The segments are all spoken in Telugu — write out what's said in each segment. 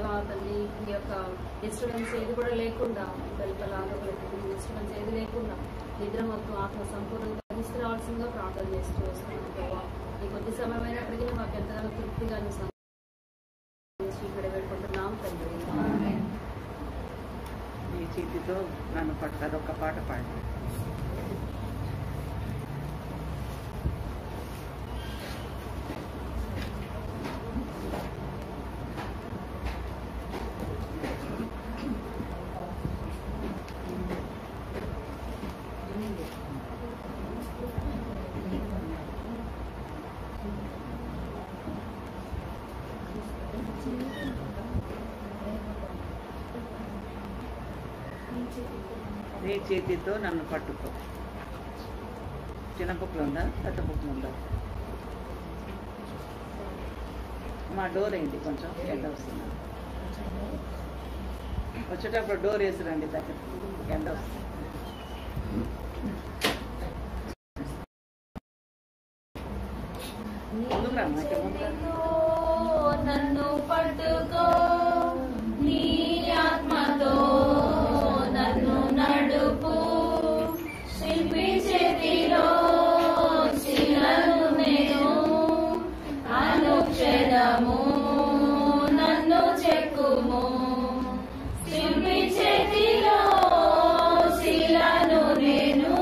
దేవా తల్లి ఈ యొక్క డిస్టర్బెన్స్ ఏది కూడా లేకుండా డిస్టర్బెన్స్ ఏది లేకుండా నిద్ర మొత్తం ఆత్మ సంపూర్ణంగా తీసుకురావాల్సిందిగా ప్రార్థన చేస్తూ వస్తున్నాం దేవా. ఈ కొద్ది సమయం అయినప్పటికీ మాకు ఎంతగానో తృప్తిగా పెట్టుకుంటున్నాం తండ్రి. ఈ చీటితో నన్ను పట్టుకు ఒక పాట పాడి. నీ చేతితో నన్ను పట్టుకో. చిన్న బుక్లు ఉందా, పెద్ద బుక్లు ఉందా? మా డోర్ అయింది, కొంచెం ఎండ వస్తుంది. వచ్చేటప్పుడు డోర్ వేసి రండి, దగ్గర ఎండ వస్తుంది. నన్ను పట్టుకో నీ ఆత్మతో నన్ను నడుపు, శిల్పి చేతిలో శిలను నేను అనుక్షణము నన్ను చెక్కుము, శిల్పి చేతిలో శిలను నేను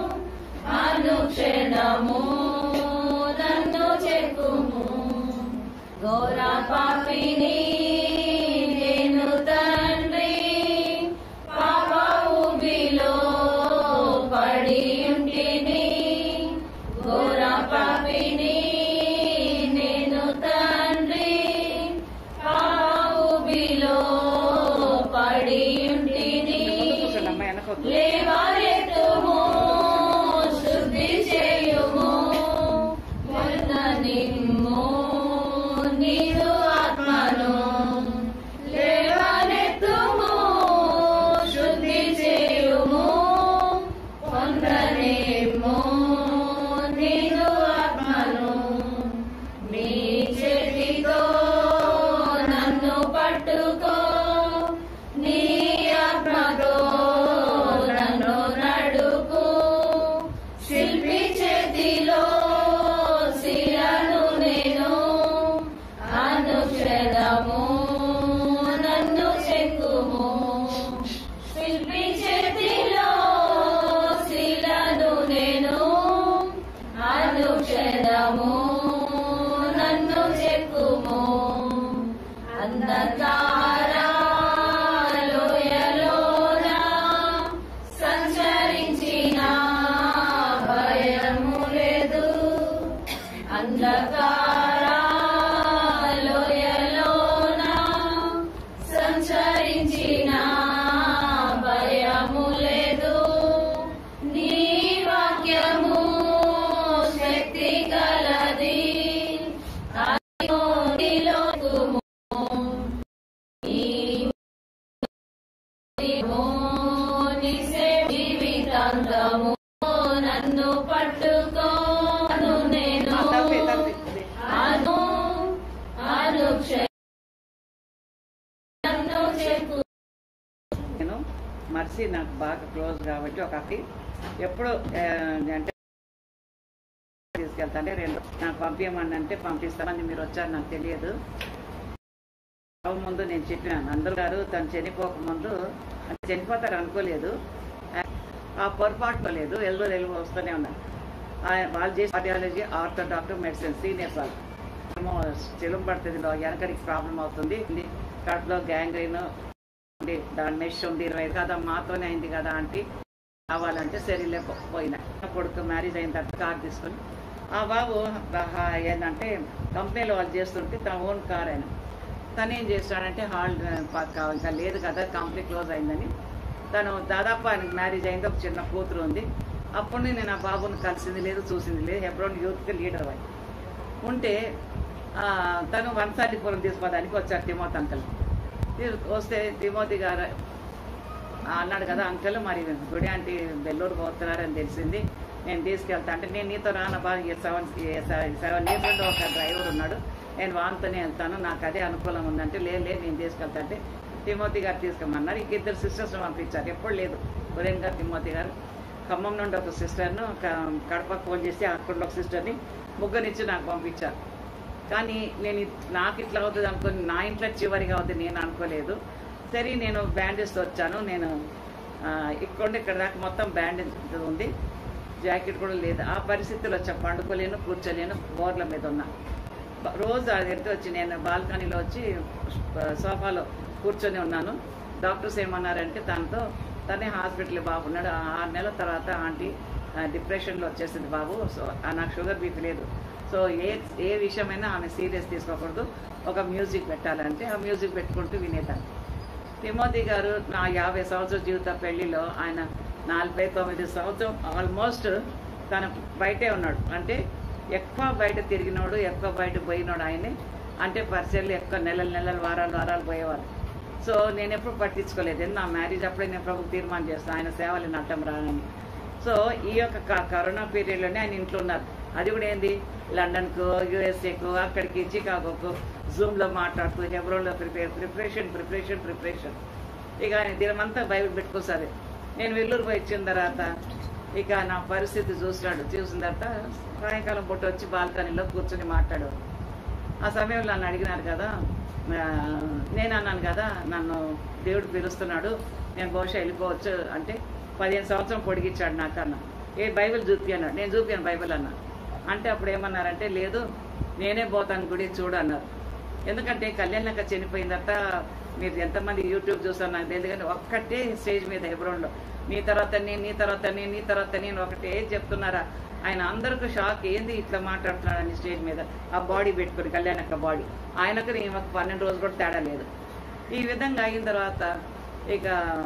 అనుక్షణము నన్ను చెక్కుము. ఘోర పాపిని నేను తండ్రి, పాప ఊబిలో పడి ఉంటిని. ఘోర పాపిని నేను తండ్రి, పాప ఊబిలో పడి ఉంటిని. లేవనెత్తుము, శుద్ధి చేయుము, మొన్న నిమ్ము నీదు ఆత్మను. లేవనెత్తుము, శుద్ధి చేయుము, పొందనేమో నీదు ఆత్మను. నీ చేతితో నన్ను పట్టుకో, నీ ఆత్మతో నన్ను నడుపు, శిల్పి చేతిలో శిలను నేను అనుక్షణము నన్ను చెక్కుము, శిల్పి చేతిలో శిలను నేను అనుక్షణము నన్ను చెక్కుము. అంధకార లోయలోన సంచరించిన భయము లేదు, అంధకార లోయలోన సంచరించిన భయము లేదు. నీ వాక్యము శక్తి గలది, లోకుము జీవితాంతము నన్ను పట్టుకో నేను నేను మర్సీ నాకు బాగా క్లోజ్ కాబట్టి ఒక అక్క ఎప్పుడు అంటే తీసుకెళ్తా అంటే నాకు పంపించమని అంటే పంపిస్తామని మీరు వచ్చారు నాకు తెలియదు. ముందు నేను చెప్పినాను అందరూ గారు తను చనిపోక ముందు చనిపోతారు అనుకోలేదు, ఆ పొరపాటు లేదు, ఎల్లు వస్తూనే ఉన్నారు. వాళ్ళు చేసి cardiology, ortho doctor, medicine seniors వాళ్ళు. చెలుం పడుతుంది, వెనకడికి ప్రాబ్లం అవుతుంది, కడుపులో గ్యాంగ్రీన్ ఉంది, దాని మెష్ ఉంది, 20 కదా మాతోనే అయింది కదా అంటే కావాలంటే సరిలే పోయినా. కొడుకు మ్యారేజ్ అయిన తర్వాత కార్ తీసుకొని ఆ బాబు ఏంటంటే కంపెనీలో వాళ్ళు చేస్తుంటే తన ఓన్ కార్ అయినా తను ఏం చేస్తాడంటే ఇంకా లేదు కదా కంపెనీ క్లోజ్ అయిందని తను దాదాపు ఆయనకు మ్యారేజ్ అయింది, ఒక చిన్న కూతురు ఉంది. అప్పుడు నేను ఆ బాబుని కలిసింది లేదు, చూసింది లేదు. హెబ్రోన్ యూత్కి లీడర్ అయి ఉంటే తను వనసాలిపురం తీసుకోవడానికి వచ్చారు తిమోతి అంకల్. వస్తే తిమోతి గారు అన్నాడు కదా, అంకల్ మరి గుడి ఆంటీ బెల్లూరు పోతున్నారని తెలిసింది, నేను తీసుకెళ్తా అంటే నేను నీతో రానబ్బా 7 ఇయర్స్ ఒక డ్రైవర్ ఉన్నాడు నేను వాన్తోనే వెళ్తాను, నాకు అదే అనుకూలం ఉందంటే లేదు నేను తీసుకెళ్తా అంటే తిమోతి గారు తీసుకోమన్నారు. ఇంక ఇద్దరు సిస్టర్స్ని పంపించారు. ఎప్పుడు లేదు ఉదయం గారు తిమోతి గారు. ఖమ్మం నుండి ఒక సిస్టర్ను, కడపకు ఫోన్ చేసి అక్కడ ఒక సిస్టర్ని ముగ్గురిచ్చి నాకు పంపించారు. కానీ నేను నాకు ఇట్లా అవుతుంది అనుకుని నా ఇంట్లో చివరిగా అవుతుంది నేను అనుకోలేదు. సరే నేను బ్యాండేజ్తో వచ్చాను. నేను ఇక్కడ దాకా మొత్తం బ్యాండేజ్ ఉంది, జాకెట్ కూడా లేదు. ఆ పరిస్థితుల్లో వచ్చా, పండుకోలేను, కూర్చోలేను, బోర్ల మీద ఉన్నా. రోజు అది వచ్చి నేను బాల్కనీలో వచ్చి సోఫాలో కూర్చొని ఉన్నాను. డాక్టర్స్ ఏమన్నారంటే తనే హాస్పిటల్ బాబు ఉన్నాడు. 6 నెలల తర్వాత ఆంటీ డిప్రెషన్లో వచ్చేసింది బాబు. సో నాకు షుగర్ బీపీ లేదు. సో ఏ విషయమైనా ఆమె సీరియస్ తీసుకోకూడదు, ఒక మ్యూజిక్ పెట్టాలంటే ఆ మ్యూజిక్ పెట్టుకుంటూ వినేదాన్ని. తిమోతి గారు నా 50 సంవత్సరాల జీవిత పెళ్లిలో ఆయన 49 సంవత్సరం ఆల్మోస్ట్ తన బయటే ఉన్నాడు. అంటే ఎక్కువ బయట తిరిగినోడు, ఎక్కువ బయట పోయినోడు ఆయనే. అంటే పరిచయాలు ఎక్కువ నెలలు వారాలు పోయేవారు. సో నేను ఎప్పుడు పట్టించుకోలేదు. నా మ్యారేజ్ అప్పుడే నేను ప్రభుకు తీర్మానం చేస్తాను ఆయన సేవలు నట్టం రానని. సో ఈ యొక్క కరోనా పీరియడ్లోనే ఆయన ఇంట్లో ఉన్నారు. అది కూడా ఏంది, లండన్కు, యూఎస్ఏకు, అక్కడికి చికాగోకు జూమ్లో మాట్లాడుతూ హెబ్రోన్లో ప్రిపరేషన్. ఇక ఆయన దినమంతా బైబిల్ పెట్టుకోసారి. నేను వెల్లూరు పోయి వచ్చిన తర్వాత ఇక నా పరిస్థితి చూసిన తర్వాత సాయంకాలం పూట వచ్చి బాల్కనీలో కూర్చొని మాట్లాడారు. ఆ సమయంలో నన్ను అడిగినారు కదా, నేను అన్నాను కదా నన్ను దేవుడు పిలుస్తున్నాడు, నేను బహుశా వెళ్ళిపోవచ్చు అంటే 15 సంవత్సరం పొడిగించాడు నాకన్నా. బైబిల్ చూపి అన్నాడు. నేను చూపాను బైబిల్ అన్నా. అంటే అప్పుడు ఏమన్నారంటే లేదు నేనే పోతాను గుడి చూడన్నారు. ఎందుకంటే కళ్యాణ్క చనిపోయిన తర్వాత మీరు ఎంతమంది యూట్యూబ్ చూస్తారు నాకు తెలియదు, కానీ ఒక్కటే స్టేజ్ మీద హెబ్రోన్లో నీ తర్వాత నేను ఒకటే చెప్తున్నారా. ఆయన అందరికీ షాక్, ఏంది ఇట్లా మాట్లాడుతున్నాడని స్టేజ్ మీద ఆ బాడీ పెట్టుకుని కళ్యాణక్క బాడీ. ఆయనకు నేను 12 రోజులు కూడా తేడా లేదు. ఈ విధంగా అయిన తర్వాత ఇక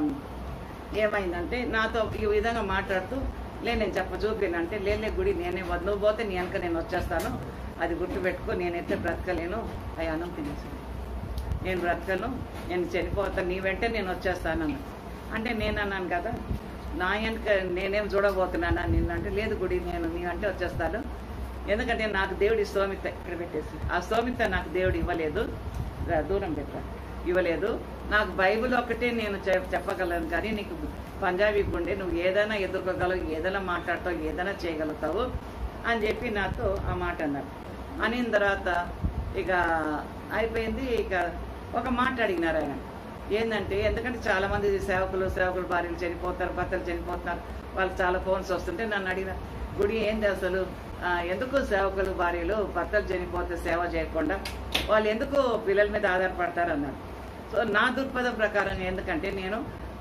ఏమైందంటే నాతో ఈ విధంగా మాట్లాడుతూ నేను చూపినంటే లేలే గుడి నేనే నువ్వు పోతే నీ వెనక నేను వచ్చేస్తాను, అది గుర్తుపెట్టుకో, నేనైతే బ్రతకలేను. అవి అన్నం తినేసి నేను బ్రతకను, నేను చనిపోతాను, నీ వెంటే నేను వచ్చేస్తానన్నా. అంటే నేను అన్నాను కదా నా వెనక నేనేం చూడబోతున్నానా నిన్నంటే లేదు గుడి నేను నీ అంటే వచ్చేస్తాను. ఎందుకంటే నాకు దేవుడి స్తోమిత ఇక్కడ పెట్టేసి ఆ స్తోమిత నాకు దేవుడు ఇవ్వలేదు, దూరం ఇవ్వలేదు. నాకు బైబిల్ ఒకటే నేను చెప్పగలను, కానీ నీకు పంజాబీ గుండె, నువ్వు ఏదైనా ఎదుర్కోగలవు, ఏదైనా మాట్లాడతావు, ఏదైనా చేయగలుగుతావు అని చెప్పి నాతో ఆ మాట అన్నారు. అనిన తర్వాత ఇక అయిపోయింది. ఇక ఒక మాట అడిగినారు ఆయన, ఏంటంటే ఎందుకంటే చాలామంది సేవకులు భార్యలు చనిపోతారు, భర్తలు చనిపోతున్నారు, వాళ్ళకి చాలా ఫోన్స్ వస్తుంటే నన్ను అడిగిన గుడి ఏంటి అసలు ఎందుకు సేవకులు భార్యలు భర్తలు చనిపోతే సేవ చేయకుండా వాళ్ళు ఎందుకు పిల్లల మీద ఆధారపడతారు అన్నారు. సో నా దృక్పథం ప్రకారం ఎందుకంటే నేను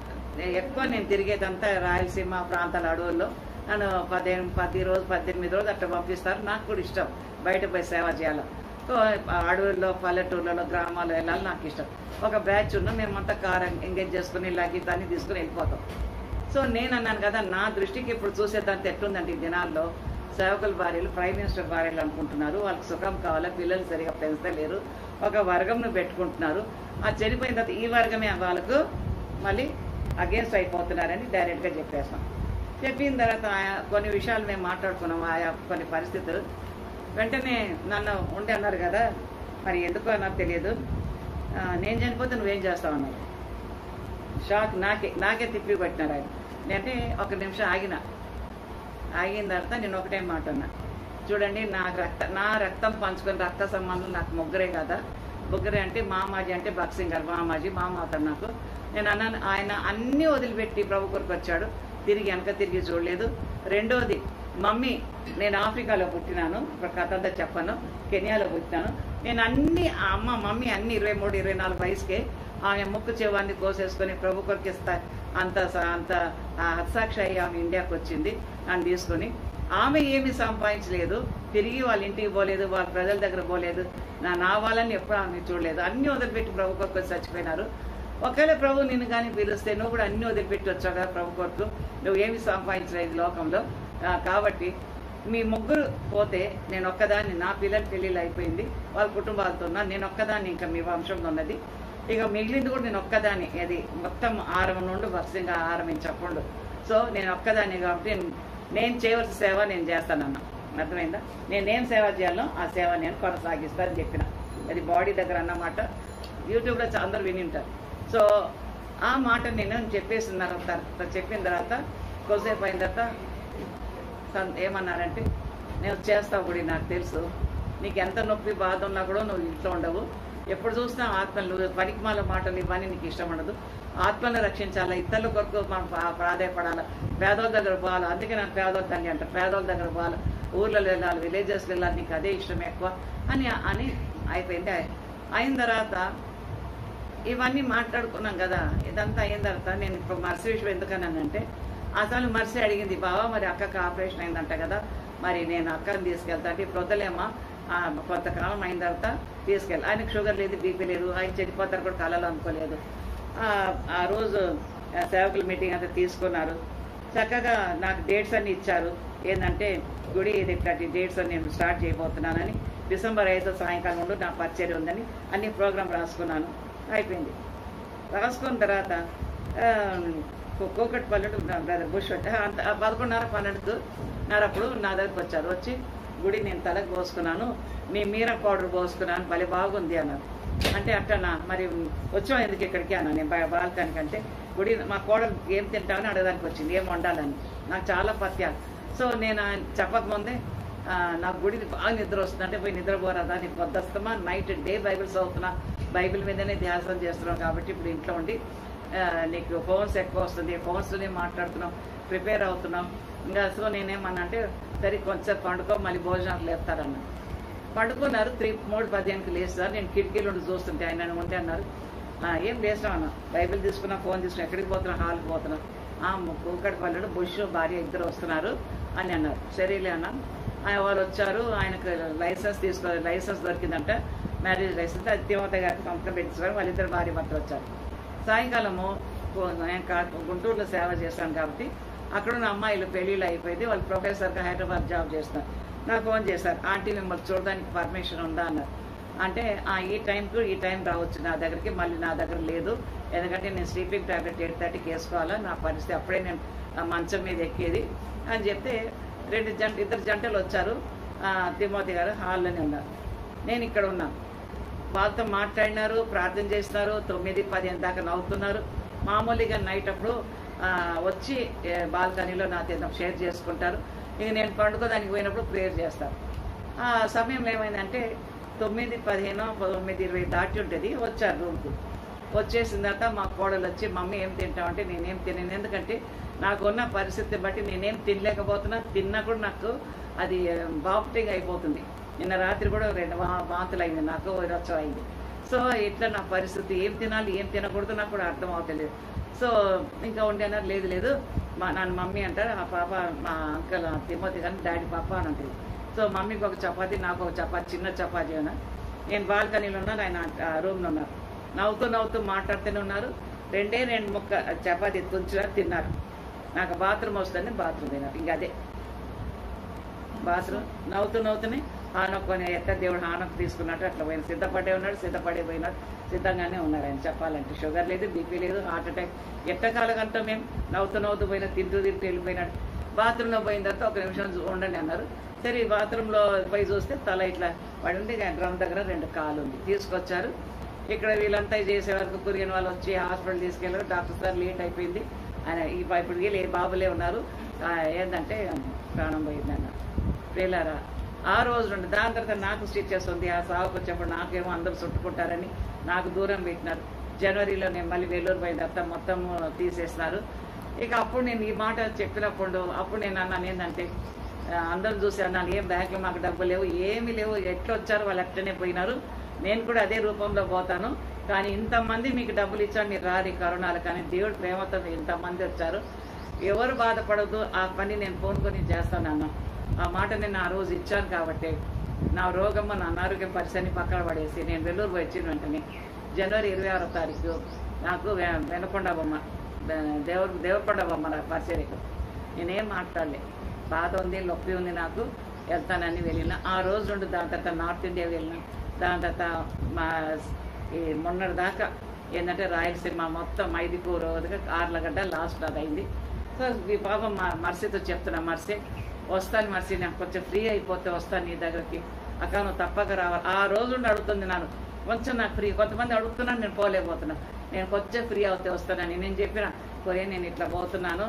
తిరిగేదంతా రాయలసీమ ప్రాంతాల అడవుల్లో నన్ను 18 రోజులు అట్లా పంపిస్తారు. నాకు కూడా ఇష్టం బయట పోయి సేవ చేయాలి. సో అడవుల్లో, పల్లెటూర్లలో, గ్రామాల్లో వెళ్ళాలి నాకు ఇష్టం. ఒక బ్యాచ్ ఉన్న మేమంతా కార్ ఎంగేజ్ చేసుకుని లగేజ్ అన్ని తీసుకుని వెళ్ళిపోతాం. సో నేను అన్నాను కదా నా దృష్టికి ఇప్పుడు చూసేదాంత ఎట్లుందంటే ఈ దినాల్లో సేవకుల భార్యలు ప్రైమ్ మినిస్టర్ భార్యలు అనుకుంటున్నారు, వాళ్ళకి సుఖం కావాలా, పిల్లలు సరిగా పెంచలేరు, ఒక వర్గంను పెట్టుకుంటున్నారు. ఆ చనిపోయిన తర్వాత ఈ వర్గమే వాళ్ళకు మళ్ళీ అగేన్స్ట్ అయిపోతున్నారని డైరెక్ట్గా చెప్పేస్తాం. చెప్పిన తర్వాత కొన్ని విషయాలు మేము మాట్లాడుకున్నాం, ఆయా కొన్ని పరిస్థితులు. వెంటనే నన్ను ఉండి అన్నారు కదా, మరి ఎందుకు నాకు తెలియదు, నేను చనిపోతే నువ్వేం చేస్తావు అన్నారు. షాక్ నాకే తిప్పి పట్టినారు ఆయన. నేనంటే ఒక నిమిషం ఆగిన తర్వాత నేను ఒకటే మాట అన్నా, చూడండి నా రక్తం పంచుకొని రక్త సంబంధం నాకు ముగ్గురే కదా. ముగ్గురే అంటే మామాజీ అంటే భక్సింగ్ గారు మామాజీ మామాతను నాకు. నేను అన్నాను ఆయన అన్నీ వదిలిపెట్టి ప్రభు కొరకు వచ్చాడు, వెనక తిరిగి చూడలేదు. రెండోది మమ్మీ, నేను ఆఫ్రికాలో పుట్టినాను, ఇప్పుడు కథ అంతా చెప్పను, కెనియాలో పుట్టినాను. నేను అన్ని మమ్మీ అన్ని 23-24 వయసుకే ఆమె ముక్కు చెవాన్ని కోసేసుకొని ప్రభు కొరకు అంత హత్సాక్షి అయ్యి ఆమె ఇండియాకి వచ్చింది నన్ను తీసుకొని. ఆమె ఏమీ సంపాదించలేదు, తిరిగి వాళ్ళ ఇంటికి పోలేదు, వాళ్ళ ప్రజల దగ్గర పోలేదు, నా వాళ్ళని ఎప్పుడు ఆమె చూడలేదు. అన్ని వదిలిపెట్టి ప్రభు కొరకు వచ్చి చచ్చిపోయినారు. ఒకవేళ ప్రభు నిన్ను కానీ పిలిస్తే నువ్వు కూడా అన్ని వదిలిపెట్టి వచ్చావు కదా ప్రభు కొరకు, నువ్వు ఏమి సంపాదించలేదు లోకంలో. కాబట్టి మీ ముగ్గురు పోతే నేను ఒక్కదాన్ని, నా పిల్లల పెళ్ళిళ్ళు అయిపోయింది, వాళ్ళ కుటుంబాలతో ఉన్నా, నేను ఒక్కదాన్ని ఇంకా మీ వంశంలో ఉన్నది, ఇక మిగిలింది కూడా నేను ఒక్కదాన్ని, అది మొత్తం 6 నుండి వరుసగా 6 చెప్పండు. సో నేను ఒక్కదాన్ని కాబట్టి నేను చేయవలసిన సేవ నేను చేస్తానన్నా. అర్థమైందా? నేనేం సేవ చేయాలో ఆ సేవ నేను కొనసాగిస్తానని చెప్పిన. అది బాడీ దగ్గర అన్నమాట. యూట్యూబ్లో అందరూ విని ఉంటారు. సో ఆ మాట నేను చెప్పేసిన తర్వాత చెప్పిన తర్వాత కొద్దిసేపు అయిన తర్వాత ఏమన్నారంటే, నేను చేస్తావు కూడా నాకు తెలుసు, నీకు ఎంత నొప్పి బాధ ఉన్నా కూడా నువ్వు ఇంట్లో ఉండవు, ఎప్పుడు చూసినా ఆత్మలు పనికిమాల మాటలు ఇవన్నీ నీకు ఇష్టం ఉండదు, ఆత్మను రక్షించాలా, ఇతరుల కొరకు మనం ప్రాధాయపడాలా, పేదోళ్ళ దగ్గర పోవాలి, అందుకే నాకు పేదోళ్ళ తల్లి అంటారు, పేదోళ్ళ దగ్గర పోవాలి, ఊర్లలో వెళ్ళాలి, విలేజెస్కి వెళ్ళాలి, నీకు అదే ఇష్టం ఎక్కువ అని అయిపోయింది. అయిన తర్వాత ఇవన్నీ మాట్లాడుకున్నాం కదా, ఇదంతా అయిన తర్వాత నేను ఇప్పుడు మర్సి విషయం ఎందుకన్నానంటే, అసలు మర్సి అడిగింది, బావా మరి అక్కకి ఆపరేషన్ అయిందంట కదా, మరి నేను అక్కని తీసుకెళ్తా అంటే, ఇప్పుడు వద్దలేమ్మా కొంతకాలం అయిన తర్వాత తీసుకెళ్ళి, ఆయనకు షుగర్ లేదు, బీపీ లేదు, ఆయన చనిపోతారు కూడా కళలు అనుకోలేదు. ఆ రోజు సేవకుల మీటింగ్ అంతా తీసుకున్నారు, చక్కగా నాకు డేట్స్ అన్ని ఇచ్చారు. ఏంటంటే గుడి ఇట్లాంటి డేట్స్ అని నేను స్టార్ట్ చేయబోతున్నానని, డిసెంబర్ 5 సాయంకాలం నుండి నా పరిచర్య ఉందని అన్ని ప్రోగ్రాం రాసుకున్నాను. అయిపోయింది. రాసుకున్న తర్వాత కోకట్పల్లి బ్రదర్ బుష్ అంత 11:30 అప్పుడు నా దగ్గరకు వచ్చారు. వచ్చి గుడి నేను తలకు పోసుకున్నాను, మీ మీరా పౌడర్ పోసుకున్నాను, భలే బాగుంది అన్నారు. అంటే అట్టనా, మరి వచ్చాం ఎందుకు ఇక్కడికి అన్నా నేను బాల్కనికంటే, గుడి మా కోడలు ఏం తింటామని అడగడానికి వచ్చింది, ఏం వండాలని. నాకు చాలా పత్యాలు. సో నేను చెప్పకముందే నాకు గుడి బాగా నిద్ర వస్తుంది, అంటే పోయి నిద్రపోరాదా, నీకు వద్దస్తమా, నైట్ డే బైబిల్స్ చదువుతున్నా, బైబిల్ మీదనే ధ్యాసం చేస్తున్నాం కాబట్టి ఇప్పుడు ఇంట్లో ఉండి నీకు ఫోన్స్ ఎక్కువ వస్తుంది, ఫోన్స్లోనే మాట్లాడుతున్నాం, ప్రిపేర్ అవుతున్నాం ఇంకా. సో నేనేమన్నా అంటే, సరే కొంచెం పండుకో, మళ్ళీ భోజనాలు లేపుతారన్న. పండుకున్నారు. 3:15కి లేస్తారు. నేను కిటికీలు ఉండి చూస్తుంటే ఆయన ఉంటే అన్నారు, ఏం లేస్తాం అన్న, బైబిల్ తీసుకున్నా, ఫోన్ తీసుకున్నా, ఎక్కడికి పోతున్నా, హాల్కి పోతున్నా, కూకట్పల్లిలో బుష్ భార్య ఇద్దరు వస్తున్నారు అని అన్నారు. సరేలే అన్న. వాళ్ళు వచ్చారు, ఆయనకు లైసెన్స్ దొరికిందంట, మ్యారేజ్ లైసెన్స్, అది తిమ్మత గారికి పంపకం పెట్టించుకొని వాళ్ళిద్దరు భార్య భర్త వచ్చారు. సాయంకాలము నేను గుంటూరులో సేవ చేస్తాను కాబట్టి అక్కడున్న అమ్మాయిలు పెళ్ళిళ్ళు అయిపోయింది, వాళ్ళు ప్రొఫెసర్గా హైదరాబాద్ జాబ్ చేస్తున్నారు. నాకు ఫోన్ చేశారు, ఆంటీ మిమ్మల్ని చూడడానికి పర్మిషన్ ఉందా అన్నారు. అంటే ఈ టైం రావచ్చు నా దగ్గరికి, మళ్ళీ నా దగ్గర లేదు, ఎందుకంటే నేను స్లీపింగ్ టాబ్లెట్ 8:30కి వేసుకోవాలా, నా పరిస్థితి అప్పుడే నేను మంచం మీద ఎక్కేది అని చెప్తే, ఇద్దరు జంటలు వచ్చారు. తిమోతి గారు హాల్లోనే ఉన్నారు, నేను ఇక్కడ ఉన్నాను. వాళ్ళతో మాట్లాడినారు, ప్రార్థన చేస్తున్నారు, 9-10 దాకా నవ్వుతున్నారు. మామూలుగా నైట్ అప్పుడు వచ్చి బాల్కనీలో నాతో షేర్ చేసుకుంటారు. ఇక నేను పండుకోదానికి పోయినప్పుడు ప్రేయర్ చేస్తాను. ఆ సమయంలో ఏమైందంటే 9:15, 9:20 దాటి ఉంటుంది. వచ్చారు రూమ్కు. వచ్చేసిన తర్వాత మా కోడలు వచ్చి, మమ్మీ ఏం తింటామంటే, నేనేం తినను, ఎందుకంటే నాకున్న పరిస్థితిని బట్టి నేనేం తినలేకపోతున్నా, తిన్నా కూడా నాకు అది వామిటింగ్ అయిపోతుంది. నిన్న రాత్రి కూడా 2 వాంతులు అయింది, నాకు వైరత్సం అయింది. సో ఇట్లా నా పరిస్థితి, ఏం తినాలి ఏం తినకూడదు నాకు కూడా అర్థం అవుతలేదు. సో ఇంకా ఉండేనారు, లేదు నన్ను మమ్మీ అంటారు, ఆ పాప మా అంకల్ తిమ్మతి కానీ డాడీ పాప అని అంటుంది. సో మమ్మీకి ఒక చపాతీ, నాకు ఒక చపాతీ, చిన్న చపాతీ అయినా. నేను బాల్కనీలో ఉన్నాను, ఆయన రూమ్లో ఉన్నారు. నవ్వుతూ మాట్లాడుతూనే ఉన్నారు. 2 ముక్క చపాతీ తుంచున్నారు, తిన్నారు. నాకు బాత్రూమ్ వస్తుంది, బాత్రూమ్ తిన్నారు. ఇంకా అదే బాత్రూమ్ నవ్వుతూనే హానొక్కని ఎట్లా దేవుడు హానొక్క తీసుకున్నట్టు అట్లా పోయిన సిద్ధపడే ఉన్నాడు, సిద్ధపడిపోయినాడు, సిద్ధంగానే ఉన్నారు ఆయన. చెప్పాలంటే షుగర్ లేదు, బీపీ లేదు, హార్ట్ అటాక్ ఎట్టకాలకంతా మేము నవ్వుతూ పోయినా, తింటూ వెళ్ళిపోయినాడు. బాత్రూంలో పోయిన తర్వాత 1 నిమిషం ఉండండి అన్నారు. సరే బాత్రూంలో పోయి చూస్తే తల ఇట్లా పడి ఉంది, డ్రమ్ దగ్గర 2 కాలు ఉంది. తీసుకొచ్చారు. ఇక్కడ వీళ్ళంతా చేసే వరకు పురిగిన వాళ్ళు వచ్చి హాస్పిటల్ తీసుకెళ్ళారు. డాక్టర్ సార్ లేట్ అయిపోయింది, ఆయన ఇప్పటికి బాబులే ఉన్నారు, ఏంటంటే ప్రాణం పోయిందన్న. వెళ్ళారా ఆ రోజు నుండి. దాని తర్వాత నాకు స్టిచెస్ ఉంది. ఆ సాగుకు వచ్చేప్పుడు నాకేమో అందరూ చుట్టుకుంటారని నాకు దూరం పెట్టినారు. జనవరిలో నేను మళ్ళీ వెల్లూరు పోయిన తర్వాత మొత్తం తీసేస్తున్నారు. ఇక అప్పుడు నేను ఈ మాట చెప్పినప్పుడు అప్పుడు నేను అన్నాను ఏంటంటే, అందరం చూసి అన్నాను, ఏం బ్యాంకులో మాకు డబ్బులు లేవు, ఏమీ లేవు, ఎట్లా వచ్చారు వాళ్ళు అట్లనే పోయినారు, నేను కూడా అదే రూపంలో పోతాను, కానీ ఇంతమంది మీకు డబ్బులు ఇచ్చాను, మీరు రారు ఈ కరోనాలు, కానీ దేవుడు ప్రేమతో ఇంతమంది వచ్చారు, ఎవరు బాధపడద్దు, ఆ పని నేను ఫోన్కొని చేస్తానన్నా. ఆ మాట నేను ఆ రోజు ఇచ్చాను కాబట్టి నా రోగమ్మ, నా అనారోగ్యం పరిస్థితిని పక్కన పడేసి నేను వెల్లూరు వచ్చిన వెంటనే జనవరి 26వ తారీఖు నాకు వెనకొండ బొమ్మ, దేవరకొండ బొమ్మ నా పరిచర్యకు. నేనేం మాట్లాడలే, బాధ ఉంది, నొప్పి ఉంది, నాకు వెళ్తానని వెళ్ళిన. ఆ రోజు నుండి దాని తర్వాత నార్త్ ఇండియా వెళ్ళిన. దాని తర్వాత మా ఈ మొన్నటి దాకా ఏంటంటే రాయలసీమ మొత్తం మైదుకూరు, ఆర్లగడ్డ లాస్ట్ అది అయింది. సో ఈ పాపం మా మర్సితో చెప్తున్నా, మర్సి వస్తాను, మర్సి నాకు కొంచెం ఫ్రీ అయిపోతే వస్తాను నీ దగ్గరికి అక్క నువ్వు తప్పక రావాలి. ఆ రోజు అడుగుతుంది నన్ను, కొంచెం నాకు ఫ్రీ. కొంతమంది అడుగుతున్నాను, నేను పోలేకపోతున్నా. నేను కొంచెం ఫ్రీ అవుతే వస్తానని నేను చెప్పిన, కొరే నేను ఇట్లా పోతున్నాను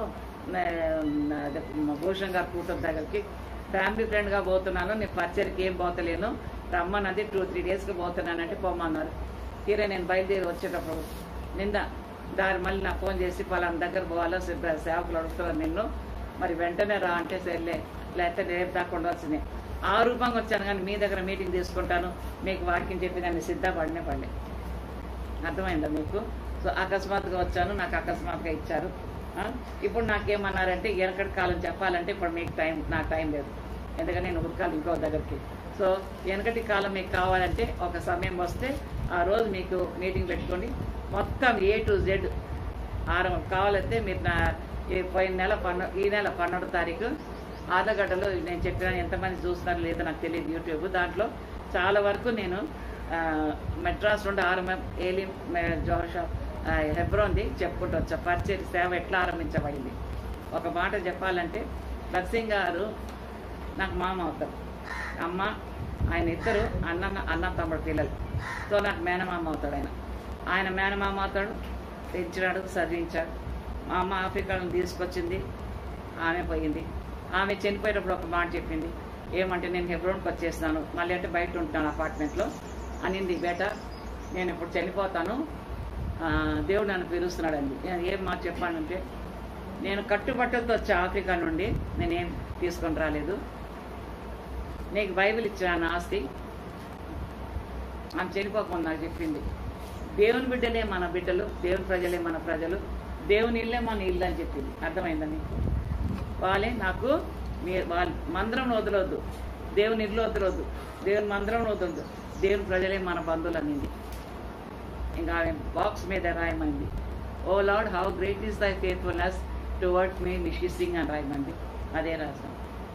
భూషణ్ గారు కూతురు దగ్గరికి, ఫ్యామిలీ ఫ్రెండ్గా పోతున్నాను, నేను పరిచయకి ఏం పోతలేను, రమ్మన్నది 2-3 డేస్కి పోతున్నానంటే పోమన్నారు. తీరే నేను బయలుదేరి వచ్చేటప్పుడు నిన్న దారి మళ్ళీ నాకు ఫోన్ చేసి పలానా దగ్గర పోవాలో సేవకులు అడుగుతున్నారు నిన్ను, మరి వెంటనే రా అంటే సరేలే, లేకపోతే రేపు దాకా ఉండాల్సిందే. ఆ రూపంగా వచ్చాను, కానీ మీ దగ్గర మీటింగ్ తీసుకుంటాను మీకు వాక్యం చెప్పి కానీ సిద్ధపడనే పడలే. అర్థమైందా మీకు? సో అకస్మాత్తుగా వచ్చాను, నాకు అకస్మాత్తుగా ఇచ్చారు. ఇప్పుడు నాకేమన్నారంటే వెనకటి కాలం చెప్పాలంటే ఇప్పుడు మీకు నాకు టైం లేదు, ఎందుకంటే నేను ఉరకాలి ఇంకో దగ్గరికి. సో వెనకటి కాలం మీకు కావాలంటే ఒక సమయం వస్తే ఆ రోజు మీకు మీటింగ్ పెట్టుకోండి, మొత్తం A to Z ఆరంభం కావాలంటే మీరు ఈ నెల 12వ తారీఖు ఆదగడ్డలో నేను చెప్పిన ఎంతమంది చూస్తున్నారు లేదో నాకు తెలియదు యూట్యూబ్, దాంట్లో చాలా వరకు నేను మెడ్రాస్ నుండి ఆరంభం ఏలిం జోషా హెబ్రోన్ది చెప్పుకుంటూ వచ్చా. పరిచయ సేవ ఎట్లా ఆరంభించబడింది. ఒక మాట చెప్పాలంటే భక్సింగ్ గారు నాకు మామ అవుతారు, అమ్మ ఆయన ఇద్దరు అన్న తమ్ముడు పిల్లలు. సో నాకు మేనమామ అవుతాడు. ఆయన మేనమామ అవుతాడు, పెంచినాడు, చదివించాడు. మా అమ్మ ఆఫ్రికాను తీసుకొచ్చింది, ఆమె పోయింది. ఆమె చనిపోయేటప్పుడు ఒక మాట చెప్పింది, ఏమంటే నేను హెబ్రోన్కి వచ్చేసినాను, మళ్ళీ అంటే బయట ఉంటున్నాను అపార్ట్మెంట్లో అనింది. బేట నేను ఇప్పుడు చనిపోతాను, దేవుడు నన్ను పిలుస్తున్నాడు అండి. ఏం మాట చెప్పానంటే, నేను కట్టుబట్టలతో వచ్చే ఆఫ్రికా నుండి నేనేం తీసుకొని రాలేదు, నీకు బైబిల్ ఇచ్చాను ఆస్తి. ఆమె చనిపోకుండా నాకు చెప్పింది, దేవుని బిడ్డలే మన బిడ్డలు, దేవుని ప్రజలే మన ప్రజలు, దేవుని ఇల్లే మన ఇల్లు అని చెప్పింది. అర్థమైందా మీకు? వాళ్ళే నాకు వాళ్ళ మందిరం వదలొద్దు, దేవుని ఇల్లు వదలొద్దు, దేవుని మందిరం వదలొద్దు, దేవుని ప్రజలే మన బంధువులు అనింది. ఇంకా ఆమె బాక్స్ మీద రాయమంది, O Lord how great is thy faithfulness towards me నిషిసింగ్ అని రాయమంది. అదే రాసాం.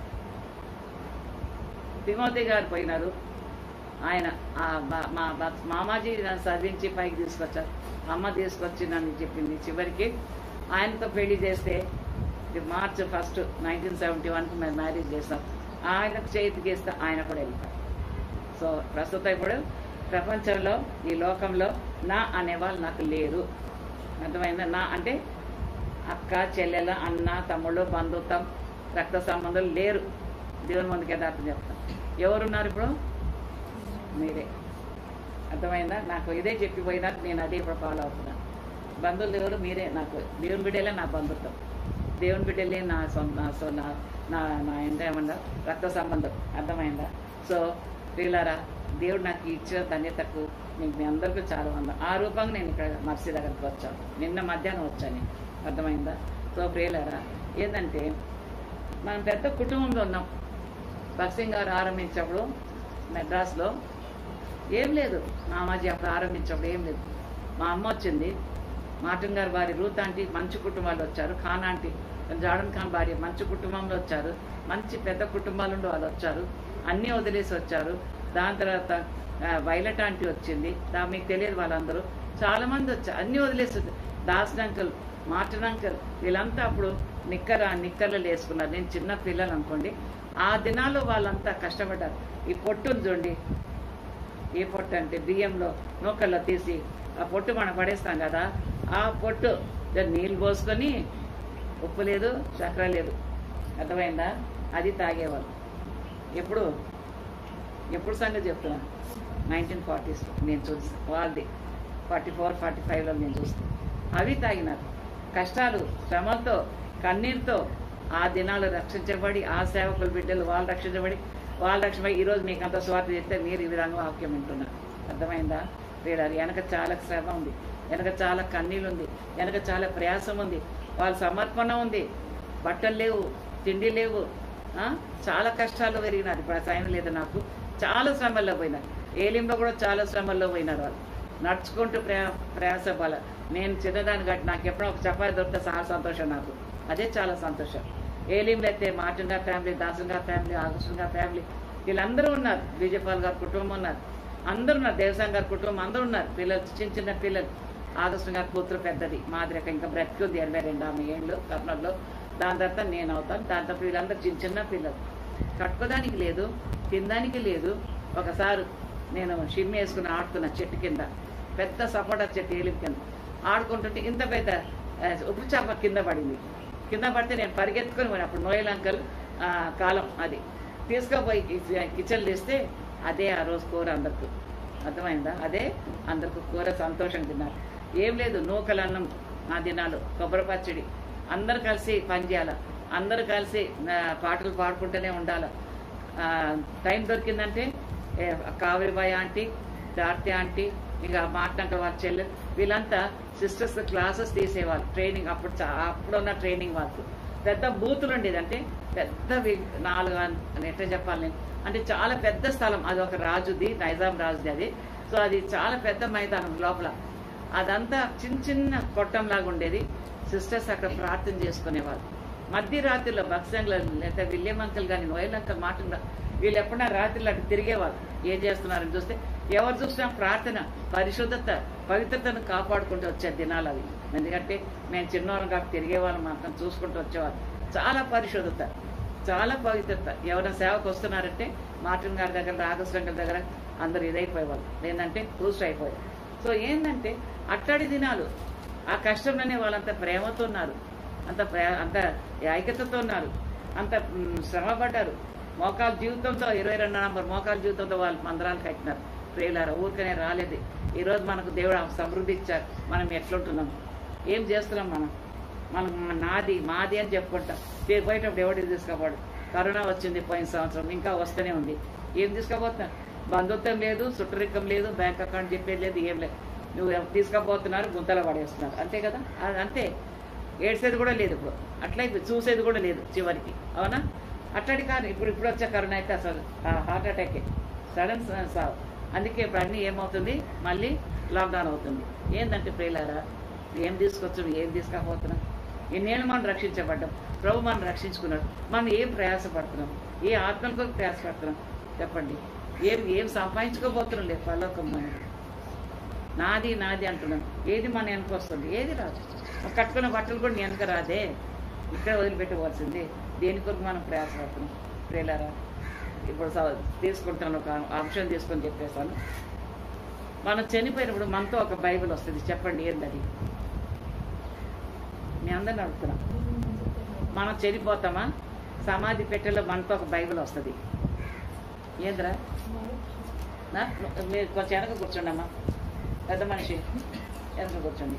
తిమోతి గారు పోయినారు, ఆయన మా మామాజీ నన్ను చదివించి పైకి తీసుకొచ్చారు, అమ్మ తీసుకొచ్చి నన్ను చెప్పింది. చివరికి ఆయనతో పెళ్లి చేస్తే March 1, 1971 మేము మ్యారేజ్ చేస్తాం. ఆయనకు చేతికి ఇస్తే ఆయన కూడా వెళ్ళిపోయారు. సో ప్రస్తుతం ఇప్పుడు ప్రపంచంలో ఈ లోకంలో నా అనేవాళ్ళు నాకు లేరు. అర్థమైందా? నా అంటే అక్క, చెల్లెల, అన్న, తమ్ముళ్ళు, బంధుత్వం, రక్త సంబంధాలు లేరు. దేవుని ముందుకు యథార్థం చెప్తాం. ఎవరున్నారు ఇప్పుడు? మీరే. అర్థమైందా? నాకు ఇదే చెప్పిపోయినా నేను అదే ఇప్పుడు ఫాలో అవుతున్నాను. బంధువులు ఎవరు? మీరే. నాకు దేవుని బిడ్డలే నా బంధుత్వం, దేవుని బిడ్డలే నా నా ఏమన్నా రక్త సంబంధం. అర్థమైందా? సో ప్రియులారా, దేవుడు నాకు ఇచ్చిన ధన్యతకు మీకు మీ అందరికీ చాలా వందం. ఆ రూపంగా నేను ఇక్కడ మర్సి దగ్గరికి వచ్చాను, నిన్న మధ్యాహ్నం వచ్చాను. అర్థమైందా? సో ప్రియులారా, ఏంటంటే మనం పెద్ద కుటుంబంలో ఉన్నాం. భక్సింగ్ గారు ఆరంభించినప్పుడు మెడ్రాస్లో ఏం లేదు, మామాజీ అప్పుడు ఆరంభించినప్పుడు ఏం లేదు. మా అమ్మ వచ్చింది, మార్టిన్ గారి భార్య రూత్ ఆంటీ, మంచి కుటుంబాలు వచ్చారు. ఖాన్ ఆంటీ, జార్డన్ ఖాన్ భార్య మంచి కుటుంబంలో వచ్చారు. మంచి పెద్ద కుటుంబాల నుండి వాళ్ళు వచ్చారు, అన్నీ వదిలేసి వచ్చారు. దాని తర్వాత వైలెట్ ఆంటీ వచ్చింది, మీకు తెలియదు, వాళ్ళందరూ చాలామంది వచ్చారు, అన్నీ వదిలేసి. దాసన్ అంకుల్, మార్టిన్ అంకుల్, వీళ్ళంతా అప్పుడు నిక్కర్లు వేసుకున్నారు. నేను చిన్న పిల్లలు అనుకోండి. ఆ దినాల్లో వాళ్ళంతా కష్టపడ్డారు. ఈ పొట్టును చూడండి, ఏ పొట్టు అంటే బియ్యంలో నూకల్లో తీసి ఆ పొట్టు మనం పడేస్తాం కదా, ఆ పొట్టు నీళ్ళు పోసుకొని, ఉప్పు లేదు, చక్కెర లేదు, అర్థమైందా, అది తాగేవాళ్ళు. ఎప్పుడు సంగతి చెప్తున్నాను, 1940s నేను చూసి, వాళ్ళది 44-45లో నేను చూస్తాను. అవి తాగినారు. కష్టాలు, శ్రమలతో, కన్నీరుతో ఆ దినాలు రక్షించబడి, ఆ సేవకుల బిడ్డలు వాళ్ళు రక్షించబడి ఈరోజు మీకు అంత స్వార్థ చేస్తే మీరు ఈ విధంగా వాక్యం వింటున్నారు. అర్థమైందా? వీడారు వెనక చాలా శ్రమ ఉంది, వెనక చాలా కన్నీళ్ళు ఉంది, వెనక చాలా ప్రయాసం ఉంది, వాళ్ళ సమర్పణ ఉంది. బట్టలు లేవు, తిండి లేవు, చాలా కష్టాలు పెరిగినారు. ఇప్పుడు ఆ సాయం లేదు నాకు. చాలా శ్రమల్లో పోయినారు. ఏలింలో కూడా చాలా శ్రమల్లో పోయినారు వాళ్ళు, నడుచుకుంటూ ప్రయాస బల. నేను చిన్నదాన్ని కాబట్టి నాకు ఎప్పుడో ఒక చపాతి దొరికితే చాలా సంతోషం నాకు, అదే చాలా సంతోషం. ఏలింలో అయితే మార్టిన్ గారి ఫ్యామిలీ, దాసన్ గారి ఫ్యామిలీ, ఆగస్టిన్ గారి ఫ్యామిలీ, వీళ్ళందరూ ఉన్నారు. విజయపాల్ గారి కుటుంబం ఉన్నారు, అందరూ ఉన్నారు. దేవసాంగ్ గారి కుటుంబం అందరూ ఉన్నారు. పిల్లలు, చిన్న చిన్న పిల్లలు. ఆగస్టిన్ గారి కూతురు పెద్దది, మాదిరిక ఇంకా బ్రతికుంది 82 ఏళ్ళు కర్నూలులో. దాని తర్వాత నేను అవుతాను. దాని తర్వాత వీళ్ళందరూ చిన్న చిన్న పిల్లలు. కట్టుకోదానికి లేదు, తినడానికి లేదు, ఒకసారి నేను షిమ్ వేసుకుని ఆడుతున్న చెట్టు కింద, పెద్ద సపోటా చెట్టు ఏలిం కింద ఆడుకుంటుంటే ఇంత పెద్ద ఉప్పు చేప కింద పడింది. కింద పడితే నేను పరిగెత్తుకొని పోయిన, అప్పుడు నోయల్ అంకల్ కాలం అది తీసుకుపోయి కిచెన్ తీస్తే అదే ఆ రోజు కూర అందరికి. అర్థమైందా? అదే అందరికి కూర, సంతోషంగా తిన్నారు. ఏం లేదు, నూకలు అన్నం ఆ దినాలు, కొబ్బరి పచ్చడి, అందరు కలిసి పనిచేయాలి, అందరు కలిసి పాటలు పాడుకుంటూనే ఉండాలి. టైం దొరికిందంటే కావేరిబాయి ఆంటీ, దార్తి ఆంటీ, ఇంకా మాట్లాంక వాళ్ళ చెల్లె, వీళ్ళంతా సిస్టర్స్ క్లాసెస్ తీసేవాళ్ళు, ట్రైనింగ్. అప్పుడున్న ట్రైనింగ్ వాళ్ళకు పెద్ద బూతులు ఉండేది. అంటే పెద్ద 4 ఎట్లా చెప్పాలి నేను, అంటే చాలా పెద్ద స్థలం. అది ఒక రాజుది, నైజాం రాజుది అది. సో అది చాలా పెద్ద మైదానం లోపల. అదంతా చిన్న చిన్న కొట్టంలాగా ఉండేది. సిస్టర్స్ అక్కడ ప్రార్థన చేసుకునేవాళ్ళు. మధ్యరాత్రిలో బక్సంగ్లో లేదా విలియం అంకల్ కానీ నోయల్ అంకల్ మాటలు వీళ్ళు ఎప్పుడన్నా రాత్రిలో అటు తిరిగేవాళ్ళు. ఏం చేస్తున్నారని చూస్తే ఎవరు చూసినా ప్రార్థన, పరిశుద్ధత, పవిత్రతను కాపాడుకుంటూ వచ్చే దినాలు అవి. ఎందుకంటే మేము చిన్నవాళ్ళం కాబట్టి తిరిగేవాళ్ళం, మాత్రం చూసుకుంటూ వచ్చేవాళ్ళు. చాలా పరిశుద్ధత, చాలా పవిత్రత. ఎవరైనా సేవకు వస్తున్నారంటే మార్టిన్ గారి దగ్గర, రాఘవేశ్వరం గారి దగ్గర అందరు ఇదైపోయేవాళ్ళు. ఏంటంటే క్రూస్ అయిపోయారు. సో ఏంటంటే అట్టడి దినాలు, ఆ కష్టంలోనే వాళ్ళంత ప్రేమతో ఉన్నారు, అంత ఐక్యతతో ఉన్నారు, అంత శ్రమపడ్డారు. మోకాలు జీవితంతో 22 నంబర్ మోకాలు జీవితంతో వాళ్ళు మందిరాలు కట్టినారు. ప్రియులారా, ఊరికనే రాలేదు. ఈరోజు మనకు దేవుడు సమృద్ధి ఇచ్చారు. మనం ఎట్లుంటున్నాం, ఏం చేస్తున్నాం, మనం నాది మాది అని చెప్పుకుంటాం. పోయేటప్పుడు ఎవరు తీసుకోపోడు. కరోనా వచ్చింది పోయిన సంవత్సరం, ఇంకా వస్తూనే ఉంది. ఏం తీసుకోబోతున్నారు? బంధుత్వం లేదు, చుట్టరికం లేదు, బ్యాంక్ అకౌంట్ చెప్పేది లేదు, ఏం లేదు. నువ్వు తీసుకుపోతున్నారు, గుంతలో పడేస్తున్నారు, అంతే కదా. అంతే, ఏడ్చేది కూడా లేదు ఇప్పుడు, అట్లయితే చూసేది కూడా లేదు చివరికి. అవునా? అట్లాంటి కాదు. ఇప్పుడు వచ్చే కరోనా అయితే అసలు హార్ట్ అటాకే, సడన్ సావు. అందుకే ఇప్పుడు అన్నీ ఏమవుతుంది, మళ్ళీ లాక్డౌన్ అవుతుంది. ఏంటంటే ప్రియులారా, ఏం తీసుకొచ్చాం, ఏం తీసుకపోతున్నాం? ఎన్నేళ్ళు మనం రక్షించబడ్డాం, ప్రభు మనం రక్షించుకున్నాడు. మనం ఏం ప్రయాసపడుతున్నాం, ఏ ఆత్మల కొరకు ప్రయాసపడుతున్నాం చెప్పండి? ఏం సంపాదించుకోబోతున్నాం లేదు పరలోకం. నాది నాది అంటున్నాం. ఏది మన వెనక వస్తుంది, ఏది రాదు. కట్టుకున్న బట్టలు కూడా నీ వెనక రాదే, ఇక్కడ వదిలిపెట్టుకోవాల్సిందే. దేని కొరకు మనం ప్రయాసపడుతున్నాం ప్రియులారా? ఇప్పుడు తీసుకుంటాను, ఒక అంశం తీసుకొని చెప్పేస్తాను. మనం చనిపోయినప్పుడు మనతో ఒక బైబిల్ వస్తుంది. చెప్పండి ఏంటది? నేను అందరిని అడుగుతున్నా. మనం చనిపోతామా, సమాధి పెట్టెలో మనతో ఒక బైబిల్ వస్తుంది. ఏంద్రా? మీరు కొంచెం వెనక కూర్చోండి అమ్మా, పెద్ద మనిషి వెనక కూర్చోండి.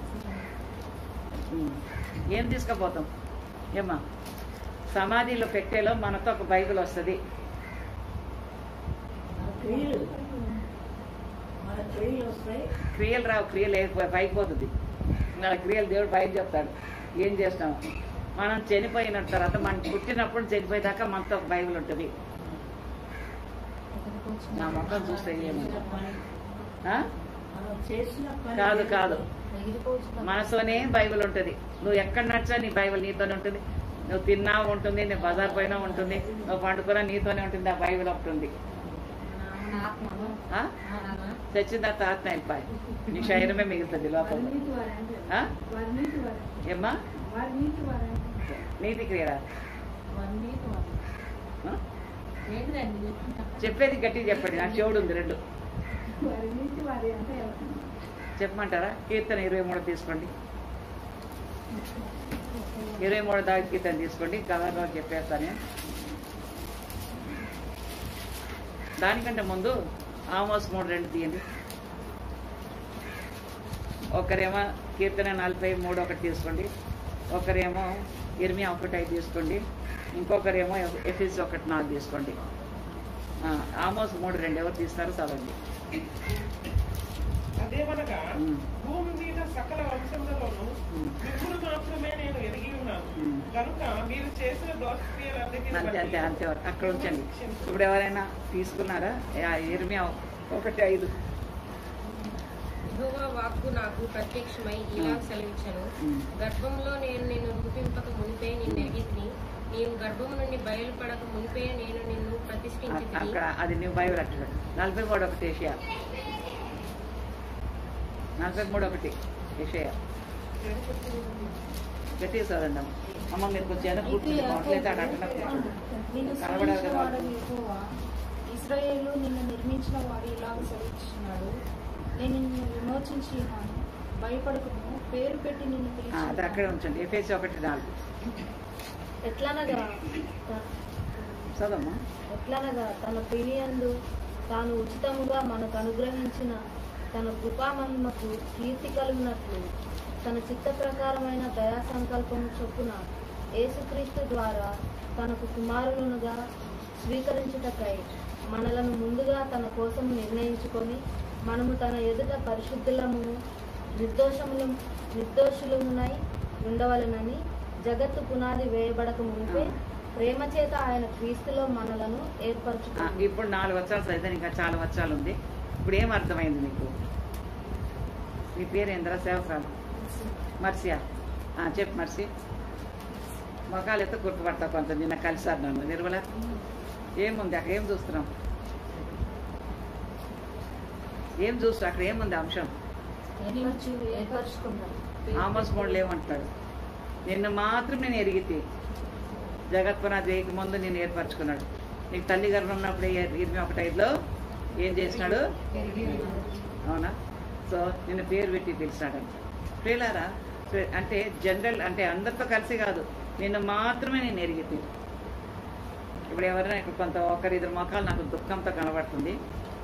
ఏం తీసుకుపోతాం ఏమ్మా? సమాధిలో పెట్టేలో మనతో ఒక బైబిల్ వస్తుంది. క్రియలు రావు, క్రియలు అయిపోతుంది. క్రియలు దేవుడు బయట చెప్తాడు. ఏం చేస్తాం? మనం చనిపోయిన తర్వాత, మనం పుట్టినప్పుడు చనిపోయేదాకా మనతో ఒక బైబిల్ ఉంటుంది. నా మొక్కను చూస్తే కాదు కాదు, మనసులోనే బైబిల్ ఉంటుంది. నువ్వు ఎక్కడ నచ్చా నీ బైబిల్ నీతోనే ఉంటుంది. నువ్వు తిన్నా ఉంటుంది, నువ్వు బజార్ పోయినా ఉంటుంది, నువ్వు పండుకున్నా నీతోనే ఉంటుంది. ఆ బైబిల్ ఒకటి ఉంది. చచ్చిన తర్వాత ఆత్మ అయిపోయి నీ శరీరమే మిగులుతుంది లోపల. ఏమ్మా? నీతి క్రియరా? చెప్పేది గట్టిగా చెప్పండి, నాకు చెవుడు ఉంది. 2 చెప్పమంటారా? కీర్తన 23 తీసుకోండి. 23 దాకా కీర్తన తీసుకోండి. కథలో చెప్పేస్తాను. దానికంటే ముందు ఆమోస్ 3:2 తీయండి. ఒకరేమో కీర్తన 43:1 తీసుకోండి. ఒకరేమో ఇర్మియా 1:5 తీసుకోండి. ఇంకొకరేమో ఎఫెసీ 1:4 తీసుకోండి. ఆమోస్ 3:2 ఎవరు తీస్తారో చదవండి. అదేమనగా భూమి మీద సకల వంశములలోనూ మిమ్మును మాత్రమే నేను ఎరిగి ఉన్నాను కనుక మీరు చేసిన దోషక్రియలన్నిటిని అంతే అంతే అక్కడ ఉంచండి. ఇప్పుడు ఎవరైనా తీసుకున్నారా? ఇర్మియా 1:5. యెహోవా వాక్కు నాకు ప్రత్యక్షమై ఇలా సెలవిచ్చెను, గర్భంలో నేను నిన్ను రూపింపక మునిపే నిన్ను ఎరిగితిని, నేను గర్భము నుండి బయలుపడక మునిపే నేను నిన్ను ప్రతిష్ఠించితిని. అక్కడ అది నువ్వు బైబిల్ అట్లా 43:1 ఏషియా 43:1 ఏషియా గట్టిగా చదవండి అమ్మ. మీరు కొంచెం వెనక కూర్చుంటే అట్లా కూర్చోండి, కనబడాలి కదా. ఇశ్రాయేలు నిన్ను నిర్మించిన వాడు ఇలాగ సెలవిస్తున్నాడు, నేను నిన్ను విమోచించి ఉన్నాను, భయపడకుము, పేరు పెట్టి నిన్ను అది అక్కడే ఉంచండి. ఎఫెసీ 1:4 ఎట్లనగా చదవమ్మా. ఎట్లనగా తన ప్రియందు తాను ఉచితముగా మనకు అనుగ్రహించిన తన కృపామహిమకు కీర్తి కలుగునట్లు తన చిత్త ప్రకారమైన దయా సంకల్పము చొప్పున యేసుక్రీస్తు ద్వారా తనకు కుమారులుగా స్వీకరించుటకై మనలను ముందుగా తన కోసం నిర్ణయించుకొని మనము తన ఎదుట పరిశుద్ధులము నిర్దోషులమునై ఉండవలెనని జగత్తు పునాది వేయబడక మునిపే ప్రేమ చేత ఆయన క్రీస్తులో మనలను ఏర్పరచుకున్నాడు. ఇప్పుడు 4 వచనాలు చదివితే ఇంకా చాలా వచనాలు ఉంది. ఇప్పుడు ఏం అర్థమైంది మీకు? మీ పేరు ఏంద్రా? సేవకురాలు మర్సియా. చెప్పు మర్సి. మొఖాలు ఎత్త గుర్తుపడతా కొంత. నిన్న కలిసారు నన్ను నిర్మల. ఏముంది అక్కడ? ఏం చూస్తున్నాం? ఏం చూస్తా? అక్కడ ఏముంది అంశం? ఆమోస్ 3 ఏమంటాడు? నిన్ను మాత్రం నేను ఎరిగితే జగత్పునాది వేయక ముందు నేను ఏర్పరచుకున్నాడు. నీకు తల్లి గర్భం ఉన్నప్పుడు 21:5లో ఏం చేసినాడు? అవునా? సో నిన్ను పేరు పెట్టి పిలిచాడు. ప్రియులారా, అంటే జనరల్ అంటే అందరితో కలిసి కాదు, నిన్ను మాత్రమే నేను ఎరిగితే. ఇప్పుడు ఎవరైనా ఇక్కడ కొంత 1-2 మొక్కలు నాకు దుఃఖంతో కనబడుతుంది.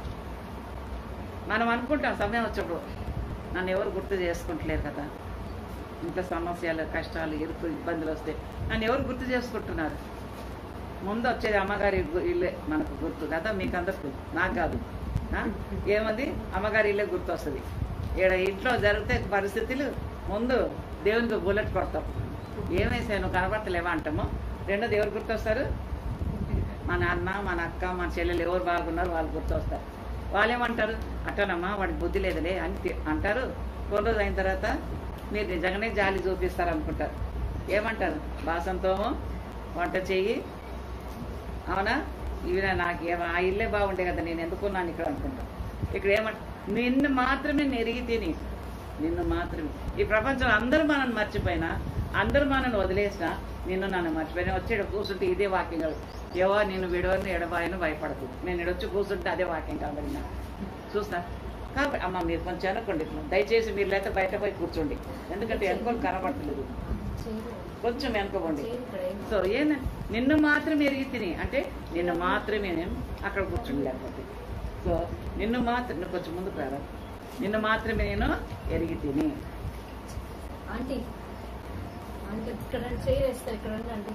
మనం అనుకుంటాం సమయం వచ్చినప్పుడు నన్ను ఎవరు గుర్తు చేసుకుంటలేరు కదా, ఇంట్లో సమస్యలు, కష్టాలు, ఇబ్బందులు వస్తే నన్ను ఎవరు గుర్తు చేసుకుంటున్నారు? ముందు వచ్చేది అమ్మగారి ఇల్లే మనకు గుర్తు కదా, మీకు అందరికీ, నాకు కాదు. ఏమంది? అమ్మగారి ఇల్లే గుర్తు వస్తుంది. ఇక్కడ ఇంట్లో జరిగితే పరిస్థితులు ముందు దేవునికి బుల్లెట్ కొడతాం. ఏమైనా నువ్వు కనబడతలేవా అంటాము. రెండోది ఎవరు గుర్తొస్తారు? మన అన్న, మన అక్క, మన చెల్లెలు ఎవరు బాగున్నారు వాళ్ళు గుర్తొస్తారు. వాళ్ళు ఏమంటారు? అట్టనమ్మా వాడికి బుద్ధి లేదులే అని అంటారు. కొన్ని రోజులు అయిన తర్వాత మీరు నిజంగానే జాలి చూపిస్తారు అనుకుంటారు. ఏమంటారు? బాసంతోమో వంట చెయ్యి, అవునా, ఇవి నాకు ఆ ఇల్లే బాగుండే కదా, నేను ఎందుకున్నాను ఇక్కడ అనుకుంటాను. ఇక్కడ ఏమంట? నిన్ను మాత్రమే నెరిగి తిని, నిన్ను మాత్రమే. ఈ ప్రపంచం అందరూ మనల్ని మర్చిపోయినా, అందరూ మనల్ని వదిలేసినా, నిన్ను నన్ను మర్చిపోయినా వచ్చేడు కూర్చుంటే ఇదే వాక్యం కాదు. ఏవో నేను విడవని ఎడబాయను భయపడదు. నేను ఇడొచ్చి కూర్చుంటే అదే వాక్యం కాబట్టి నాకు చూస్తా. కాబట్టి అమ్మ మీరు కొంచెం అనుకోండి, దయచేసి మీరు లేకపోతే బయట పోయి కూర్చోండి. ఎందుకంటే వెనుకోలు కనబడతలేదు, కొంచెం వెనుకోండి. సో ఏంటంటే నిన్ను మాత్రమే ఎరిగి తిని అంటే నిన్ను మాత్రమే నేను అక్కడ కూర్చోండి. లేకపోతే సో నిన్ను మాత్రం కొంచెం ముందుకు రారా. నిన్ను మాత్రమే నేను ఎరిగి తిని. ఆంటీ ఆంటీ ఇక్కడ చేస్తారు, ఇక్కడ అండి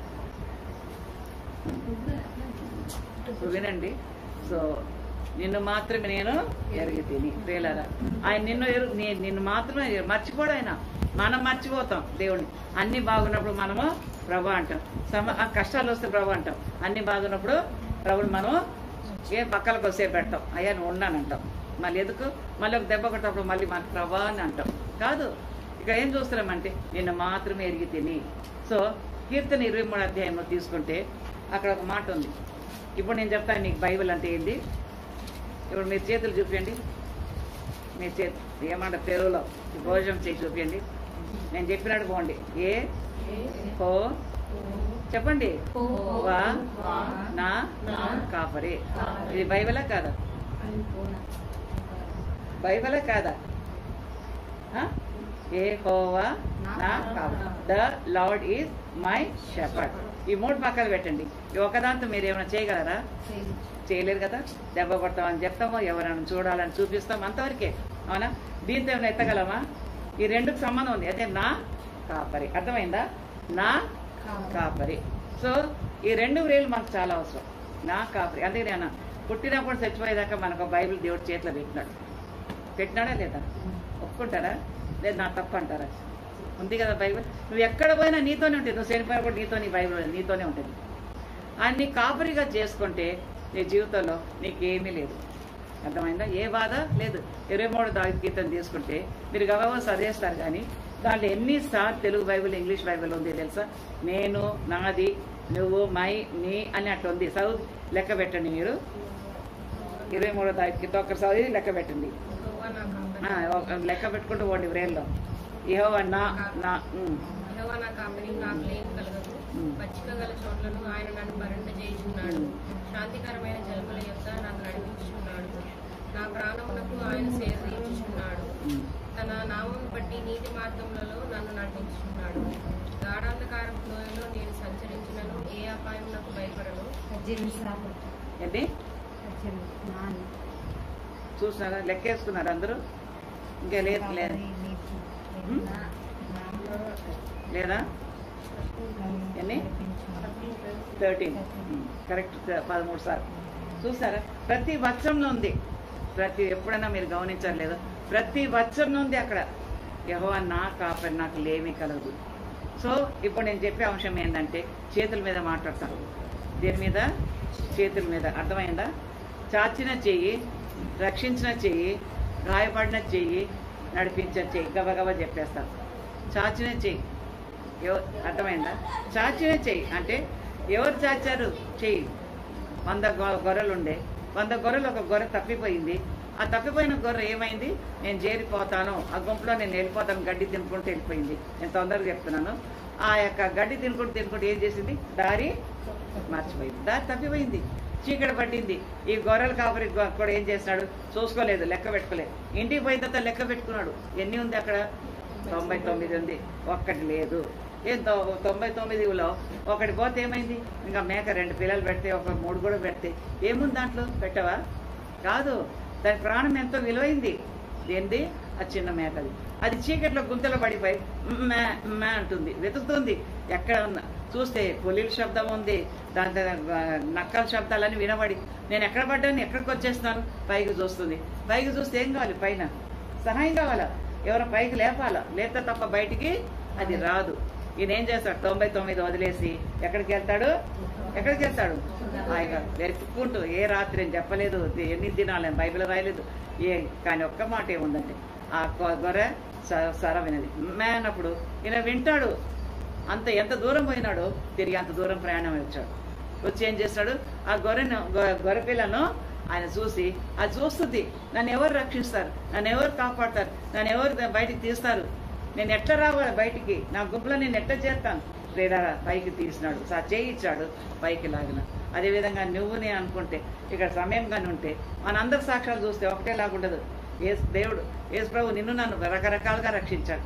వినండి. సో నిన్ను మాత్రమే నేను ఎరిగి తిని. ప్రియులారా, ఆయన నిన్ను మాత్రమే మర్చిపోడు ఆయన. మనం మర్చిపోతాం దేవుడిని. అన్ని బాగున్నప్పుడు మనము ప్రభు అంటాం, కష్టాలు వస్తే ప్రభు అంటాం. అన్ని బాగున్నప్పుడు ప్రభుని మనం పక్కలకు వస్తే పెడతాం, అయ్యా నువ్వు ఉన్నానంటాం. మళ్ళీ ఎందుకు మళ్ళీ ఒక దెబ్బ కొట్టినప్పుడు మళ్ళీ మనకు ప్రభా అని అంటాం కాదు. ఇక్కడ ఏం చూస్తున్నామంటే నిన్ను మాత్రమే ఎరిగి తిని. సో కీర్తన 23 అధ్యాయంలో తీసుకుంటే అక్కడ ఒక మాట ఉంది. ఇప్పుడు నేను చెప్తాను నీకు బైబిల్ అంటే ఏంటి. ఇప్పుడు మీరు చేతులు చూపించండి. మీ చేతులు ఏమంటారు తెలుగులో భోజనం చేసి చూపించండి. నేను చెప్పినట్టు పోండి. ఏ హో చెప్పండి. వా నా కాపరి. ఇది బైబిలా కాదా? బైబిలే కాదా? ఏ హోవా నా కాపరి, the Lord is my shepherd. ఈ 3 పక్కన పెట్టండి. ఈ ఒకదాంతో మీరు ఏమైనా చేయగలరా? చేయలేరు కదా. దెబ్బ కొడతామని చెప్తామో, ఎవరైనా చూడాలని చూపిస్తాం, అంతవరకే. అవునా? దీంతో ఏమైనా ఎత్తగలమా? ఈ 2కు సంబంధం ఉంది. అయితే నా కాపరి, అర్థమైందా? నా కాపరి. సో ఈ 2 వ్రేలు మనకు చాలా అవసరం. నా కాపరి. అందుకే నేను పుట్టినప్పుడు చచ్చిపోయేదాకా మనకు బైబిల్ దేవుడి చేతిలో పెట్టినాడా లేదా? ఒప్పుకుంటారా? లేదు నా తప్పు అంటారా? ఉంది కదా బైబిల్. నువ్వు ఎక్కడ పోయినా నీతోనే ఉంటుంది. నువ్వు చనిపోయినప్పుడు నీతో నీ బైబిల్ నీతోనే ఉంటుంది. ఆయన్ని కాపరిగా చేసుకుంటే నీ జీవితంలో నీకేమీ లేదు. అర్థమైందా? ఏ బాధ లేదు. 23 దావీదు కీర్తన తీసుకుంటే మీరు గబగబా చదివేస్తారు, కానీ దాంట్లో ఎన్నిసార్లు తెలుగు బైబిల్, ఇంగ్లీష్ బైబిల్ ఉంది తెలుసా? నేను, నాది, నువ్వు, మై, నీ అని అట్లా ఉంది. చదువు లెక్క పెట్టండి మీరు. 23 దావీదు కీర్తన ఒక్కరు చదివి లెక్క పెట్టండి. లెక్క పెట్టుకుంటూ పోండి వ్రేల్లో. యెహోవా నా యెహోవా నా కాపరి, నాకు లేమి కలగదు. పచ్చిక గల చోట్లను ఆయన నన్ను పరింప చేయుచున్నాడు. శాంతికరమైన జలముల యొక్క నాకు నడిపించుచున్నాడు. నా ప్రాణమునకు ఆయన సేద తీర్చుచున్నాడు. తన నామం బట్టి నీతి మార్గములలో నన్ను నడిపించుచున్నాడు. గాఢాంధకారపు లోయలో నేను సంచరించినను ఏ అపాయం నాకు భయపడను. ఏంటి చూసినారా? లెక్కేసుకున్నారు అందరూ? ఇంకా లేదు లేదా? ఎన్ని? 13 కరెక్ట్, 13 సార్లు చూసారా? ప్రతి వచనంలో ఉంది. ఎప్పుడైనా మీరు గమనించారు లేదా? ప్రతి వచనంలో ఉంది అక్కడ యెహోవా నా కాపరి, నాకు లేమి కలదు. సో ఇప్పుడు నేను చెప్పే అంశం ఏంటంటే చేతుల మీద మాట్లాడతాను. దేని మీద? చేతుల మీద. అర్థమైందా? చాచిన చెయ్యి, రక్షించిన చెయ్యి, గాయపడిన చెయ్యి, నడిపించిన చెయ్యి, గబగబా చెప్పేస్తాను. చాచిన చెయ్యి అర్థమైందా? చాచిన చెయ్యి అంటే ఎవరు చాచారు చెయ్యి? 100 గొర్రెలు ఉండే, 100 గొర్రెలు ఒక గొర్రె తప్పిపోయింది. ఆ తప్పిపోయిన గొర్రె ఏమైంది? నేను చేరిపోతాను, ఆ గుంపులో నేను వెళ్ళిపోతాను, గడ్డి తినుకుంటూ వెళ్ళిపోయింది. నేను తొందరగా చెప్తున్నాను. ఆ యొక్క గడ్డి తినుకుంటూ ఏం చేసింది? దారి మర్చిపోయింది, దారి తప్పిపోయింది, చీకటి పట్టింది. ఈ గొర్రెల కాపరి కూడా ఏం చేస్తున్నాడు? చూసుకోలేదు, లెక్క పెట్టుకోలేదు. ఇంటికి పోయిన తర్వాత లెక్క పెట్టుకున్నాడు. ఎన్ని ఉంది అక్కడ? 99 ఉంది, ఒక్కటి లేదు. ఏం 99లో ఒకటి పోతే ఏమైంది? ఇంకా మేక 2 పిల్లలు పెడితే, ఒక 3 కూడా పెడితే ఏముంది దాంట్లో? పెట్టవా? కాదు, దాని ప్రాణం ఎంతో విలువైంది. ఏంది? ఆ చిన్న మేకది. అది చీకట్లో గుంతలో పడిపోయి మ్యా అంటుంది, వెతుకుతుంది. ఎక్కడ ఉన్నా చూస్తే పులిల శబ్దం ఉంది, దాంతో నక్కల శబ్దాలని వినబడి నేను ఎక్కడ పడ్డాను, ఎక్కడికి వచ్చేస్తున్నాను, పైకి చూస్తుంది. పైకి చూస్తే ఏం కావాలి? పైన సహాయం కావాలా? ఎవరో పైకి లేపాలా? లేతే తప్ప బయటికి అది రాదు. ఈయన ఏం చేస్తాడు? 99 వదిలేసి ఎక్కడికి వెళ్తాడు? హాయిగా వెతుక్కుంటూ, ఏ రాత్రి అని చెప్పలేదు, ఎన్ని దినాలు బైబిల్ రాయలేదు, కానీ ఒక్క మాట ఏముందంటే ఆ గొర్రె సర వినది. అన్నప్పుడు ఈయన వింటాడు. ఎంత దూరం పోయినాడో తిరిగి అంత దూరం ప్రయాణం వచ్చాడు. వచ్చి ఏం చేస్తాడు? ఆ గొర్రె పిల్లను ఆయన చూసి, అది చూస్తుంది, నన్ను ఎవరు రక్షిస్తారు, నన్ను ఎవరు కాపాడతారు, నన్ను ఎవరు బయటికి తీస్తారు, నేను ఎట్లా రావాలి బయటికి, నా గుంపులో నేను ఎట్లా చేస్తాను? లేదా పైకి తీసినాడు, చేయించాడు, పైకి లాగిన. అదేవిధంగా నువ్వు నేను అనుకుంటే, ఇక్కడ సమయం కానీ ఉంటే మనందరి సాక్ష్యాలు చూస్తే ఒకటే లాగుండదు. దేవుడు యేసు ప్రభు నిన్ను నన్ను రకరకాలుగా రక్షించాడు.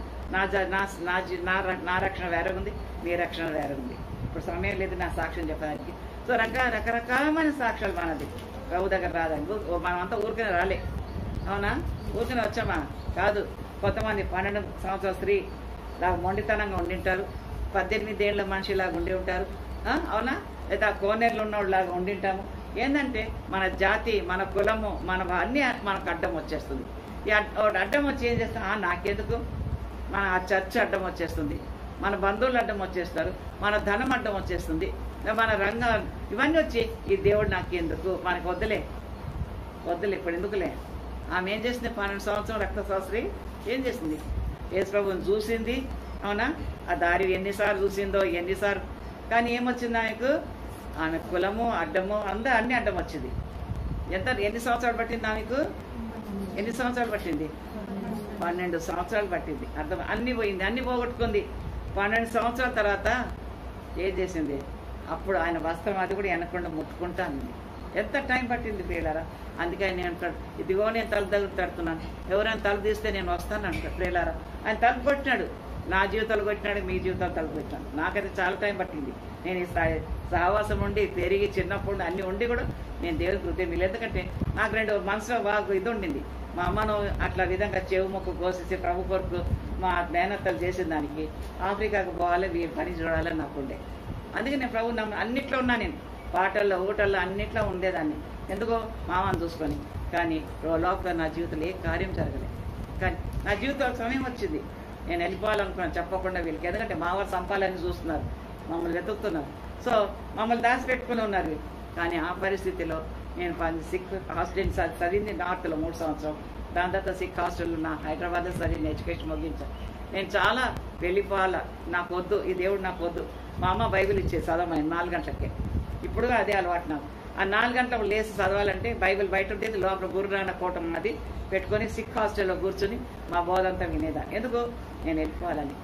నా రక్షణ వేరే ఉంది, నీ రక్షణ వేరే ఉంది. ఇప్పుడు సమయం లేదు నా సాక్ష్యం చెప్పడానికి. సో రకరకాలమైన సాక్ష్యాలు మనది ప్రభు దగ్గర రాదని. మనమంతా ఊరికనే రాలే, అవునా? ఊరికనే వచ్చామా? కాదు. కొంతమంది 12 సంవత్సరాల స్త్రీ లాగా మొండితనంగా ఉండింటారు, 18 ఏళ్ళ మనిషిలాగా ఉండి ఉంటారు, అవునా? లేదా కోనేరులు ఉన్నోళ్ళలాగా ఉండింటాము. ఏంటంటే మన జాతి, మన కులము, మన అన్నీ మనకు అడ్డం వచ్చేస్తుంది. ఈ అడ్డం వచ్చి ఏం చేస్తాం? నాకెందుకు? మన చర్చ్ అడ్డం వచ్చేస్తుంది, మన బంధువులు అడ్డం వచ్చేస్తారు, మన ధనం అడ్డం వచ్చేస్తుంది, మన రంగాలు ఇవన్నీ వచ్చి ఈ దేవుడు నాకెందుకు, మనకు వద్దులే ఇప్పుడు ఎందుకులే. ఆమె ఏం చేసింది? 12 సంవత్సరం రక్తశాస్త్రి ఏం చేసింది? యేసు ప్రభువుని చూసింది, అవునా? ఆ దారి ఎన్నిసార్లు చూసిందో, ఎన్నిసార్లు. కానీ ఏమొచ్చింది ఆమెకు? ఆమె కులము అడ్డము అన్ని అడ్డం వచ్చింది. ఎన్ని సంవత్సరాలు పట్టింది ఆమెకు? ఎన్ని సంవత్సరాలు పట్టింది? 12 సంవత్సరాలు పట్టింది. అన్ని పోయింది, అన్ని పోగొట్టుకుంది. 12 సంవత్సరాల తర్వాత ఏం చేసింది? అప్పుడు ఆయన వస్త్రం అది కూడా వెనకుండా ముట్టుకుంటా ఉంది. ఎంత టైం పట్టింది ప్రియులారా? అందుకే నేను అంటాడు, ఇదిగో నేను తల దగ్గర తడుతున్నాను, ఎవరైనా తల తీస్తే నేను వస్తాను అంటాడు. ప్రియులారా, ఆయన తలుపు కొట్టినాడు, నా జీవితాలు కొట్టినాడు, మీ జీవితాలు తలుపు పెట్టినాడు. నాకైతే చాలా టైం పట్టింది. నేను ఈ సహవాసం ఉండి పెరిగి చిన్నప్పుడు అన్ని ఉండి కూడా నేను దేవుడికి కృతజ్ఞతలు. ఎందుకంటే నాకు 2 మనసులో బాగా ఇది ఉండింది. మా అమ్మను అట్లా విధంగా చెవు మొక్కు కోసేసి ప్రభు కొరకు మా మేనత్తలు చేసిన దానికి ఆఫ్రికాకు పోవాలి, వీరి పని చూడాలని నాకు ఉండే. అందుకే నేను ప్రభు అన్నిట్లో ఉన్నా, నేను పాటల్లో ఊటల్లో అన్నిట్లో ఉండేదాన్ని. ఎందుకో మామని చూసుకొని. కానీ లోపల నా జీవితంలో ఏ కార్యం జరగలేదు. కానీ నా జీవితంలో సమయం వచ్చింది, నేను వెళ్ళిపోవాలనుకున్నాను చెప్పకుండా వీళ్ళకి. ఎందుకంటే మా వారు సంపాలని చూస్తున్నారు, మమ్మల్ని వెతుకుతున్నారు. సో మమ్మల్ని దాచిపెట్టుకుని ఉన్నారు. కానీ ఆ పరిస్థితిలో నేను సిక్ హాస్టల్ చదివింది నార్త్లో 3 సంవత్సరం. దాని తర్వాత సిక్ హాస్టల్ నా హైదరాబాద్లో చదివిన ఎడ్యుకేషన్ ముగించాను. నేను చాలా వెళ్ళిపోవాలా, నాకు వద్దు, ఈ దేవుడు నాకు వద్దు. మా అమ్మ బైబిల్ ఇచ్చేది చదవమని 4 గంటలకే. ఇప్పుడు అదే అలవాటు నాకు. ఆ 4 గంటలకు లేచి చదవాలంటే బైబిల్ బయట ఉండేది, లోపల గురునానక్ కోటం అది పెట్టుకొని సిక్ హాస్టల్లో కూర్చొని మా బోధంతా వినేదాన్ని. ఎందుకు? నేను వెళ్ళిపోవాలని.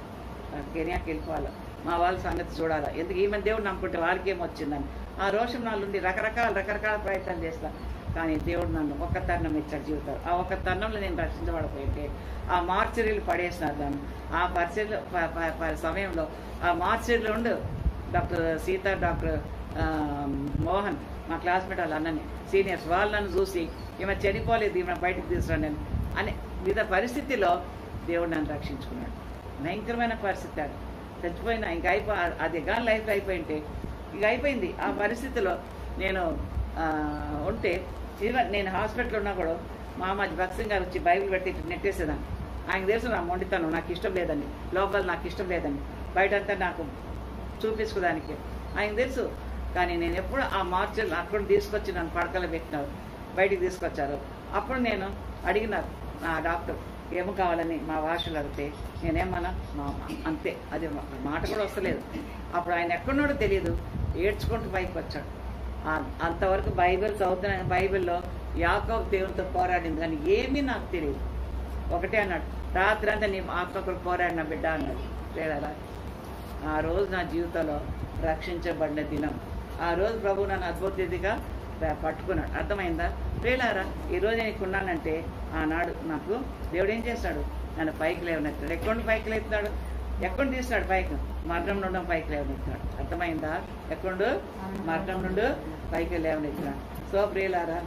కెనియాకి వెళ్ళిపోవాలి, మా వాళ్ళ సంగతి చూడాలా, ఎందుకు ఈమె దేవుడు నమ్ముకుంటే వాళ్ళకి ఏమొచ్చిందని ఆ రోషం నాలుండి రకరకాల ప్రయత్నాలు చేస్తా. కానీ దేవుడు నన్ను ఒక్క తరుణం ఇచ్చాడు జీవితాలు. ఆ ఒక్క తరుణంలో నేను రక్షించబడిపోయింటే ఆ మార్చరీలు పడేసినారు దాన్ని. ఆ సమయంలో ఆ మార్చరీలో ఉండు డాక్టర్ సీత, డాక్టర్ మోహన్, మా క్లాస్మేట్ వాళ్ళ అన్నని సీనియర్స్, వాళ్ళు నన్ను చూసి ఈమె చనిపోలేదు, ఈమె బయటకు తీసుకురండి అని వివిధ పరిస్థితిలో దేవుడు నన్ను రక్షించుకున్నాడు. భయంకరమైన పరిస్థితి అది, చచ్చిపోయినా ఇంకా అది కానీ లైఫ్ అయిపోయింటే ఇక అయిపోయింది. ఆ పరిస్థితిలో నేను ఉంటే నేను హాస్పిటల్ ఉన్నా కూడా మా అమ్మ భక్సింగ్ గారు వచ్చి బైబిల్ పెట్టి నెట్టేసేదాన్ని. ఆయనకు తెలుసు నా మొండితనం, నాకు ఇష్టం లేదండి, లోపల నాకు ఇష్టం లేదండి, బయటంతా నాకు చూపించుకోవడానికి ఆయన తెలుసు. కానీ నేను ఎప్పుడు ఆ మార్చలు అక్కడ తీసుకొచ్చి నన్ను పడకలో పెట్టినారు, బయటికి తీసుకొచ్చారు. అప్పుడు నేను అడిగినారు నా డాక్టర్ ఏమో కావాలని మా భాషలు అడిగితే నేనేమన్నా మా అంతే, అది మాట కూడా వస్తలేదు. అప్పుడు ఆయన ఎక్కడున్నాడో తెలియదు, ఏడ్చుకుంటూ పైకి వచ్చాడు. అంతవరకు బైబిల్ చదువుతున్నాను, బైబిల్లో యాకోబు దేవునితో పోరాడింది కానీ ఏమీ నాకు తెలియదు. ఒకటే అన్నాడు, రాత్రి అంతా నీ ఆత్మకు పోరాడిన బిడ్డ అన్నాడు. లేదా ఆ రోజు నా జీవితంలో రక్షించబడిన దినం. ఆ రోజు ప్రభు నన్ను అద్భుతంగా పట్టుకున్నాడు. అర్థమైందా ప్రియులారా? ఈరోజు నేను ఉన్నానంటే ఆనాడు నాకు దేవుడు ఏం చేస్తాడు, నన్ను పైకి లేవనెత్తాడు. ఎక్కడ పైకి లేపుతాడు, ఎక్కడ తీస్తాడు పైకి, మరణం నుండి పైకి లేవనెత్తాడు. అర్థమైందా? ఎక్కడ మరణం నుండి పైకి లేవనెత్తాడు. సో ప్రియులారా,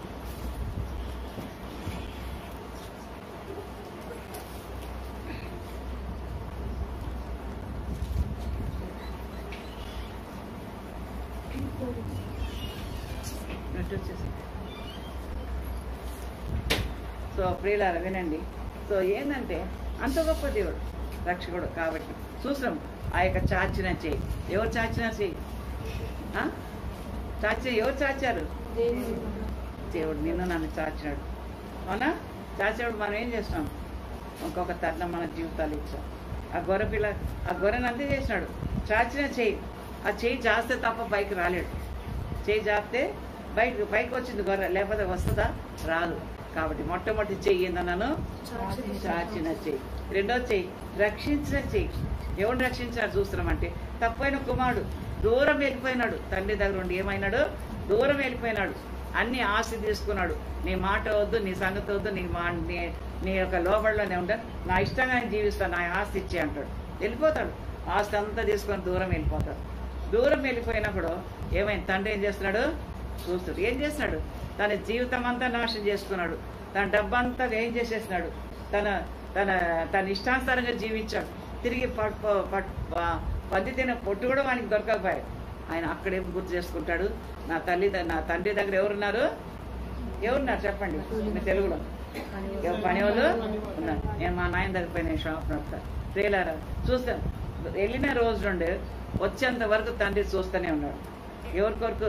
సో ప్రియులారా వినండి. సో ఏంటంటే అంత గొప్ప దేవుడు రక్షకుడు కాబట్టి చూసాం. ఆ యొక్క చాచిన చేయి, ఎవరు చాచిన చేయి, ఎవరు చాచారు? దేవుడు నిన్ను నన్ను చాచినాడు. అవునా? చాచినప్పుడు మనం ఏం చేస్తున్నాం, ఇంకొక తరుణం మన జీవితాలు ఇచ్చాం. ఆ గొర్రె పిల్ల ఆ గొర్రెని అంతే చేసినాడు, చాచిన చేయి. ఆ చేయి జాస్తే తప్ప పైకి రాలేడు. చేయి జాస్తే పైకి వచ్చింది గొర్రె, లేకపోతే వస్తుందా? రాదు. కాబట్టి మొట్టమొదటి చెయ్యి ఏందన్నాను, చాచిన చెయ్యి. రెండో చెయ్యి రక్షించిన చెయ్యి. ఎవరు రక్షించారు చూస్తున్నామంటే తప్పైన కుమారుడు దూరం వెళ్ళిపోయినాడు, తండ్రి దగ్గర ఉండి ఏమైనాడు, దూరం వెళ్ళిపోయినాడు. అన్ని ఆస్తి తీసుకున్నాడు. నీ మాట వద్దు, నీ సంగతి వద్దు, నీ యొక్క లోబడిలోనే ఉంటాడు, నా ఇష్టంగా ఆయన జీవిస్తాను, నా ఆస్తి ఇచ్చే అంటాడు. వెళ్ళిపోతాడు. ఆస్తి అంతా తీసుకొని దూరం వెళ్ళిపోతాడు. దూరం వెళ్ళిపోయినప్పుడు ఏమైంది, తండ్రి ఏం చేస్తున్నాడు, చూస్తాడు. ఏం చేస్తున్నాడు, తన జీవితం అంతా నాశనం చేసుకున్నాడు. తన డబ్బంతా ఏం చేసేసినాడు, తన ఇష్టానుసారంగా జీవించాడు. తిరిగి పది తిన పొట్టు కూడా వానికి దొరకకపోయాడు. ఆయన అక్కడేం గుర్తు చేసుకుంటాడు, నా తండ్రి దగ్గర ఎవరున్నారు చెప్పండి మీ తెలుగులో, పని వాళ్ళు ఉన్నారు. నేను మా నాయన దగ్గర పోయి నేను షాప్ నడుపుతాను. ప్రియులారా చూస్తాను, వెళ్ళిన రోజు నుండి వచ్చేంత వరకు తండ్రి చూస్తూనే ఉన్నాడు. ఎవరి కొరకు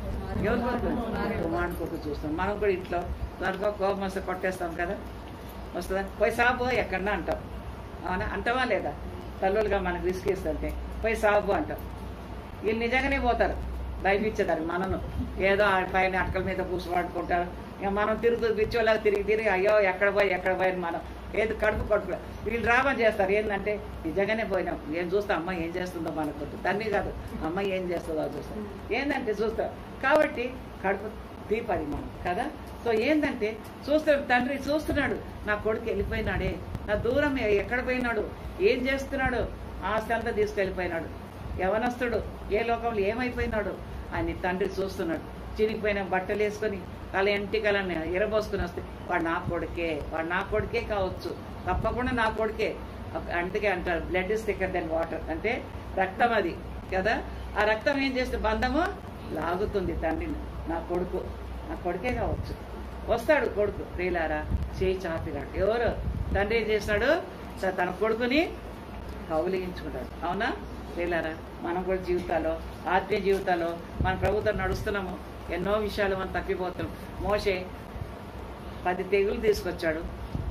కుమారుని కొరకు చూస్తాం. మనం కూడా ఇంట్లో దానికో కోపం వస్తే కొట్టేస్తాం కదా, వస్తుందా? పోయి సాబు ఎక్కడన్నా అంటాం. అవునా? అంటావా లేదా? తల్లులుగా మనకు రిస్క్ ఇస్తుంటే పోయి సాబు అంటాం. వీళ్ళు నిజంగానే పోతారు భయపించేదారు. మనను ఏదో పైన అటకల మీద కూర్చోబడుకుంటారు. ఇక మనం పిచ్చోలాగా తిరిగి అయ్యో ఎక్కడ పోయి మనం ఏది కడుపు వీళ్ళు డ్రామా చేస్తారు. ఏంటంటే నిజంగానే పోయినాం, ఏం చూస్తాం, అమ్మ ఏం చేస్తుందో మనకు తన్ని కాదు, అమ్మ ఏం చేస్తుందో చూస్తాం. ఏంటంటే చూస్తాం కాబట్టి కడుపు తీపది మనం కదా. సో ఏంటంటే చూస్తాడు, తండ్రి చూస్తున్నాడు, నా కొడుకు వెళ్ళిపోయినాడే, నా దూరం ఎక్కడ పోయినాడు, ఏం చేస్తున్నాడు, ఆస్తి అంతా తీసుకెళ్ళిపోయినాడు, యవనస్తుడు ఏ లోకంలో ఏమైపోయినాడు అని తండ్రి చూస్తున్నాడు. చినిగిపోయిన బట్టలు వేసుకొని తల ఎంటికలని ఎరబోసుకుని వస్తే వాడు నా కొడుకే కావచ్చు, తప్పకుండా నా కొడుకే. అందుకే అంటారు blood is thicker than water, అంటే రక్తం అది కదా. ఆ రక్తం ఏం చేస్తే బంధము లాగుతుంది తండ్రిని. నా కొడుకే కావచ్చు. వస్తాడు కొడుకు, ప్రియులారా చేయి చాపినాడు. ఎవరు? తండ్రి ఏం చేస్తాడు, తన కొడుకుని కౌలిగించుకుంటాడు. అవునా ప్రియులారా? మనం కూడా జీవితాల్లో, ఆత్మీయ జీవితాల్లో మన ప్రభుత్వం నడుస్తున్నాము, ఎన్నో విషయాలు మనం తప్పిపోతున్నాం. మోషే 10 తెగులు తీసుకొచ్చాడు,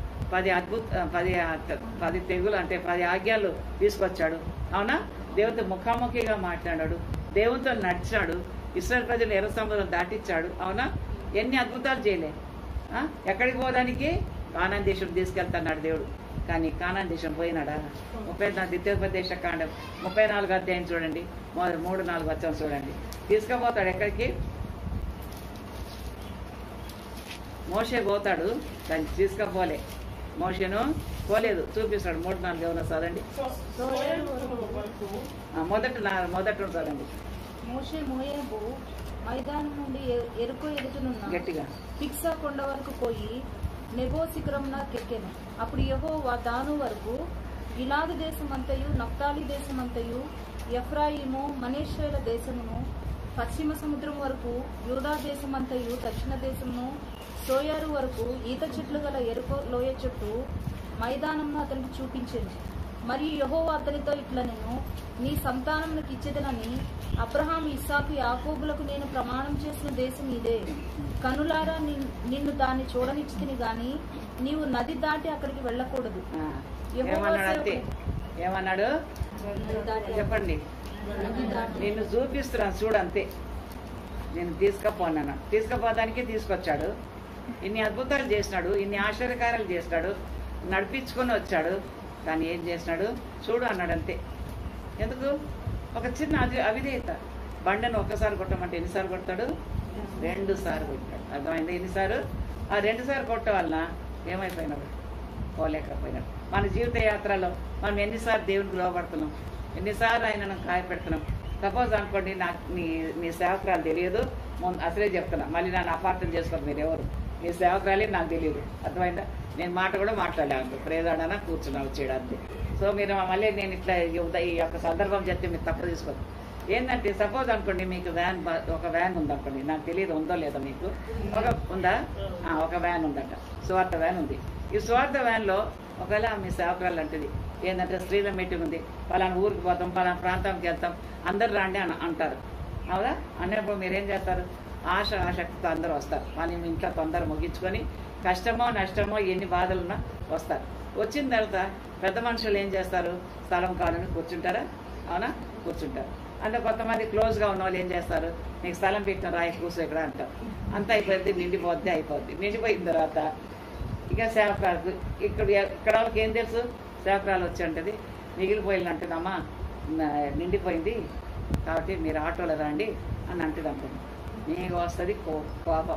10 తెగులు అంటే 10 ఆజ్ఞలు తీసుకొచ్చాడు. అవునా? దేవునితో ముఖాముఖిగా మాట్లాడాడు, దేవునితో నడిచాడు, ఇశ్రాయేలు ప్రజలు ఎర్ర సముద్రం దాటించాడు. అవునా? ఎన్ని అద్భుతాలు చేయలే. ఎక్కడికి పోవడానికి? కానాన్ దేశం తీసుకెళ్తున్నాడు దేవుడు. కానీ కానాన్ దేశం పోయినాడా? 34 ద్వితీయోపదేశ కాండం 34 అధ్యాయం చూడండి, 3-4 వచ్చాం చూడండి. తీసుకుపోతాడు ఎక్కడికి? మోషే పోతాడు, దాన్ని తీసుకపోలే. మోషేను పోలేదు, చూపిస్తాడు. 3-4 ఏమన్నా చదవండి. మొదట చదవండి మోషే మోయాబు మైదానం నుండి ఎరుకో ఎదుటనున్న గట్టిగా. పిక్సా కొండ వరకు పోయి నెబో శిఖరమున కెక్కెను. అప్పుడు యెహోవా దాను వరకు, గిలాదు దేశమంతయు, నఫ్తాలి దేశమంతయు, ఎఫ్రాయిము, మనష్షేల దేశమును, పశ్చిమ సముద్రం వరకు, యూదా దేశమంతయు, దక్షిణ దేశమును, సోయారు వరకు ఈత చెట్లు గల ఎరుకో లోయ చుట్టూ మైదానంను అతనికి చూపించింది. మరియు యెహోవా అతనితో ఇట్లనెను, నీ సంతానమునకు ఇచ్చేదనని అబ్రహాము, ఇస్సాకు, యాకోబులకు నేను ప్రమాణం చేసిన దేశం ఇదే. కనులారా నిన్ను దాన్ని చూడనిచ్చితిని గాని నీవు నది దాటి అక్కడికి వెళ్ళకూడదు. ఏమన్నాడు చెప్పండి? నిన్ను చూపిస్తున్నాను చూడు, అంతే. నేను తీసుకుపోదానికి తీసుకొచ్చాడు. ఇన్ని అద్భుతాలు చేసినాడు, ఇన్ని ఆశ్చర్యకారాలు చేసినాడు, నడిపించుకొని వచ్చాడు. కానీ ఏం చేసినాడు? చూడు అన్నాడు, అంతే. ఎందుకు? ఒక చిన్న అవిధేయత. బండను ఒక్కసారి కొట్టమంటే ఎన్నిసార్లు కొడతాడు? 2 సార్లు కొట్టాడు. అర్థమైంది? ఎన్నిసార్లు? ఆ 2 సార్లు కొట్టడం వలన ఏమైపోయినాడు? పోలేకపోయినాడు. మన జీవిత యాత్రలో మనం ఎన్నిసార్లు దేవునికి లోపడుతున్నాం, ఎన్నిసార్లు ఆయనను కాయపెడుతున్నాం. సపోజ్ అనుకోండి, నాకు నీ సేవకురాలు తెలియదు, అసలే చెప్తున్నా, మళ్ళీ నన్ను అపార్థం చేసుకోరు మీరు ఎవరు. నీ సేవకురాలే నాకు తెలియదు. అర్థమైందా? నేను మాట కూడా మాట్లాడలేను, ప్రేదాడనా కూర్చున్నా వచ్చేయడానికి. సో మీరు మళ్ళీ నేను ఇట్లా ఈ యొక్క సందర్భం చెప్తే మీరు తప్పు తీసుకోవద్దు. ఏంటంటే సపోజ్ అనుకోండి, మీకు ఒక వ్యాన్ ఉందనుకోండి, నాకు తెలియదు ఉందో లేదో మీకు. ఉందా? ఒక వ్యాన్ ఉందట, స్వార్థ వ్యాన్ ఉంది. ఈ స్వార్థ వ్యాన్లో ఒకవేళ మీ సేవకురాలు అంటది ఏంటంటే, స్త్రీల మీటింగ్ ఉంది, పలానా ఊరికి పోతాం, పలానా ప్రాంతానికి వెళ్తాం, అందరు రాండి అని అంటారు. అవునా? అన్నప్పుడు మీరేం చేస్తారు? ఆసక్తితో అందరూ వస్తారు. కానీ మీ ఇంట్లో తొందర ముగించుకొని కష్టమో నష్టమో ఎన్ని బాధలున్నా వస్తారు. వచ్చిన తర్వాత పెద్ద మనుషులు ఏం చేస్తారు? స్థలం కావాలని కూర్చుంటారా? అవునా? కూర్చుంటారు. అంటే కొంతమంది క్లోజ్గా ఉన్న వాళ్ళు ఏం చేస్తారు? నీకు స్థలం పెట్టిన రాయి కూర్చో ఇక్కడ అంటారు. అంతా అయిపోయింది, అయిపోద్ది. నిండిపోయిన తర్వాత ఇక సేవకురాలకు ఇక్కడ వాళ్ళకి ఏం తెలుసు? సేవకురాలు వచ్చి అంటది, మిగిలిపోయిందంటుందమ్మా, నిండిపోయింది కాబట్టి మీరు ఆటోలో రండి అని అంటుంది. అంటుంది నీకు వస్తుంది కోపం.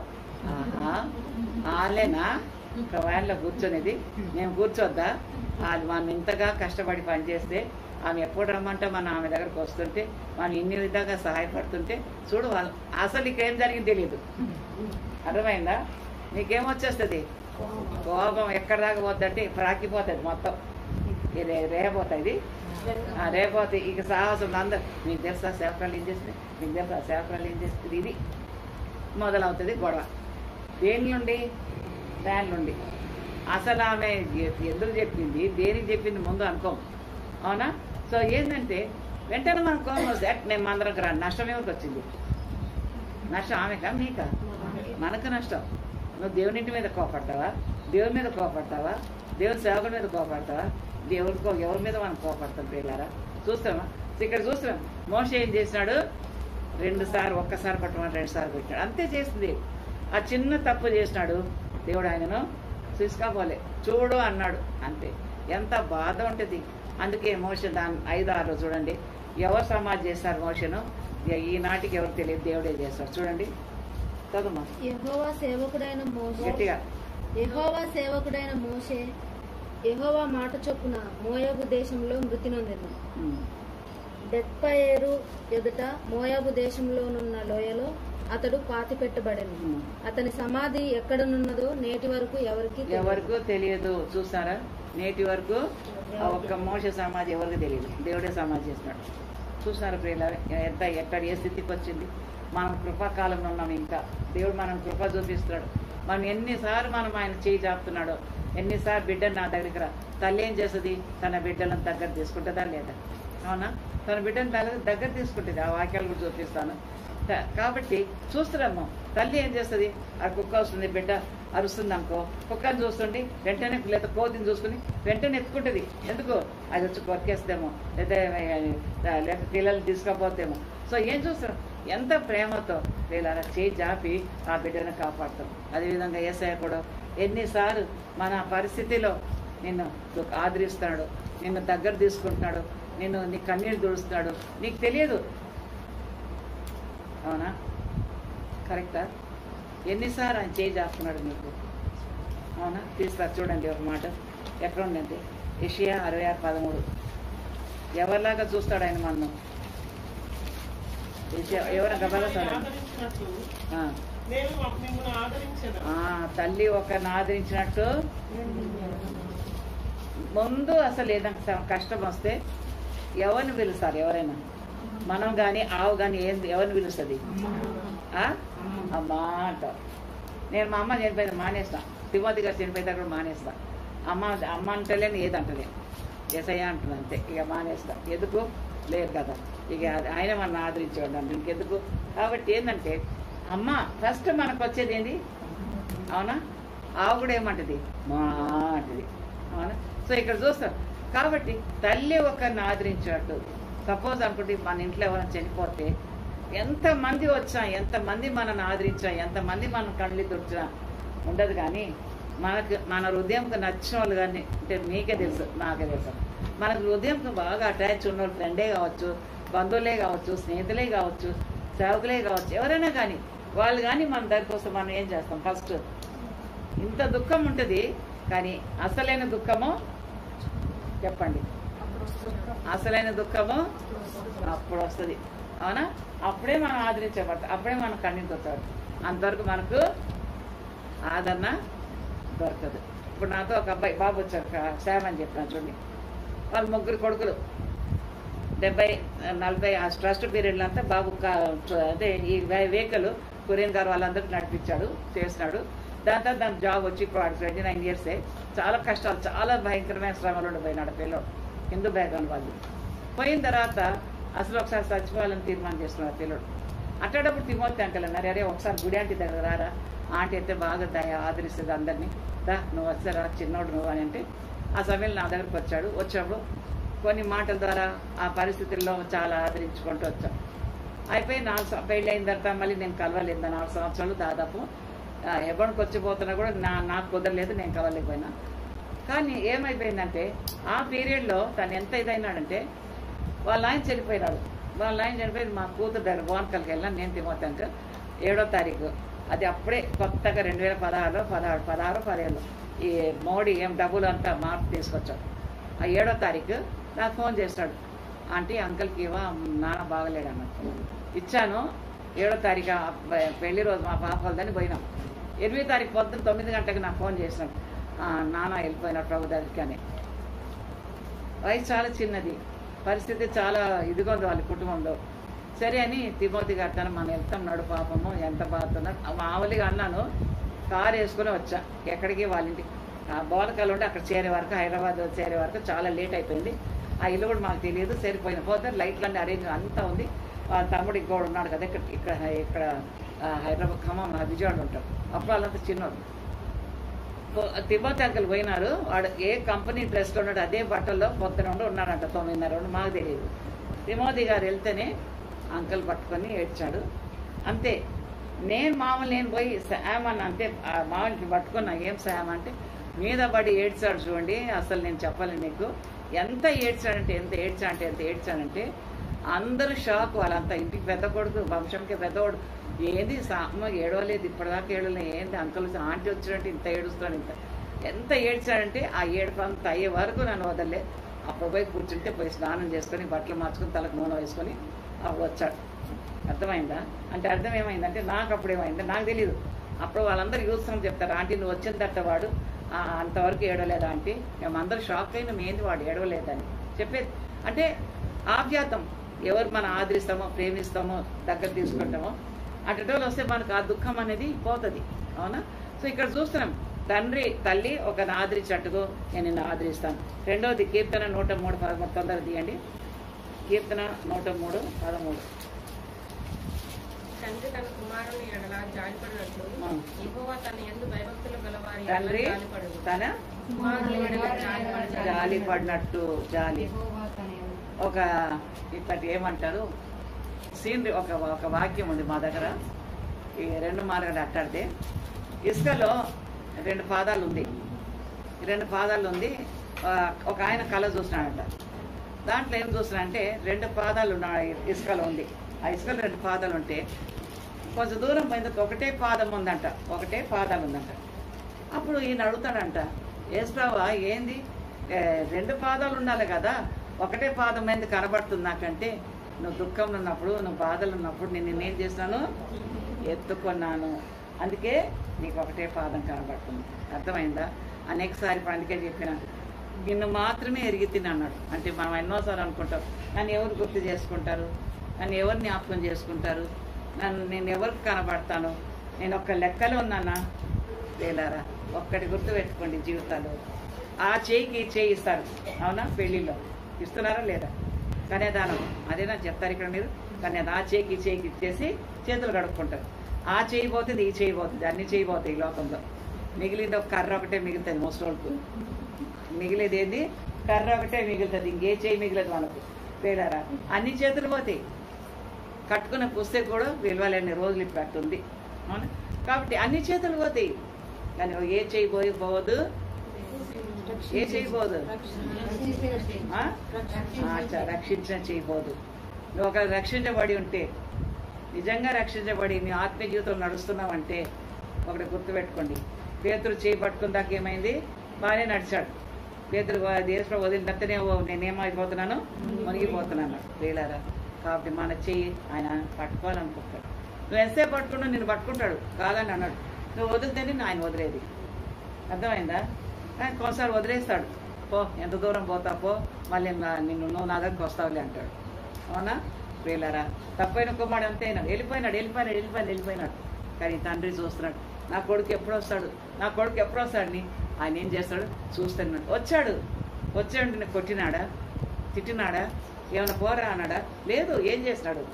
వాళ్ళేనా ఒక వ్యాన్లో కూర్చొనేది? మేము కూర్చోద్దా? వాళ్ళు మనం ఇంతగా కష్టపడి పనిచేస్తే ఆమె ఎప్పుడు రమ్మంటే మనం ఆమె దగ్గరకు వస్తుంటే మనం ఇన్ని విధంగా సహాయపడుతుంటే చూడు, వాళ్ళు అసలు ఇక్కడ ఏం జరిగింది తెలియదు. అర్థమైందా? నీకేమొచ్చేస్తుంది? కోపం. ఎక్కడ దాకా పోతుందంటే ప్రాకిపోతుంది మొత్తం, రేపోతుంది. రేపోతే ఇక సాహసం అందరు, మీకు తెలుసా సేవకురాలు ఏం చేస్తుంది, మీకు తెలుసా సేవకురాలు ఏం చేస్తుంది, ఇది మొదలవుతుంది గొడవ. దేని నుండి? దాని నుండి. అసలు ఆమె ఎందుకు చెప్పింది, దేనికి చెప్పింది ముందు అనుకోం. అవునా? సో ఏంటంటే వెంటనే మనం కోపం వస్తే నేను అందరికి రా, నష్టం ఎవరికి వచ్చింది? నష్టం ఆమెకా మీకా? మనకు నష్టం. నువ్వు దేవునింటి మీద కోపడతావా? దేవుని మీద కోపడతావా? దేవుని సేవకుడి మీద కోపడతావా? ఎవరి మీద మనం కోపడతాం పిల్లారా? చూస్తామా? ఇక్కడ చూస్తున్నాం, మోషే ఏం చేసినాడు? 2 సార్లు, ఒక్కసారి పట్టమని 2 సార్లు పెట్టాడు. అంతే చేస్తుంది. ఆ చిన్న తప్పు చేసినాడు, దేవుడు ఆయనను తీసుకపోలే, చూడు అన్నాడు, అంతే. ఎంత బాధ ఉంటుంది. అందుకే మోషే దాని 5-6 చూడండి, ఎవరు సమాధి చేస్తారు మోషను? ఈనాటికి ఎవరు తెలియదు, దేవుడే చేస్తాడు. చూడండి, చదువు. యెహోవా సేవకుడైన మోషే, గట్టిగా. యెహోవా సేవకుడైన మోషే యెహోవా మాట చొప్పున మోయాబు దేశంలో మృతి నొందెను. బెత్పయేరు ఎదుట మోయాబు దేశంలోనున్న లోయలో అతడు పాతి పెట్టబడెను. అతని సమాధి ఎక్కడనున్నదో నేటి వరకు ఎవరికి తెలియదు. చూసారా? నేటి వరకు ఒక్క మోషే సమాధి ఎవరికి తెలియదు, దేవుడే సమాధి చేస్తున్నాడు. చూసారా ప్రియుల, ఎక్కడ ఏ స్థితికి వచ్చింది? మనం కృపాకాలంలో ఉన్నాం. ఇంకా దేవుడు మనం కృప చూపిస్తున్నాడు. మనం ఎన్నిసార్లు మనం ఆయన చేయి చాపుతున్నాడో, ఎన్నిసార్లు బిడ్డను నా దగ్గరికి రా. తల్లి ఏం చేస్తుంది? తన బిడ్డలను దగ్గర తీసుకుంటుందా లేదా? అవునా? తన బిడ్డను దగ్గర తీసుకుంటుంది. ఆ వాక్యాలు కూడా చూపిస్తాను. కాబట్టి చూస్తున్నాము, తల్లి ఏం చేస్తుంది? ఆ కుక్క వస్తుంది, బిడ్డ అరుస్తుంది అనుకో, కుక్కని చూస్తుండి వెంటనే, లేదా కోతిని చూసుకుని వెంటనే ఎత్తుకుంటుంది. ఎందుకు? అది వచ్చి కొరికేస్తేమో, లేక పిల్లల్ని తీసుకపోతేమో. సో ఏం చూస్తాం? ఎంత ప్రేమతో పిల్లల చేయి జాపి ఆ బిడ్డను కాపాడుతాం. అదేవిధంగా యేసయ్య కూడా ఎన్నిసార్లు మన పరిస్థితిలో నిన్ను ఆదరిస్తున్నాడు, నిన్ను దగ్గర తీసుకుంటున్నాడు, నిన్ను నీ కన్నీళ్ళు తుడుస్తున్నాడు. నీకు తెలియదు. అవునా? కరెక్టా? ఎన్నిసార్లు ఆయన చేయి చేస్తున్నాడు నీకు. అవునా? తీస్తారు చూడండి ఒక మాట ఎక్కడ ఉందంటే యెషయా 66:13. ఎవరిలాగా చూస్తాడు ఆయన మనం? ఎవరైనా గబాలా ఆదరించినట్లు నేను మిమ్మల్ని ఆదరించను. తల్లి ఒకరిని ఆదరించినట్టు ముందు అసలు ఏదైనా కష్టం వస్తే ఎవరిని పిలుస్తారు? ఎవరైనా మనం కానీ ఆవు కానీ ఎవరిని పిలుస్తుంది? అమ్మా అంటారు. నేను మా అమ్మ చనిపోయింది మానేస్తా, తిమోతి గారు చనిపోయితే కూడా మానేస్తా. అమ్మ అంటలేని ఏదంటలే, యేసయ్య అంటున్నా అంతే. ఇక మానేస్తా. ఎందుకు? లేదు కదా, ఇక ఆయన మన ఆదరించేవాడు అంటే ఇంకెందుకు. కాబట్టి ఏంటంటే అమ్మ ఫస్ట్ మనకు వచ్చేది ఏంటి? అవునా? ఆవు కూడా ఏమంటది? మా అంటది. అవునా? సో ఇక్కడ చూస్తారు. కాబట్టి తల్లి ఒకరిని ఆదరించినట్టు, సపోజ్ అనుకుంటే మన ఇంట్లో ఎవరైనా చనిపోతే ఎంతమంది వచ్చినా, ఎంతమంది మనల్ని ఆదరించినా, ఎంతమంది మనం కళ్ళి తుడిచినా ఉండదు. కానీ మన హృదయంకి నచ్చిన వాళ్ళు కానీ, అంటే మీకే తెలుసు, నాకే తెలుసు, మనకు హృదయంకి బాగా అటాచ్ ఉన్న వాళ్ళు, ఫ్రెండే కావచ్చు, బంధువులే కావచ్చు, స్నేహితులే కావచ్చు, సేవకులే కావచ్చు, ఎవరైనా కానీ వాళ్ళు కానీ మన దగ్గరికి వస్తే మనం ఏం చేస్తాం? ఫస్ట్ ఇంత దుఃఖం ఉంటుంది, కానీ అసలైన దుఃఖము చెప్పండి, అసలైన దుఃఖము అప్పుడు వస్తుంది. అవునా? అప్పుడే మనం ఆదరించబడతాం, అప్పుడే మనం కన్నీరుతాడు. అంతవరకు మనకు ఆదరణ దొరకదు. ఇప్పుడు నాతో ఒక అబ్బాయి బాబు వచ్చారు, శామ్ అని చెప్పిన చూడండి. వాళ్ళు 3 కొడుకులు, 70-40 ఆ ట్రస్ట్ పీరియడ్లో అంతా బాబు అదే ఈ వెహికల్ కొరియన్ గారు వాళ్ళందరికీ నడిపించాడు, చేసినాడు. దాని తర్వాత దాని జాబ్ వచ్చి ఇప్పుడు 29 ఇయర్సే. చాలా కష్టాలు, చాలా భయంకరమైన శ్రమలు పోయినాడు పిల్లడు, హిందూ బ్యాక్గ్రౌండ్ వాళ్ళు. పోయిన తర్వాత అసలు ఒకసారి చచ్చిపోవాలని తీర్మానం చేస్తున్నాడు పిల్లడు. అట్టేటప్పుడు తిమోతి అంకల్ అన్నారు, అరే ఒకసారి గుడి ఆంటీ దగ్గర రారా, ఆంటీ అయితే బాగా ఆదరిస్తుంది అందరినీ, దా నువ్వు వచ్చారా చిన్నోడు నువ్వు అని అంటే. ఆ సమయంలో నా దగ్గరకు వచ్చాడు. వచ్చినప్పుడు కొన్ని మాటల ద్వారా ఆ పరిస్థితుల్లో చాలా ఆదరించుకుంటూ వచ్చాం. అయిపోయి 4 పెళ్ళి అయిన తర్వాత మళ్ళీ నేను కలవలేదు. 4 సంవత్సరాలు దాదాపు ఎవరికి వచ్చిపోతున్నా కూడా నాకు కుదరలేదు, నేను కలవలేకపోయినా. కానీ ఏమైపోయిందంటే ఆ పీరియడ్లో తను ఎంత ఇదైనాడంటే వాళ్ళ ఆయన చనిపోయినాడు. వాళ్ళ ఆయన చనిపోయి మా కూతురు దగ్గర బోనకల్కి వెళ్ళాను నేను, తిమోతి అంకల్. 7వ తారీఖు అది అప్పుడే కొత్తగా 2016-17 ఈ మోడీ డబ్బులు అంతా మార్పు తీసుకొచ్చాడు. ఆ 7వ తారీఖు నాకు ఫోన్ చేస్తాడు, ఆంటీ అంకల్కి ఇవా నాన్న బాగలేడు అన్నట్టు. ఇచ్చాను. 7వ తారీఖు పెళ్లి రోజు మా పాప వాళ్ళదని పోయినాం. 8వ తారీఖు పొద్దున్న 9 గంటలకు నాకు ఫోన్ చేసినాడు, నాన్న వెళ్ళిపోయినాడు ప్రభు దగ్గరికి అని. వయసు చాలా చిన్నది, పరిస్థితి చాలా ఇదిగా ఉంది వాళ్ళ కుటుంబంలో. సరే అని తిమోతి గారు తను మనం వెళ్తున్నాడు పాపము, ఎంత బాగుతున్నాడు. మామూలుగా అన్నాను. కారు వేసుకుని వచ్చా ఎక్కడికి, వాళ్ళ ఇంటికి. బోనకల్ ఉంటే అక్కడ చేరే వరకు, హైదరాబాద్ చేరే వరకు చాలా లేట్ అయిపోయింది. ఆ ఇల్లు కూడా మాకు తెలియదు. సరిపోయిన పోతే లైట్లన్నీ అరేంజ్ అంతా ఉంది. వాళ్ళ తమ్ముడు ఇంకోడు ఉన్నాడు కదా, ఇక్కడ హైదరాబాద్ ఖమ్మం విజయవాడ ఉంటాడు. అప్పుడు వాళ్ళంతా చిన్నోడు. తిమోతి అంకల్ పోయినారు. వాడు ఏ కంపెనీ డ్రెస్లో ఉన్నాడు అదే బట్టల్లో పొద్దున ఉన్నాడంట 9:30 మాకు తెలియదు. తిమోతి గారు వెళ్తేనే అంకల్ పట్టుకొని ఏడ్చాడు. అంతే. నేను పోయి శామ్ అన్న, అంతే మామూలుకి పట్టుకున్నా. ఏం శామ్ అంటే మీద పడి ఏడ్చాడు చూడండి. అసలు నేను చెప్పలేను మీకు ఎంత ఏడ్చాడంటే, ఎంత ఏడ్చాడంటే అందరూ షాక్. వాళ్ళంతా ఇంటికి పెద్ద కొడుకు, వంశంకి పెద్దవాడు, ఏంది అమ్మ ఏడవలేదు ఇప్పటిదాకా ఏడవలేదు, ఏంది అంకల్ ఆంటీ వచ్చినట్టు ఇంత ఏడుస్తాడు, ఎంత ఏడ్చాడంటే ఆ ఏడుపు అంత అయ్యే వరకు నన్ను వదలలే. అప్పుడు పోయి కూర్చుంటే పోయి స్నానం చేసుకొని బట్టలు మార్చుకొని తలకు నూనె వేసుకొని అప్పుడు వచ్చాడు. అర్థమైందా? అంటే అర్థం ఏమైందంటే నాకు అప్పుడు ఏమైంది నాకు తెలియదు. అప్పుడు వాళ్ళందరూ చూస్తున్నాం చెప్తారు, ఆంటీ నువ్వు వచ్చిన తర్వాత వాడు అంతవరకు ఏడవలేదా ఆంటీ, మేమందరూ షాక్ అయినా ఏంది వాడు ఏడవలేదని చెప్పేది. అంటే ఆప్యాతం, ఎవరు మనం ఆదరిస్తామో, ప్రేమిస్తామో, దగ్గర తీసుకుంటామో అటోళ్ళు వస్తే మనకు ఆ దుఃఖం అనేది పోతుంది. అవునా? సో ఇక్కడ చూస్తున్నాం, తండ్రి తల్లి ఒకరిని ఆదరించినట్టుగా నేను నిన్ను ఆదరిస్తాను. రెండవది కీర్తన 103:13 తొందర తీయండి. కీర్తన 103:13. తండ్రి తన కుమారుని ఎడల జాలిపడినట్లు యెహోవా తన యందు భయభక్తులు గలవారి తండ్రి తన కుమారుని ఎడల జాలిపడినట్టు. జాలి ఒక ఇప్పటి ఏమంటారు సీనరీ, ఒక వాక్యం ఉంది మా దగ్గర. ఈ 2 మార్గాలు అట్టాడితే ఇసుకలో 2 పాదాలు ఉంది. 2 పాదాలు ఉంది. ఒక ఆయన కళ చూస్తున్నాడంట. దాంట్లో ఏం చూస్తున్నాడంటే 2 పాదాలు ఉన్నాయి, ఇసుకలో ఉంది. ఆ ఇసుకలో 2 పాదాలు ఉంటే కొంచెం దూరం పోయింది, ఒకటే పాదం ఉందంట, ఒకటే పాదాలు ఉందంట. అప్పుడు ఈయన అడుగుతాడంట, ఏసుప్రభువా ఏంది 2 పాదాలు ఉండాలి కదా, ఒకటే పాదం మీద కనబడుతుంది నాకంటే, నువ్వు దుఃఖంలో ఉన్నప్పుడు, నువ్వు బాధలు ఉన్నప్పుడు నేనేం చేసినాను, ఎత్తుకున్నాను, అందుకే నీకు ఒకటే పాదం కనబడుతుంది. అర్థమైందా? అనేకసారి అందుకే చెప్పిన, నిన్ను మాత్రమే ఎరిగి తిన్నాడు. అంటే మనం ఎన్నోసార్లు అనుకుంటాం, నన్ను ఎవరు గుర్తు చేసుకుంటారు, నన్ను ఎవరు జ్ఞాపకం చేసుకుంటారు, నేను ఎవరికి కనబడతాను, నేను ఒక్క లెక్కలో ఉన్నానా? లేలారా, ఒక్కటి గుర్తు పెట్టుకోండి జీవితాలు. ఆ చేయికి చేయి ఇస్తారు, అవునా? పెళ్లిలో ఇస్తున్నారా లేదా? కన్యాదానం అదేనా చెప్తారు ఇక్కడ మీరు. కన్యాదానం ఆ చేయికి ఇచ్చేసి చేతులు కడుక్కుంటారు. ఆ చేయి పోతుంది, ఈ చేయి పోతుంది, అన్ని చేయి పోతాయి ఈ లోకంలో. మిగిలింది ఒక కర్ర ఒకటే మిగులుతుంది మోసోళ్ళకు. మిగిలేది ఏంది? కర్ర ఒకటే మిగులుతుంది, ఇంకే చేయి మిగిలేదు మనకు. లేడారా, అన్ని చేతులు పోతాయి. కట్టుకున్న పుస్తకం కూడా విలువలేని రోజులు పెడుతుంది, అవునా? కాబట్టి అన్ని చేతులు పోతాయి, కానీ ఏ చేయి పోవద్దు, ఏ చేయబోదు, రక్షించిన చేయబోదు. నువ్వు ఒక రక్షించబడి ఉంటే, నిజంగా రక్షించబడి నీ ఆత్మీయ జీవితం నడుస్తున్నావంటే ఒకటి గుర్తుపెట్టుకోండి. పేతురు చేయి పట్టుకున్న దాకా ఏమైంది? బాగానే నడిచాడు. పేతురు దేశంలో వదిలినంతనే నేనేమైపోతున్నాను, మునిగిపోతున్నాను. లేలారా, కాబట్టి మన చెయ్యి ఆయన పట్టుకోవాలనుకుంటాడు. నువ్వు ఎంతసేపు పట్టుకున్నా నిన్ను పట్టుకుంటాడు, కాదని అన్నాడు. నువ్వు వదిలితేనే ఆయన వదిలేది. అర్థమైందా? కానీ కొన్నిసారి వదిలేస్తాడు, పో ఎంత దూరం పోతా పో, మళ్ళీ నువ్వు నా దగ్గరికి వస్తావులే అంటాడు. అవునా? వీళ్ళరా, తప్పైన కుమారుడు అంతేనా, వెళ్ళిపోయినాడు. కానీ తండ్రి చూస్తున్నాడు, నా కొడుకు ఎప్పుడు వస్తాడని. ఆయన ఏం చేస్తాడు? చూస్తున్నాడు. వచ్చాడు కొట్టినాడా, తిట్టినాడా, ఏమైనా పోరా అన్నాడా? లేదు. ఏం చేస్తున్నాడు?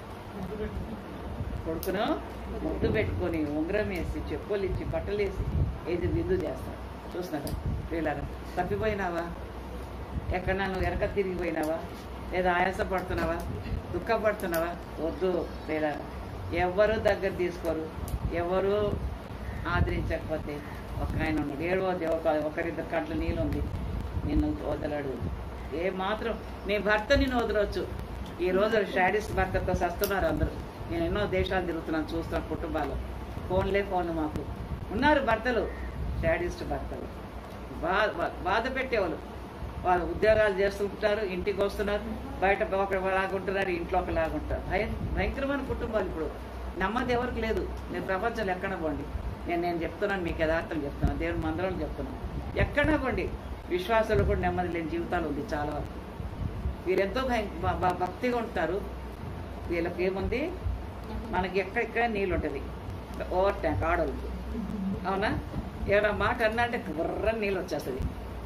కొడుకును ముద్దు పెట్టుకొని, ఉంగరం వేసి, చెప్పులు ఇచ్చి, బట్టలు వేసి ఏది విందు చేస్తాడు. చూస్తున్నాడు. వీళ్ళరా, తప్పిపోయినావా? ఎక్కడన్నా నువ్వు వెనక తిరిగిపోయినావా? లేదా ఆయాసపడుతున్నావా, దుఃఖపడుతున్నావా? వద్దు. లేదా ఎవరు దగ్గర తీసుకోరు, ఎవరు ఆదరించకపోతే ఒక ఆయన ఉన్నాడు, ఏడవద్దు. ఒకరిద్దరు కంట్ల నీళ్ళు ఉంది, నిన్ను వదలడు. ఏ మాత్రం నీ భర్త నిన్ను వదలవచ్చు. ఈరోజు షాడిస్ట్ భర్తతో సస్తున్నారు అందరూ. నేను ఎన్నో దేశాలు తిరుగుతున్నాను, చూస్తున్నాను కుటుంబాలు. ఫోన్లు మాకు ఉన్నారు భర్తలు, షాడిస్ట్ భర్తలు, బాధ పెట్టేవాళ్ళు. వాళ్ళు ఉద్యోగాలు చేస్తుంటారు, ఇంటికి వస్తున్నారు, బయట ఒకలాగుంటున్నారు, ఇంట్లో ఒకలాగుంటారు. భయంకరమైన కుటుంబాలు. ఇప్పుడు నమ్మది ఎవరికి లేదు. నేను ప్రపంచంలో ఎక్కడ పోండి, నేను చెప్తున్నాను, మీకు యథార్థం చెప్తున్నాను, దేవుని మందిరంలో చెప్తున్నాను. ఎక్కడా పోండి, విశ్వాసాలు కూడా నెమ్మది లేని జీవితాలు ఉంది చాలా వరకు. వీరెంతో భక్తిగా ఉంటారు. వీళ్ళకి ఏముంది, మనకి ఎక్కడెక్కడ నీళ్ళు ఉంటుంది, ఓవర్ ట్యాంక్ ఆడవాళ్ళకి. అవునా? ఏమైనా మాట అన్నా అంటే బుర్రని నీళ్ళు వచ్చేస్తుంది.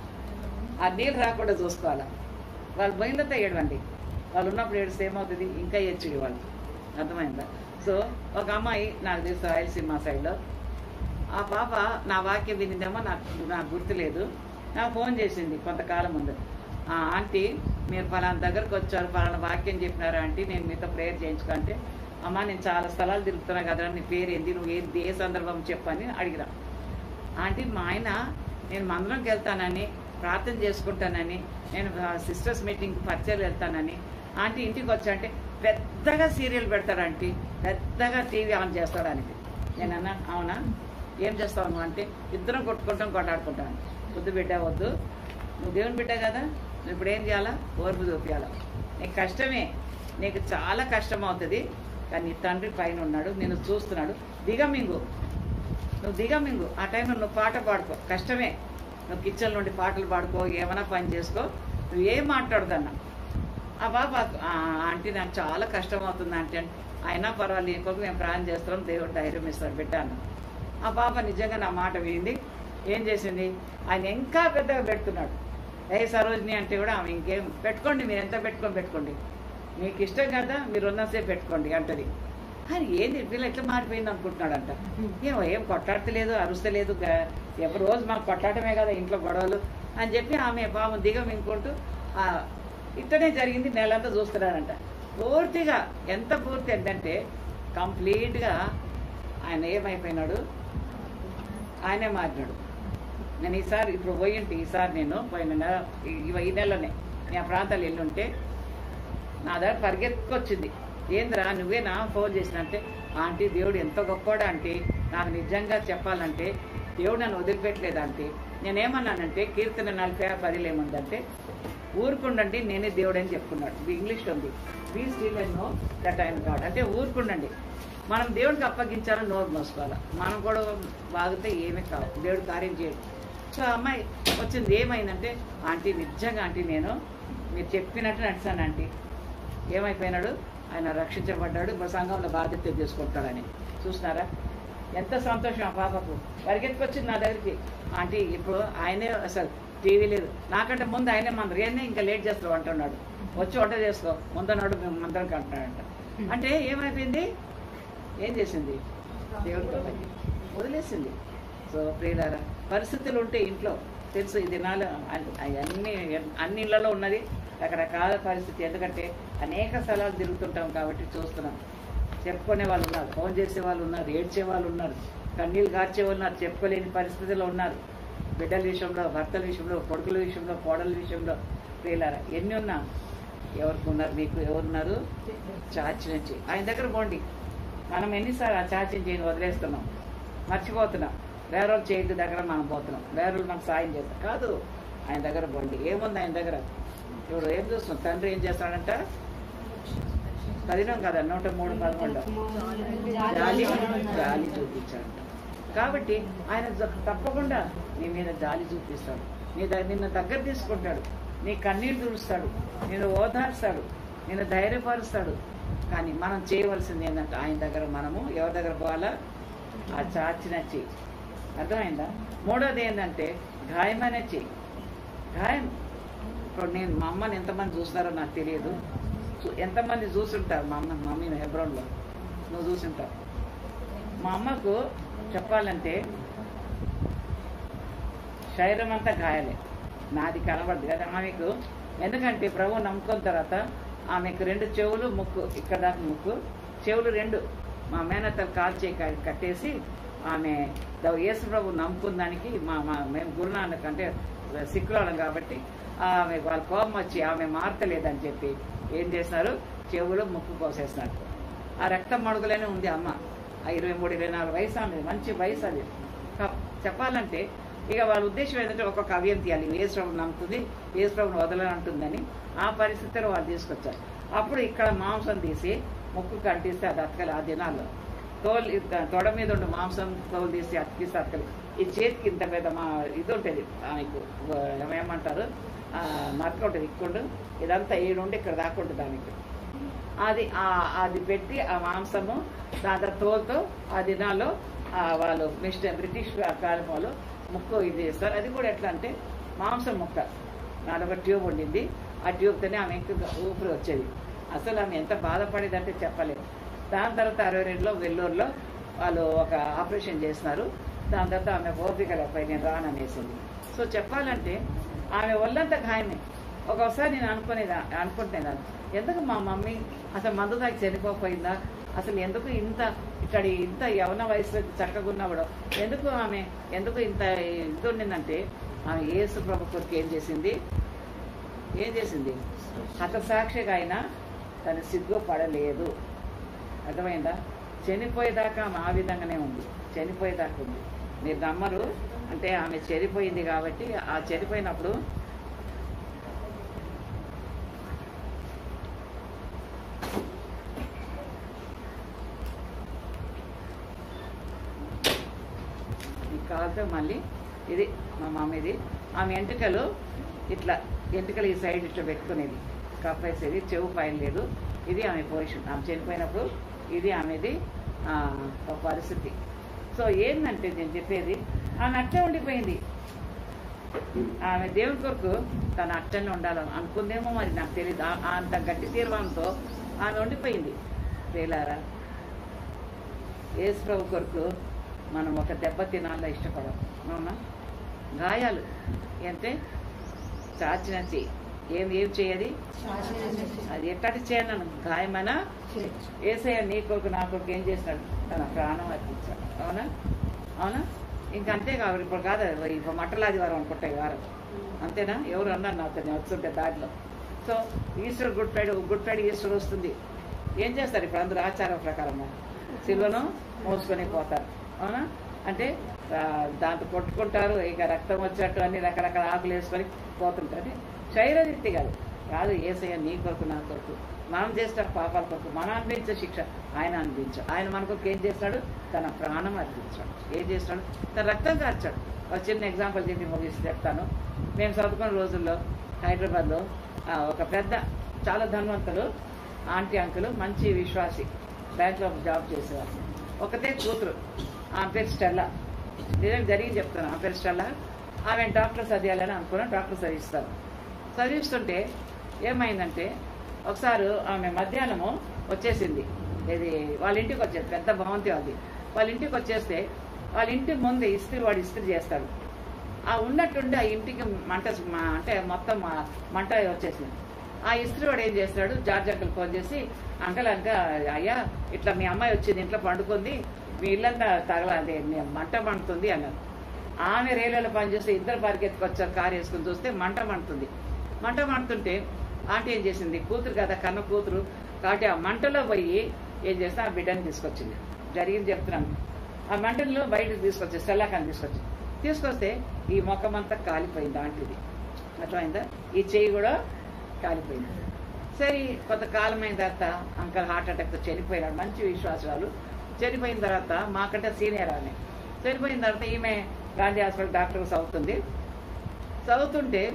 ఆ నీళ్ళు రాకుండా చూసుకోవాలా. వాళ్ళు పోయిందంతా ఏడవండి, వాళ్ళు ఉన్నప్పుడు ఏడిస్తే ఏమవుతుంది, ఇంకా ఏడ్చిడి వాళ్ళు. అర్థమైందా? సో ఒక అమ్మాయి నాకు తెలుసు రాయలసీమ సైడ్లో, ఆ పాప నా వాక్యం వినిందేమో నాకు గుర్తులేదు, నాకు ఫోన్ చేసింది కొంతకాలం ముందు. ఆంటీ మీరు ఫలానా దగ్గరకు వచ్చారు, ఫలానా వాక్యం చెప్పినారా ఆంటీ, నేను మీతో ప్రేయర్ చేయించుకుంటే, అమ్మ నేను చాలా స్థలాలు తిరుగుతున్నా కదా, నీ పేరు ఏంది, నువ్వు ఏ సందర్భం చెప్పని అడిగిరా. ఆంటీ మా ఆయన నేను మందిరంకి వెళ్తానని, ప్రార్థన చేసుకుంటానని, నేను సిస్టర్స్ మీటింగ్ పరిచయాలు వెళ్తానని, ఆంటీ ఇంటికి వచ్చాంటే పెద్దగా సీరియల్ పెడతాడు ఆంటీ, పెద్దగా టీవీ ఆన్ చేస్తాడానికి. నేను అన్నా అవునా, ఏం చేస్తావు నువ్వు అంటే, ఇద్దరం కొట్లాడుకుంటాను. వద్దు బిడ్డ వద్దు, నువ్వు దేవుని బిడ్డ కదా, నువ్వు ఇప్పుడు ఏం చేయాలా, ఓర్పు చూపించాలా. నీకు కష్టమే, నీకు చాలా కష్టం అవుతుంది, కానీ నీ తండ్రి పైన ఉన్నాడు, నేను చూస్తున్నాడు. దిగమింగు, నువ్వు దిగమింగు. ఆ టైంలో నువ్వు పాట పాడుకో, కష్టమే, నువ్వు కిచెన్ నుండి పాటలు పాడుకో, ఏమైనా పని చేసుకో, నువ్వు ఏం మాట్లాడుతున్నా. ఆ బాబా ఆంటీ నాకు చాలా కష్టం అవుతుంది ఆంటీ అంటే, అయినా పర్వాలేదు, ఇంకొక మేము ప్రాణం చేస్తున్నాం, దేవుడు ధైర్యం ఇస్తాడు బిడ్డ అన్న. ఆ బాబా నిజంగా నా మాట వింది. ఏం చేసింది, ఆయన ఇంకా పెద్దగా పెడుతున్నాడు. సరోజిని అంటే కూడా ఆమె ఇంకేం పెట్టుకోండి, మీరు ఎంత పెట్టుకోండి, మీకు ఇష్టం కదా, మీరు ఉన్నసేపు పెట్టుకోండి అంటది. అని ఏంది వీళ్ళు ఎట్లా మారిపోయింది అనుకుంటున్నాడంట. ఏం కొట్లాడతలేదు, అరుస్తలేదు, ఎవరు రోజు మాకు కొట్లాడటమే కదా ఇంట్లో గొడవలు అని చెప్పి ఆమె పాపం దిగమింగుకుంటూ ఇట్టనే జరిగింది. నెలంతా చూస్తున్నాడంట. పూర్తిగా పూర్తి ఏంటంటే కంప్లీట్గా ఆయన ఏమైపోయినాడు, ఆయనే మారినాడు. నేను ఈసారి ఇప్పుడు పోయింటే ఈసారి నేను పోయిన ఈ నెలలోనే నేను ఆ ప్రాంతాలు వెళ్ళుంటే నా దగ్గర పరిగెత్తుకొచ్చింది. ఏంద్రా నువ్వేనా ఫోన్ చేసినంటే, ఆంటీ దేవుడు ఎంతో గొప్పవాడు ఆంటీ, నాకు నిజంగా చెప్పాలంటే దేవుడు నన్ను వదిలిపెట్టలేదు ఆంటీ. నేనేమన్నానంటే కీర్తన 40:10 ఏముందంటే ఊరుకుండండి నేనే దేవుడు అని చెప్పుకున్నాడు. ఇంగ్లీష్లో ఉంది, be still and know that I am God. అంటే ఊరుకుండండి, మనం దేవుడికి అప్పగించాలని నోరు మోసుకోవాలి. మనం కూడా బాగితే ఏమీ కావు, దేవుడు కార్యం చేయడు. సో అమ్మాయి వచ్చింది, ఏమైందంటే ఆంటీ నిజంగా ఆంటీ నేను మీరు చెప్పినట్టు నడిచాను ఆంటీ. ఏమైపోయినాడు, ఆయన రక్షించబడ్డాడు, ఇప్పుడు సంఘంలో బాధ్యత తీసుకుంటాడని. చూస్తున్నారా ఎంత సంతోషం ఆ పాపకు. పరిగెత్తుకొచ్చింది నా దగ్గరికి, ఆంటీ ఇప్పుడు ఆయనే అసలు టీవీ లేదు, నాకంటే ముందు ఆయనే మందరు ఏనే ఇంకా లేట్ చేస్తావు అంటున్నాడు, వచ్చి వంట చేసుకో ముందన్నాడు, మేము మందరికి అంటున్నాడంట. అంటే ఏమైపోయింది, ఏం చేసింది, దేవుడితో వదిలేసింది. సో ప్రియులారా, పరిస్థితులు ఉంటే ఇంట్లో తెలుసు ఈ దినాలు అన్ని ఇళ్లలో ఉన్నది రకరకాల పరిస్థితి. ఎందుకంటే అనేక స్థలాలు తిరుగుతుంటాం కాబట్టి చూస్తున్నాం. చెప్పుకునే వాళ్ళు ఉన్నారు, ఫోన్ చేసే వాళ్ళు ఉన్నారు, ఏడ్చే వాళ్ళు ఉన్నారు, కన్నీళ్ళు కార్చే వాళ్ళు ఉన్నారు, చెప్పుకోలేని పరిస్థితిలో ఉన్నారు. బిడ్డల విషయంలో, భర్తల విషయంలో, కొడుకుల విషయంలో, కోడల విషయంలో. ప్రియులారా ఎన్ని ఉన్నా ఎవరికి ఉన్నారు, మీకు ఎవరున్నారు, చాచి నుంచి ఆయన దగ్గర పోండి. మనం ఎన్నిసార్లు ఆ చాచిని చేయని వదిలేస్తున్నాం, మర్చిపోతున్నాం. వేరేవాళ్ళు చేతి దగ్గర మనం పోతున్నాం, వేరేవాళ్ళు మనకు సాయం చేస్తాం కాదు. ఆయన దగ్గర పోండి. ఏముంది ఆయన దగ్గర, ఇప్పుడు ఏం చూస్తున్నాం, తండ్రి ఏం చేస్తాడంట, చదివినాం కదా 103:11 జాలి చూపించాడంట. కాబట్టి ఆయన తప్పకుండా నీ మీద జాలి చూపిస్తాడు, నిన్ను దగ్గర తీసుకుంటాడు, నీ కన్నీళ్ళు తుడుస్తాడు, నేను ఓదార్స్తాడు, నేను ధైర్యపరుస్తాడు. కానీ మనం చేయవలసింది ఏంటంటే ఆయన దగ్గర మనము ఎవరి దగ్గర పోవాలా, ఆ చాచిన చెయ్యి. అర్థమైందా? మూడోది ఏంటంటే గాయమైన చెయ్యి. గాయం ఇప్పుడు నేను మా అమ్మని ఎంతమంది చూస్తున్నారో నాకు తెలియదు, ఎంతమంది చూసుంటారు మా మమ్మీని హెబ్రోన్లో, నువ్వు చూసుంటావు. మా అమ్మకు చెప్పాలంటే శరీరం అంతా గాయాలే, నాది కనబడదు కదా ఆమెకు. ఎందుకంటే ప్రభు నమ్ముకున్న తర్వాత ఆమెకు 2 చెవులు, ముక్కు ఇక్కడ దాకా ముక్కు, చెవులు 2 మా మేనత్తలు కాల్చే కట్టేసి ఆమె యేసు ప్రభు నమ్ముకున్న దానికి మేము గురునానక్ అంటే సిక్కురాళ్ళం కాబట్టి ఆమె వాళ్ళ కోపం వచ్చి ఆమె మారతలేదని చెప్పి ఏం చేస్తున్నారు, చెవులు ముక్కు కోసేస్తున్నారు. ఆ రక్తం మడుగులోనే ఉంది అమ్మ. ఆ 23-24 వయసు ఆమె, మంచి వయసు అది. చెప్పాలంటే ఇక వాళ్ళ ఉద్దేశం ఏంటంటే ఒక్కొక్క అవ్యం తీయాలి, యేసు ప్రభుని నమ్ముతుంది, యేసు ప్రభుని వదలనంటుందని. ఆ పరిస్థితిలో వాళ్ళు తీసుకొచ్చారు. అప్పుడు ఇక్కడ మాంసం తీసి ముక్కు కంటిస్తే అది అతకలి. ఆ దినాల్లో తొడ మీద ఉండి మాంసం తోలు తీసి అతికిస్తే అతకలి. ఈ చేతికి ఇంత పెద్ద ఇది ఉంటుంది, ఆమెకు ఏమంటారు, మరక ఉంటుంది, ఇక్కడ ఇదంతా ఏడుండి ఇక్కడ దాకా ఉంటుంది దానికి. అది పెట్టి ఆ మాంసము దాని తోలుతో ఆ దినాల్లో వాళ్ళు బ్రిటిష్ కాలం వాళ్ళు ముక్కు ఇది చేస్తారు. అది కూడా ఎట్లా అంటే మాంసం ముక్క, నాలుగు ట్యూబ్ ఉండింది, ఆ ట్యూబ్తోనే ఆమె ఊపిరి వచ్చేది. అసలు ఆమె ఎంత బాధపడేదంటే చెప్పలేదు. దాని తర్వాత 62లో వెల్లూరులో వాళ్ళు ఒక ఆపరేషన్ చేస్తున్నారు. దాని తర్వాత ఆమె ఓపికలపై నేను రాననేసింది. సో చెప్పాలంటే ఆమె ఒళ్ళంతా గాయమే. ఒకసారి నేను అనుకుంటున్నాను, ఎందుకు మా మమ్మీ అసలు మందు తాగి చనిపోయిందా, అసలు ఎందుకు ఇంత యవన వయసులో చక్కగా ఉన్నవాడు ఎందుకు ఇంత ఇది ఉండిందంటే ఆమె యేసు ప్రభు కొరకు ఏం చేసింది హతసాక్షిగా అయినా తను సిగ్గుపడలేదు. అర్థమైందా? చనిపోయేదాకా ఆమె ఆ విధంగానే ఉంది, చనిపోయేదాకా ఉంది. మీరు నమ్మరు, అంటే ఆమె చనిపోయింది కాబట్టి ఆ చనిపోయినప్పుడు కావాలంటే మళ్ళీ ఇది మా మమ్మీది, ఆమె ఎంటుకలు ఇట్లా ఎంటుకలు ఈ సైడ్ ఇట్లా పెట్టుకునేది, కప్పేసేది, చెవు పైన లేదు. ఇది ఆమె పొజిషన్, ఆమె చనిపోయినప్పుడు ఇది ఆమెది ఒక పరిస్థితి. సో ఏంటంటే నేను చెప్పేది, ఆమె అట్టే ఉండిపోయింది. ఆమె దేవుని కొరకు తను అట్టనే ఉండాలని అనుకుందేమో మరి నాకు తెలియదు. అంత గట్టి తీర్మానంతో ఆమె ఉండిపోయింది. వేలారా, యేసు ప్రభు కొరకు మనం ఒక దెబ్బ తినాలో ఇష్టపడం, అవునా? గాయాలు అంటే చాచినచ్చి ఏం చేయది, అది ఎక్కడి చేయను గాయమైనా యేసయ్య నీ కొరకు నా కొరకు ఏం చేసినాడు, తన ప్రాణం అర్పించాడు. అవునా? ఇంకా అంతే కాబట్టి ఇప్పుడు కాదు, ఇప్పుడు మట్టలాదివారం అనుకుంటా ఈ వారం, అంతేనా? ఎవరు అన్నారు నాతో వస్తుంటే దారిలో. So Easter Good Friday Easter వస్తుంది. ఏం చేస్తారు ఇప్పుడు అందరూ ఆచారం ప్రకారంగా సిలువను మోసుకొని పోతారు, అవునా? అంటే దాంతో కొట్టుకుంటారు, ఇక రక్తం వచ్చినట్టు అన్ని రకరకాల ఆకులు వేసుకొని పోతుంటారు. శరీరవృత్తి కాదు యేసయ్య నీ కొరకు నా కొరకు మనం చేసిన పాపాల కొరకు మనం అనిపించే శిక్ష ఆయన అనిపించాడు. ఆయన మన కొరకు ఏం చేస్తాడు? తన ప్రాణం అర్పించాడు. ఏం చేస్తాడు? తన రక్తం కార్చాడు. ఒక చిన్న ఎగ్జాంపుల్ చెప్పి ముగిసి చెప్తాను. మేము చదువుకున్న రోజుల్లో హైదరాబాద్లో ఒక పెద్ద చాలా ధనవంతులు ఆంటీ అంకులు, మంచి విశ్వాసి, బ్యాంక్లో జాబ్ చేసేవారు. ఒకతే కూతురు, ఆమె పేరు స్టెల్లా. నిజంగా జరిగి చెప్తాను. ఆమె పేరు స్టెల్లా. ఆమె డాక్టర్ చదివాలని అనుకున్నాను. డాక్టర్ చదివిస్తారు. చదివిస్తుంటే ఏమైందంటే ఒకసారి ఆమె మధ్యాహ్నము వచ్చేసింది. ఇది వాళ్ళ ఇంటికి వచ్చేది, పెద్ద భవంతి అది. వాళ్ళ ఇంటికి వచ్చేస్తే వాళ్ళ ఇంటి ముందే వాడు ఇస్త్రీ చేస్తాడు. ఆ ఉన్నట్టుండి ఆ ఇంటికి మంట అంటే మొత్తం మంట వచ్చేసింది. ఆ ఇస్త్రీ వాడు ఏం చేస్తాడు? జార్జ్ అంకుల్ ఫోన్ చేసి, అంకుల్ అయ్యా ఇట్లా మీ అమ్మాయి వచ్చింది, ఇంట్లో పండుకుంది, మీ ఇల్లంతా తగలదే మంట మండుతుంది అన్నారు. ఆమె రైల్లో పనిచేస్తే ఇద్దరు పరిగెత్తుకొచ్చారు, కారు వేసుకుని చూస్తే మంట మండుతుంది. మంట మండుతుంటే ఆంటీ ఏం చేసింది? కూతురు కదా, కన్న కూతురు కాబట్టి ఆ మంటలో పోయి ఏం చేస్తే ఆ బిడ్డని తీసుకొచ్చింది. జరిగింది చెప్తున్నాను. ఆ మంటల్లో బయటకు తీసుకొచ్చి సెల్లాకాన్ని తీసుకొస్తే ఈ మొక్కమంతా కాలిపోయింది ఆంటీది. అర్థమైందా? ఈ చెయ్యి కూడా కాలిపోయింది. సరే కొంతకాలం అయిన తర్వాత అంకల్ హార్ట్ అటాక్తో చనిపోయినాడు. మంచి విశ్వాసాలు. చనిపోయిన తర్వాత మాకంటే సీనియర్ ఆమె. చనిపోయిన తర్వాత ఈమె గాంధీ హాస్పిటల్ డాక్టర్ చదువుతుంటే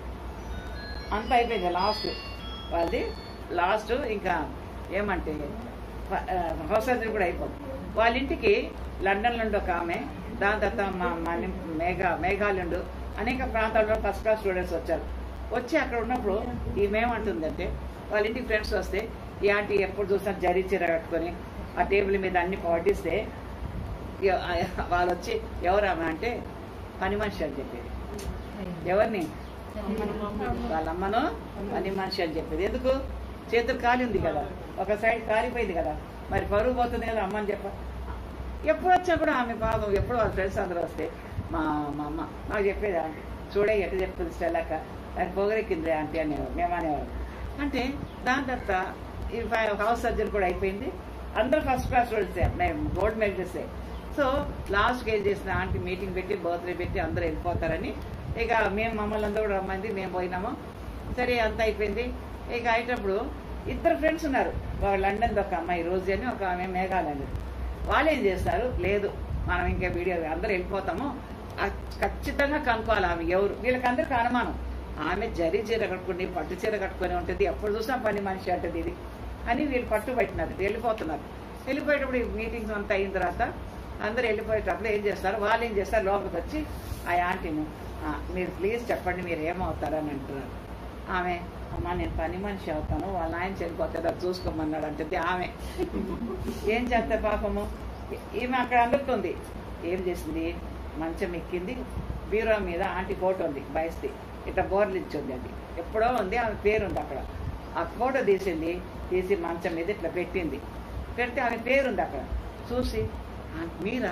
అంతా అయిపోయింది. వాళ్ళది లాస్ట్ ఇంకా ఏమంటే హౌస్ సర్జరీ కూడా అయిపోతుంది. వాళ్ళ ఇంటికి లండన్ నుండి ఒక ఆమె, దాని తర్వాత మేఘాలయండు అనేక ప్రాంతాల్లో ఫస్ట్ క్లాస్ స్టూడెంట్స్ వచ్చారు. వచ్చి అక్కడ ఉన్నప్పుడు ఈమెమంటుందంటే వాళ్ళ ఇంటికి ఫ్రెండ్స్ వస్తే ఈ ఆంటీ ఎప్పుడు చూసినా జరీ చీర కట్టుకొని ఆ టేబుల్ మీద అన్ని పట్టిస్తే వాళ్ళు వచ్చి ఎవరామె అంటే పని మనిషి అని చెప్పేది. ఎవరిని? వాళ్ళమ్మను పని మనిషి అని చెప్పేది. ఎందుకు? చేతులు కాలి ఉంది కదా, ఒక సైడ్ కాలిపోయింది కదా, మరి పరువు పోతుంది కదా అమ్మని చెప్ప. ఎప్పుడు వచ్చా కూడా ఆమె పాపం ఎప్పుడు వాళ్ళ ఫ్రెండ్స్ అందరూ వస్తే మా అమ్మ నాకు చెప్పేది, ఆంటీ చూడే ఎట్లా చెప్తుంది స్టెల్లాక, అది పొగరెక్కింది ఆంటీ అనేవారు, మేమనేవారు. అంటే దాని తర్వాత ఈ హౌస్ సర్జరీ కూడా అయిపోయింది. అందరూ ఫస్ట్ క్లాస్ వెళ్తే మేము గోల్డ్ మెడల్ చేస్తే. సో లాస్ట్కి ఏం చేసిన ఆంటీ మీటింగ్ పెట్టి బర్త్డే పెట్టి అందరూ వెళ్ళిపోతారని ఇక మేము మమ్మల్ని అందరూ కూడా రమ్మంది, మేము పోయినాము. సరే అంత అయిపోయింది. ఇక అయ్యేటప్పుడు ఇద్దరు ఫ్రెండ్స్ ఉన్నారు. లండన్ ఒక అమ్మాయి రోజు అని, ఒక ఆమె మేఘాలయ. వాళ్ళు ఏం చేస్తారు? లేదు మనం ఇంకా వీడియో అందరూ వెళ్ళిపోతాము, ఖచ్చితంగా కనుక్కోవాలి ఆమె ఎవరు. వీళ్ళకి అందరికి అనుమానం, ఆమె జరీ చీర కట్టుకుని పట్టు చీర కట్టుకొని ఉంటుంది, ఎప్పుడు చూసినా పని మనిషి అంటది ఇది అని వీళ్ళు పట్టు పట్టినారు. వెళ్ళిపోతున్నారు. వెళ్ళిపోయేటప్పుడు ఈ మీటింగ్స్ అంతా అయిన తర్వాత అందరూ వెళ్ళిపోయేటప్పుడు ఏం చేస్తారు? వాళ్ళు ఏం చేస్తారు? లోపలికి వచ్చి ఆ ఆంటీని, మీరు ప్లీజ్ చెప్పండి మీరు ఏమవుతారని అంటున్నారు. ఆమె, అమ్మ నేను పని మనిషి అవుతాను, వాళ్ళ ఆయన చనిపోతాడు అది చూసుకోమన్నాడు అంటే ఆమె ఏం చేస్తే పాపము ఈమె అక్కడ అందుతుంది. ఏం చేసింది? మంచం ఎక్కింది, బీరో మీద ఆంటీ ఫోటో ఉంది బయస్తి, ఇట్లా బోర్లు ఇచ్చింది. అది ఎప్పుడో ఉంది, ఆమె పేరుంది అక్కడ. ఆ ఫోటో తీసి మంచం మీద ఇట్లా పెట్టింది. పెడితే ఆమె పేరుంది అక్కడ. చూసి మీరా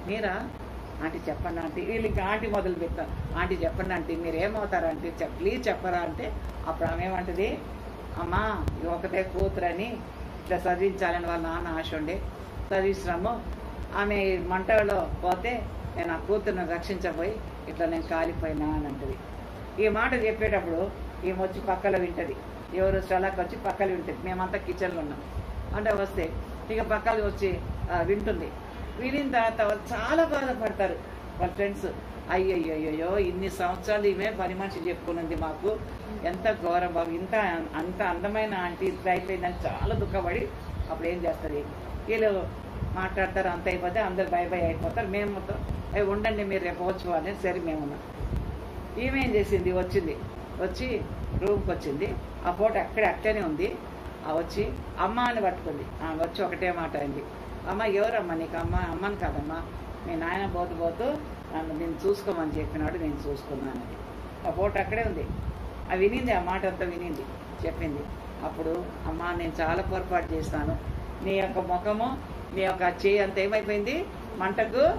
ఆంటీ చెప్పండి ఆంటీ. వీళ్ళు ఇంకా ఆంటీ మొదలు పెట్టారు. ఆంటీ చెప్పండి ఆంటీ మీరు ఏమవుతారంటే ప్లీజ్ చెప్పరా అంటే అప్పుడు ఆమె ఏమంటుంది? అమ్మా ఒకటే కూతురని ఇట్లా చదివించాలని వాళ్ళ నాన్న ఆశ ఉండే చదివిస్తున్నాము. ఆమె మంటలో పోతే నేను ఆ కూతురుని రక్షించబోయి ఇట్లా నేను కాలిపోయినా అని అంటుంది. ఈ మాట చెప్పేటప్పుడు ఈమె వచ్చి పక్కలో వింటది. ఎవరు? స్టెల్లాకి వచ్చి పక్కన వింటుంది. మేమంతా కిచెన్లో ఉన్నాం. అంటే వస్తే ఇక పక్కన వచ్చి వింటుంది. వినిన తర్వాత వాళ్ళు చాలా బాధపడతారు వాళ్ళ ఫ్రెండ్స్. అయ్యయ్యో ఇన్ని సంవత్సరాలు ఈమె పని మనిషి చెప్పుకున్నది మాకు, ఎంత ఘోరం బాబు, అంత అందమైన ఆంటీ ఇట్లా అయిపోయిందని చాలా దుఃఖపడి అప్పుడు ఏం చేస్తారు? వీళ్ళు మాట్లాడతారు. అంత అయిపోతే అందరు బై అయిపోతారు. మేము మొత్తం ఉండండి మీరు రేపు వచ్చు అని సరే మేమున్నాం. ఈమె ఏం చేసింది? వచ్చి రూమ్కి వచ్చింది. ఆ ఫోటో అక్కడే ఉంది. వచ్చి అమ్మ అని పట్టుకుంది. వచ్చి ఒకటే మాట అయింది, అమ్మ ఎవరమ్మా నీకు? అమ్మని కాదమ్మా, మీ నాయన పోతూ నన్ను నేను చూసుకోమని చెప్పినాడు, నేను చూసుకున్నాను. ఆ ఫోటో అక్కడే ఉంది. వినింది, ఆ మాట అంతా వినింది, చెప్పింది. అప్పుడు అమ్మ నేను చాలా పొరపాటు చేస్తాను, నీ యొక్క ముఖము నీ యొక్క చేయి అంత ఏమైపోయింది? మంటకు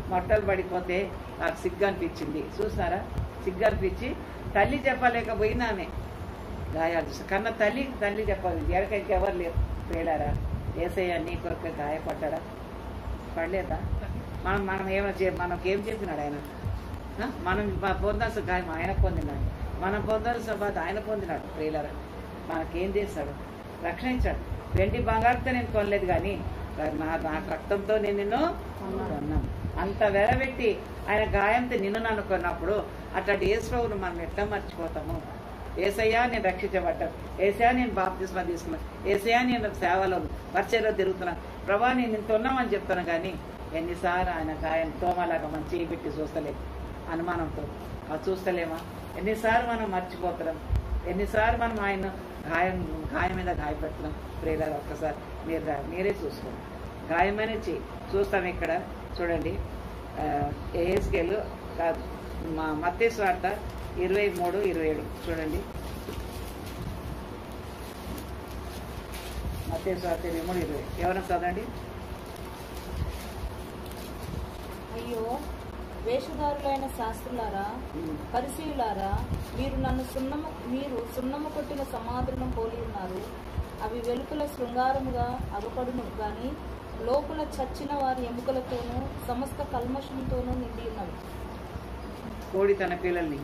మొట్టలు పడిపోతే నాకు సిగ్గు అనిపించింది. చూసారా, సిగ్గు అనిపించి తల్లి చెప్పలేకపోయినా ఆమె గాయాలు చూసి కన్న తల్లి చెప్పాలి. ఎక్కడికి ఎవరు లేరు. పేడారా ఏసయ్య నీ కొరకు గాయపడ్డా పడలేదా? మనకేం చెప్పినాడు ఆయన? మనం పొందాల్సిన గాయం ఆయన పొందినాడు, మనం పొందాల్సిన బాధ ఆయన పొందినాడు. ప్రియులారా మనకేం చేస్తాడు? రక్షణ ఇచ్చాడు. వెండి బంగారుతో నేను కొనలేదు, కానీ నా రక్తంతో నేను నిన్ను కొన్నాను. అంత వెరబెట్టి ఆయన గాయంతో నిన్ను నన్ను కొన్నప్పుడు అట్లాంటి యేసుప్రభువును మనం ఎట్లా మర్చిపోతాము? ఏసయ్యా నేను రక్షించబడ్డాను, ఏసయ్యా నేను బాప్తిస్మా తీసుకున్నాను, ఏసయ్యా నేను సేవలో పరిచయలో తిరుగుతున్నాను, ప్రభా నేను ఇంత ఉన్నామని చెప్తాను. కానీ ఎన్నిసార్లు ఆయన గాయం తోమలాగా మనం చేయి పెట్టి చూస్తలేము అనుమానంతో. అది చూస్తలేమా? ఎన్నిసార్లు మనం మర్చిపోతున్నాం, ఎన్నిసార్లు మనం ఆయన గాయం మీద గాయపెడుతున్నాం. ప్రియులారా ఒక్కసారి మీరే చూసుకోండి. గాయమనే చేయి చూస్తాం. ఇక్కడ చూడండి, యెహెజ్కేలు కాదు, మత్తయి సువార్త 23:27 చూడండి. మత్తయి సువార్త 23:20 ఎవరైనా చదవండి. అయ్యో వేషధారులైన శాస్త్రులారా, పరిసయ్యులారా, మీరు సున్నము కొట్టిన సమాధులను పోలి ఉన్నారు. అవి వెలుపల శృంగారముగా అగపడును గాని లోపల చచ్చిన వారి ఎముకలతోనూ సమస్త కల్మషంతోనూ నిండి ఉన్నవి. కోడి తన పిల్లల్ని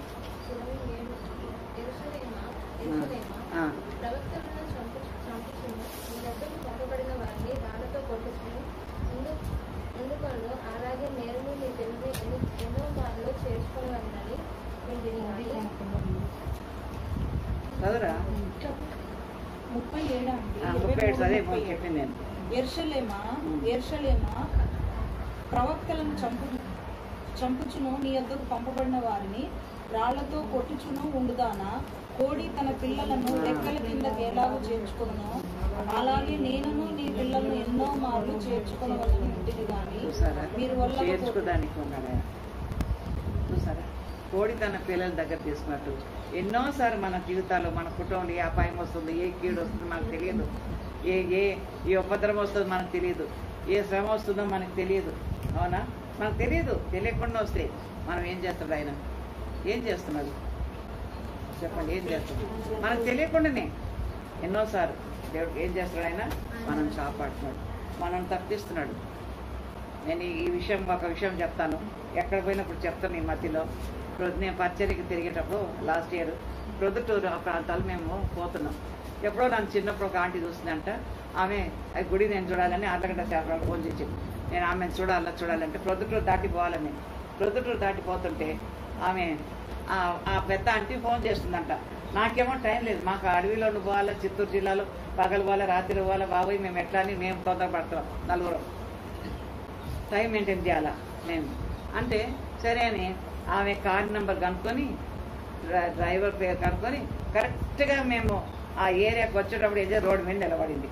ప్రవక్తలను చంపుచును, మీ దగ్గరకు పంపబడిన వారిని రాళ్లతో కొట్టుచును, ఎందుకనో అలాగే నేరును మీ తండ్రి ఎన్నో మార్లు చేర్చుకోవాలని చదువురా 37 అదే చెప్పింది నేను. యెరూషలేమా ప్రవక్తలను చంపుచును, నీ యొద్దకు పంపబడిన వారిని రాళ్లతో కొట్టుచును ఉండుదానా? కోడి తన పిల్లలను రెక్కల కిందకి ఎలాగో చేర్చుకును, అలాగే నేనును నీ పిల్లలను ఎన్నో మార్లు చేర్చుకోవలసి ఉంటుంది. కానీ మీరు చేర్చుకోదానికి ఉన్నాడు. చూసారా, కోడి తన పిల్లల దగ్గర తీసుకున్నట్టు ఎన్నోసార్లు మన జీవితాల్లో మన కుటుంబంలో ఏ అపాయం వస్తుంది, ఏ కీడు వస్తుందో మనకు తెలియదు, ఏ ఉపద్రవం వస్తుందో మనకు తెలియదు, ఏ శ్రమ వస్తుందో మనకు తెలియదు. అవునా? మనకు తెలియదు. తెలియకుండా వస్తే మనం ఏం చేస్తాడు? ఆయన ఏం చేస్తున్నాడు చెప్పండి? ఏం చేస్తున్నాడు? మనకు తెలియకుండానే ఎన్నోసార్లు దేవుడికి ఏం చేస్తాడు? ఆయన మనం కాపాడుతున్నాడు, మనం తప్పిస్తున్నాడు. నేను ఒక విషయం చెప్తాను. ఎక్కడ పోయినప్పుడు చెప్తాను. ఈ మధ్యలో నేను పరిచర్యకి తిరిగేటప్పుడు లాస్ట్ ఇయర్ ప్రొద్దుటూరు ఆ ప్రాంతాలు మేము పోతున్నాం. ఎప్పుడో నన్ను చిన్నప్పుడు ఒక ఆంటీ చూస్తుందంట. ఆమె గుడి నేను చూడాలని అర్ధగంట చేపలు ఫోన్ చేసింది. నేను ఆమెను చూడాలంటే ప్రొద్దుటూరు దాటిపోవాలని. ప్రొద్దుటూరు దాటిపోతుంటే ఆమె ఆ పెద్ద ఆంటీ ఫోన్ చేస్తుందంట. నాకేమో టైం లేదు, మాకు అడవిలో పోవాలా, చిత్తూరు జిల్లాలో పగలు పోవాలా, రాత్రి పోవాలా, బాబోయ్ మేము ఎట్లా అని మేము తొందరపడుతున్నాం. నలుగురు టైం మెయింటైన్ చేయాలా మేము అంటే సరే అని ఆమె కార్డు నెంబర్ కనుక్కొని డ్రైవర్ పేరు కనుక్కొని కరెక్ట్గా మేము ఆ ఏరియాకి వచ్చేటప్పుడు ఏదో రోడ్డు మీద నిలబడింది.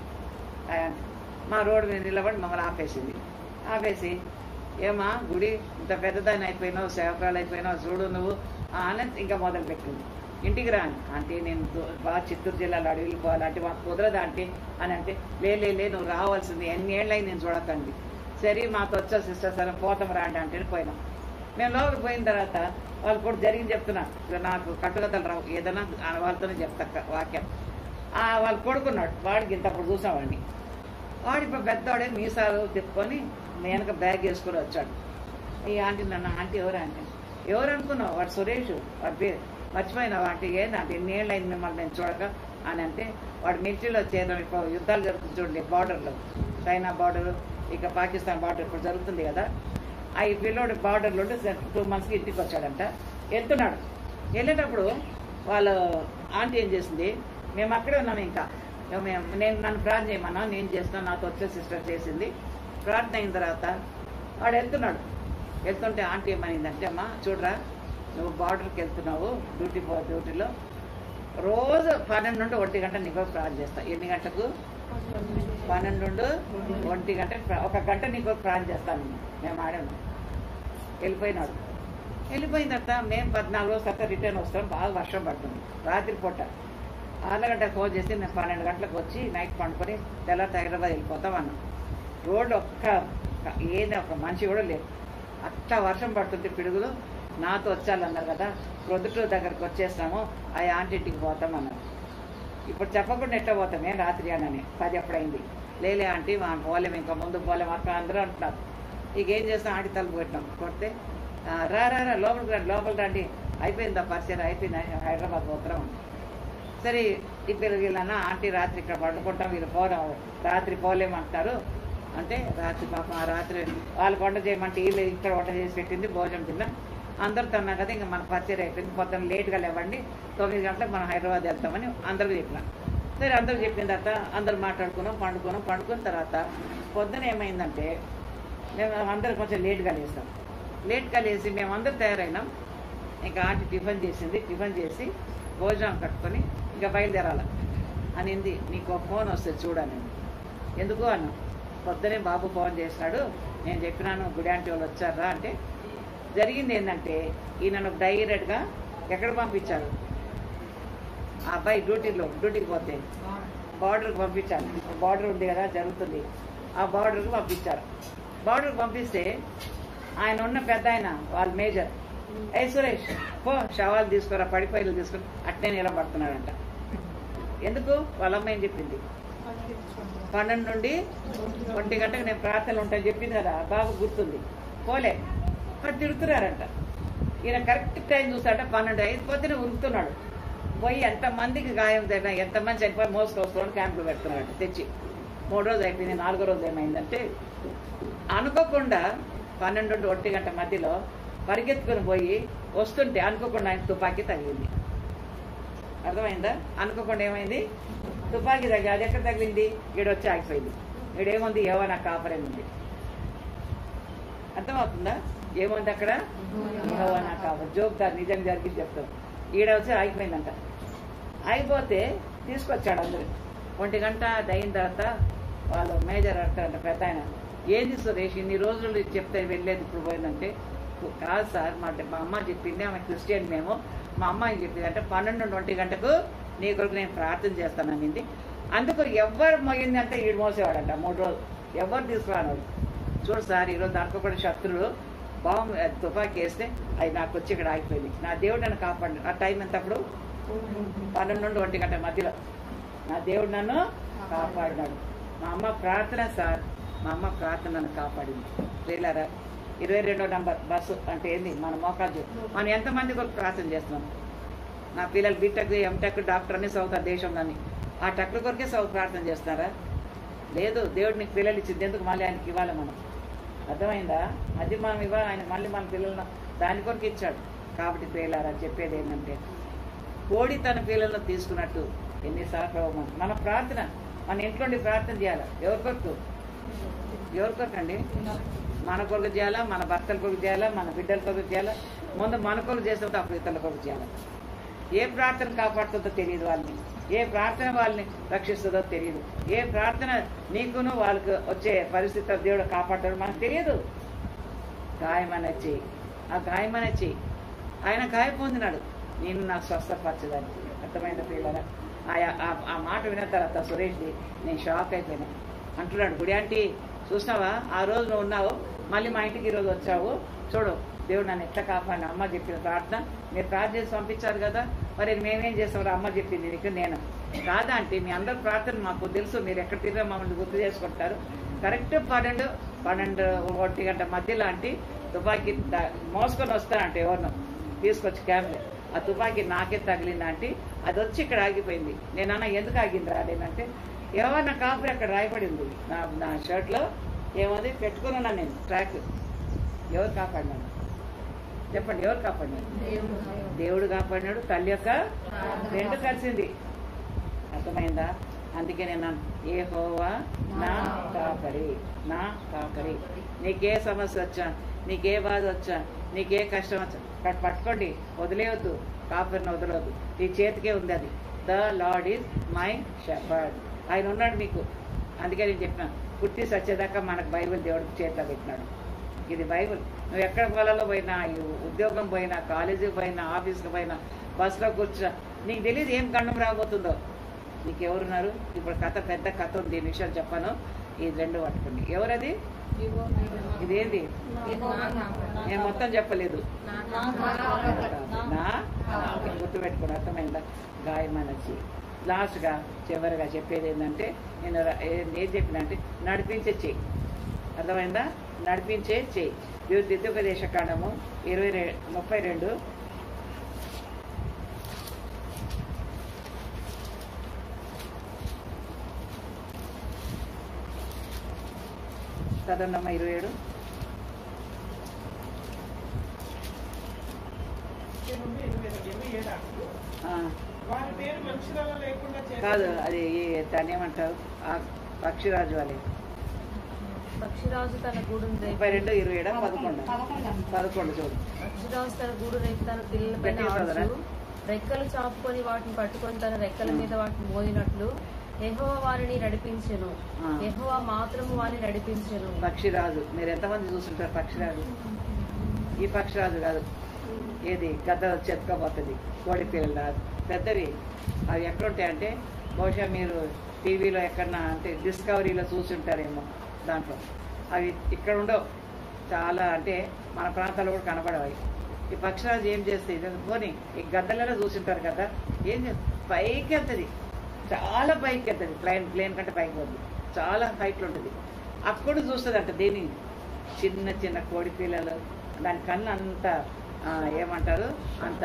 మా రోడ్డు మీద నిలబడి మమ్మల్ని ఆపేసి ఏమా గుడి ఇంత పెద్దదాన్ని అయిపోయినావు, సేవకాలు అయిపోయినావు, చూడు నువ్వు అని ఇంకా మొదలుపెట్టింది. ఇంటికి రాని అంటే నేను బాగా చిత్తూరు జిల్లాలో అడవిలు పోవాలంటే మాకు కుదరదు అంటే అని అంటే లే నువ్వు రావాల్సింది, ఎన్ని ఏళ్ళై నేను చూడకండి. సరే మాతో వచ్చా సిస్టర్స్ అని పోతాం రాండి అంటే పోయినాం. మేము లోపలికి పోయిన తర్వాత వాళ్ళు కూడా జరిగింది చెప్తున్నా. నాకు కట్టుకథలు రావు, ఏదైనా వాళ్ళతోనే చెప్తా వాక్యం. వాళ్ళు కొడుకున్నాడు, వాడికి ఇంతప్పుడు చూసావాడిని. వాడు ఇప్పుడు పెద్దవాడే మీసాలు తిప్పుకొని వెనక బ్యాగ్ వేసుకొని వచ్చాడు. ఈ ఆంటీ నన్ను ఆంటీ ఎవరు అనుకున్నావు? వాడు సురేష్, వాడి పేరు మర్చిపోయినావు ఆంటీ. ఏంటంటే ఎన్నేళ్ళు అయింది మిమ్మల్ని నేను చూడక అని అంటే వాడు మిలిటరీలో చేరడం. ఇప్పుడు యుద్ధాలు జరుగుతుంది చూడండి, బార్డర్లో చైనా బార్డర్, ఇక పాకిస్తాన్ బార్డర్ ఇప్పుడు జరుగుతుంది కదా. ఈ పిల్లోడు బార్డర్లో 2 monthsకి ఇంటికి వచ్చాడంట. వెళ్ళేటప్పుడు వాళ్ళ ఆంటీ ఏం చేసింది, మేము అక్కడే ఉన్నాము. ఇంకా నన్ను ప్రార్థన చేయమన్నా, నేను చేస్తున్నాను, నాతో వచ్చే సిస్టర్ చేసింది. ప్రార్థన అయిన తర్వాత వాడు వెళ్తుంటే ఆంటీ ఏమనిందంటే, అమ్మా చూడరా నువ్వు బార్డర్కి వెళ్తున్నావు, డ్యూటీలో రోజు 12 నుండి 1 గంట నీకు ప్రార్థన చేస్తా. ఎన్ని గంటలకు? 12 నుండి 1 గంట, 1 గంట నీకు ప్రార్థన చేస్తాను. మేము ఆడాము. వెళ్ళిపోయిన తర్వాత మేము 14 రోజుల తర్వాత రిటర్న్ వస్తాం. బాగా వర్షం పడుతుంది. రాత్రి పూట 6 గంటలకు ఫోన్ చేసి నేను 12 గంటలకు వచ్చి నైట్ పండుకొని తెల్లారి హైదరాబాద్ వెళ్ళిపోతాం అన్నాం. రోడ్డు ఒక మనిషి కూడా లేదు. అట్లా వర్షం పడుతుంటే పిడుగులు నాతో వచ్చాలన్నారు కదా, ప్రొద్దుటూరు దగ్గరకు వచ్చేసినాము, ఆ ఆంటీంటికి పోతామన్నారు. ఇప్పుడు చెప్పకుండా ఎట్లా పోతామే రాత్రి అనని 10 ఎప్పుడైంది. లేలే ఆంటీ మనం పోలేము, ఇంకా ముందు పోలేము అక్కడ అందరూ అంటున్నారు. ఇక ఏం చేస్తాం, ఆంటీ తలుపు కొట్టినాం. కొడితే రా రా రా లోపలికి రండి, లోపలికి రండి, అయిపోయిందా పరిచయం, అయిపోయింది, హైదరాబాద్ పోతున్నాం. సరే ఇద్దరు వీళ్ళన్నా ఆంటీ రాత్రి ఇక్కడ పండుకుంటాం, వీళ్ళు రాత్రి పోలేమంటారు అంటే రాత్రి పాపం ఆ రాత్రి వాళ్ళు వంట చేయమంటే వీళ్ళు ఇక్కడ వంట చేసి పెట్టింది, భోజనం తిన్నాం, అందరూ తిన్నాం కదా, ఇంకా మన పరిచయం అయిపోయింది, పొద్దున్న లేట్గా లేవండి, 9 గంటలకు మనం హైదరాబాద్ వెళ్తామని అందరూ చెప్పినాం. సరే అందరూ చెప్పిన తర్వాత అందరూ మాట్లాడుకున్నాం, పండుకున్న తర్వాత పొద్దున ఏమైందంటే మేము అందరూ కొంచెం లేట్గా లేస్తాం. లేట్గా లేచి మేమందరూ తయారైనాం. ఇంకా ఆంటీ టిఫిన్ చేసింది, టిఫిన్ చేసి భోజనం కట్టుకొని ఇంకా బయలుదేరాల అనింది. నీకు ఒక ఫోన్ వస్తుంది చూడని. ఎందుకు అన్న, పొద్దునే బాబు ఫోన్ చేసినాడు, నేను చెప్పినాను గుడి ఆంటీ వాళ్ళు వచ్చారా అంటే, జరిగింది ఏంటంటే ఈయనను డైరెక్ట్గా ఎక్కడ పంపించారు, ఆ అబ్బాయి డ్యూటీకి పోతే బార్డర్కి పంపించారు. బార్డర్ ఉంది కదా జరుగుతుంది, ఆ బార్డర్కి పంపించారు. బార్డర్కి పంపిస్తే ఆయన ఉన్న పెద్ద ఆయన వాళ్ళ మేజర్, ఏ సురేష్ పో శవాలు తీసుకురా, పడిపోయిలు తీసుకుని అట్నే నిలబడుతున్నాడంట. ఎందుకు వాళ్ళ అమ్మ ఏం చెప్పింది, 12 నుండి 1 గంటకు నేను ప్రార్థనలు ఉంటాయని చెప్పింది కదా, బాబు గుర్తుంది, పోలే అక్కడ తిడుతున్నారంట. ఈయన కరెక్ట్ టైం చూస్తాట 12 అయిపోతేనే ఉరుకుతున్నాడు. పోయి ఎంతమందికి గాయం తగిన, ఎంతమంది చనిపోయి మోసుకొస్తున్నాడు, క్యాంపులు పెడుతున్నాడు తెచ్చి. 3 రోజు అయిపోయింది, 4వ రోజు ఏమైందంటే అనుకోకుండా 12 నుండి 1 గంట మధ్యలో పరిగెత్తుకుని పోయి వస్తుంటే అనుకోకుండా ఆయన తుపాకీ తగిలింది. అర్థమైందా? అనుకోకుండా ఏమైంది, తుపాకీ తగిలి. అది ఎక్కడ తగిలింది, ఈడొచ్చి ఆగిపోయింది. ఈడేముంది, ఏమన్నా కాపరే ఉంది. అర్థమవుతుందా? ఏముంది అక్కడ, ఏమన్నా కాపర్. జోక్ దాన్ని నిజంగా జరిగింది చెప్తాం. ఈడ వచ్చి ఆగిపోయిందంట. ఆగిపోతే తీసుకొచ్చాడు అందరూ. 1 గంట అయిన తర్వాత వాళ్ళు మేజర్ అంటారంట పెద్ద ఆయన, ఏంది సురేష్ ఇన్ని రోజులు చెప్తే వెళ్ళేది ఇప్పుడు పోయిందంటే, కాదు సార్ మా అమ్మ చెప్పింది, ఆమె క్రిస్టియన్ మేము, మా అమ్మ ఏం చెప్పింది అంటే 12 నుండి 1 గంటకు నీ కొరకు నేను ప్రార్థన చేస్తాననింది. అందుకు ఎవరు మోయింది అంటే ఈడు మోసేవాడంట 3 రోజులు, ఎవరు తీసుకురానోడు. చూడు సార్ ఈరోజు దాంట్లో కూడా శత్రువులు బాంబు తుపాకీ వేస్తే అది నాకు వచ్చి ఇక్కడ ఆగిపోయింది. నా దేవుడు నన్ను కాపాడు. ఆ టైం ఎంత అప్పుడు 12 నుండి 1 గంట మధ్యలో నా దేవుడు నన్ను కాపాడినాడు. మా అమ్మ ప్రార్థన సార్, మా అమ్మ ప్రార్థన నన్ను కాపాడింది. వెళ్ళారా 22వ నంబర్ బస్సు అంటే ఏంది, మన మోకాలు మనం ఎంతమంది కొరకు ప్రార్థన చేస్తున్నాం. నా పిల్లలు బీటెక్ ఎంటెక్ డాక్టర్ అని చదువుతారు దేశంలోని, ఆ టక్కుల కొరకే చదువు ప్రార్థన చేస్తున్నారా? లేదు, దేవుడు నీకు పిల్లలు ఇచ్చింది ఎందుకు మళ్ళీ ఆయనకి ఇవ్వాలి మనం. అర్థమైందా? అది మనం ఇవ్వాలి, ఆయన మళ్ళీ మన పిల్లలను దాని కొరకు ఇచ్చాడు. కాబట్టి పిల్లలారా చెప్పేది ఏంటంటే, కోడి తన పిల్లలను తీసుకున్నట్టు ఎన్నిసార్లు మన ప్రార్థన, మన ఇంట్లోండి ప్రార్థన చేయాలా. ఎవరి కొరకు అండి? మన కొరకు చేయాలా, మన భర్తల కొరకు చేయాలా, మన బిడ్డల కొరకు చేయాలా. ముందు మన కొరకు చేస్తుంటే అప్పుడు ఇతరుల కొరకు చేయాలి. ఏ ప్రార్థన కాపాడుతుందో తెలియదు వాళ్ళని, ఏ ప్రార్థన వాళ్ళని రక్షిస్తుందో తెలియదు, ఏ ప్రార్థన నీకును వాళ్ళకు వచ్చే పరిస్థితులు దేవుడు కాపాడతాడు మనకు తెలియదు. గాయమనే చెయ్యి, ఆ గాయమనే చెయ్యి. ఆయన గాయ పొందినాడు నేను నాకు స్వస్థపరచడానికి. అర్థమైన పిల్లల ఆ మాట విన్న తర్వాత సురేష్ది నేను షాక్ అయిపోయినా. అంటున్నాడు, గుడి ఆంటీ చూసినావా, ఆ రోజు నువ్వు ఉన్నావు, మళ్ళీ మా ఇంటికి ఈరోజు వచ్చావు, చూడు దేవుడు నన్ను ఎట్లా కాపాడిన. అమ్మ చెప్పిన ప్రార్థన మీరు ప్రార్థన చేసి పంపించారు కదా, మరి మేమేం చేస్తాం, అమ్మ చెప్పింది నీకు నేను కాదా అంటే. మీ అందరు ప్రార్థన మాకు తెలుసు, మీరు ఎక్కడ తిరిగా మమ్మల్ని గుర్తు చేసుకుంటారు. కరెక్ట్ 12-1 గంట మధ్యలో అంటే తుపాకీ మోసుకొని వస్తానంటే ఎవరినో తీసుకొచ్చి క్యాంప్లో, ఆ తుపాకీ నాకే తగిలిందంటే అది వచ్చి ఇక్కడ ఆగిపోయింది. నేనన్నా ఎందుకు ఆగిందిరా అదేనంటే, ఎవరన్నా కాపురి అక్కడ రాయబడింది నా షర్ట్లో, ఏమది పెట్టుకున్నా నేను ట్రాక్. ఎవరు కాపాడినాడు చెప్పండి, ఎవరు కాపాడినాడు? దేవుడు కాపాడినాడు, తల్లి యొక్క 2 కలిసింది. అర్థమైందా? అందుకే నేను యెహోవా నా కాపరి, నా కాపరి. నీకే సమస్య వచ్చా, నీకే బాధ వచ్చా, నీకే కష్టం వచ్చా, పట్టుకోండి, వదిలేయొద్దు, కాపరిని వదలవద్దు. నీ చేతికే ఉంది అది. The Lord is my shepherd. ఆయన ఉన్నాడు మీకు. అందుకే నేను చెప్పిన, పుట్టి సచ్చేదాకా మనకు బైబిల్ దేవుడికి చేతిలో పెట్టినాడు. ఇది బైబిల్. నువ్వు ఎక్కడ పొలాల్లో పోయినా, ఉద్యోగం పోయినా, కాలేజీకి పోయినా, ఆఫీస్కి పోయినా, బస్సులో కూర్చున్నా, నీకు తెలియదు ఏం గండం రాబోతుందో. నీకు ఎవరున్నారు? ఇప్పుడు పెద్ద కథ ఉంది, దీని విషయాలు చెప్పాను. ఈ రెండు పట్టుకోండి. ఎవరది? ఇదేంటి? నేను మొత్తం చెప్పలేదు. నా గుర్తుపెట్టుకోండి, అర్థమైందా? గాయమనచి. లాస్ట్గా చివరిగా చెప్పేది ఏంటంటే, నేను ఏం చెప్పిన అంటే నడిపించే చెయ్యి. అర్థమైందా? నడిపించే చెయ్యి. ద్వితీయోపదేశ కాండము 32 చదవమ్మా. 27 వారి పేరు మనుషులలో లేకుండా కాదు, అది దాన్ని ఏమంటారు? పక్షిరాజు వాళ్ళే. పక్షిరాజు తన గూడును 32, 27, 11 చూడు. పక్షిరాజు తన గూడు రేపు తన పిల్లలపైన ఆడుచు రెక్కలు చాపుకొని వాటిని పట్టుకొని తన రెక్కల మీద వాటిని మోయినట్లు యెహోవా వారిని నడిపించెను. యెహోవా మాత్రము వారిని నడిపించెను. పక్షిరాజు మీరు ఎంతమంది చూస్తుంటారు? పక్షిరాజు ఈ పక్షిరాజు కాదు. ఏది గద్ద చెత్తకపోతుంది, కోడి పిల్లలు రాదు, పెద్దవి. అవి ఎక్కడుంటాయంటే బహుశా మీరు టీవీలో ఎక్కడన్నా అంటే డిస్కవరీలో చూస్తుంటారేమో. దాంట్లో అవి ఇక్కడ ఉండవు చాలా, అంటే మన ప్రాంతాల్లో కూడా కనపడవు. ఈ పక్షిరాజు ఏం చేస్తాయి పోనీ ఈ గద్దలలో చూసింటారు కదా, ఏం చేస్తుంది? పైకి వెళ్తుంది, చాలా పైకి వెళ్తుంది. ప్లేన్ కంటే పైకి పోతుంది, చాలా హైట్లో ఉంటుంది. అక్కడ చూస్తుంది అంట దేని, చిన్న చిన్న కోడి పిల్లలు. దాని కన్ను అంత ఏమంటారు, అంత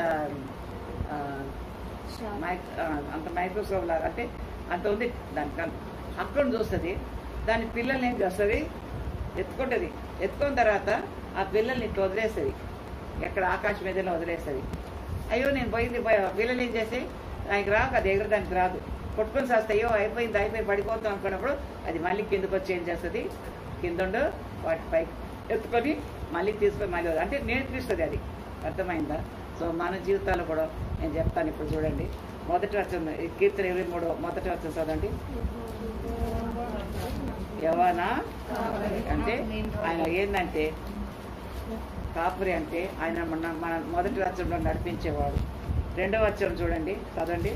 అంత మైక్రోస్కోప్ లాగా, అంటే అంత ఉంది దాని కన్ను. అక్కడ చూస్తుంది. దాని పిల్లల్ని ఏం చేస్తుంది? ఎత్తుకుంటుంది. ఎత్తుకున్న తర్వాత ఆ పిల్లల్ని ఇట్లా వదిలేస్తుంది, ఎక్కడ ఆకాశం మీదలో వదిలేస్తుంది. అయ్యో నేను పోయింది పిల్లలు ఏం చేస్తే దానికి రాక అది ఎగరడానికి రాదు, కొట్టుకొని చేస్తే అయ్యో అయిపోయి పడిపోతాం అనుకున్నప్పుడు అది మళ్ళీ కిందకు వచ్చి ఏం చేస్తుంది? కింద వాటి పైకి ఎత్తుకొని మళ్ళీ తీసుకొని మళ్ళీ అంటే నేర్పిస్తుంది అది. అర్థమైందా? సో మన జీవితాల్లో కూడా నేను చెప్తాను. ఇప్పుడు చూడండి, మొదటి వచనం కీర్తన 23 మొదటి వచనం చదవండి. యెహోవా అంటే ఆయన ఏంటంటే కాపురి, అంటే ఆయన మన మొదటి వచనంలో నడిపించేవాడు. రెండవ వచనం చూడండి, చదవండి.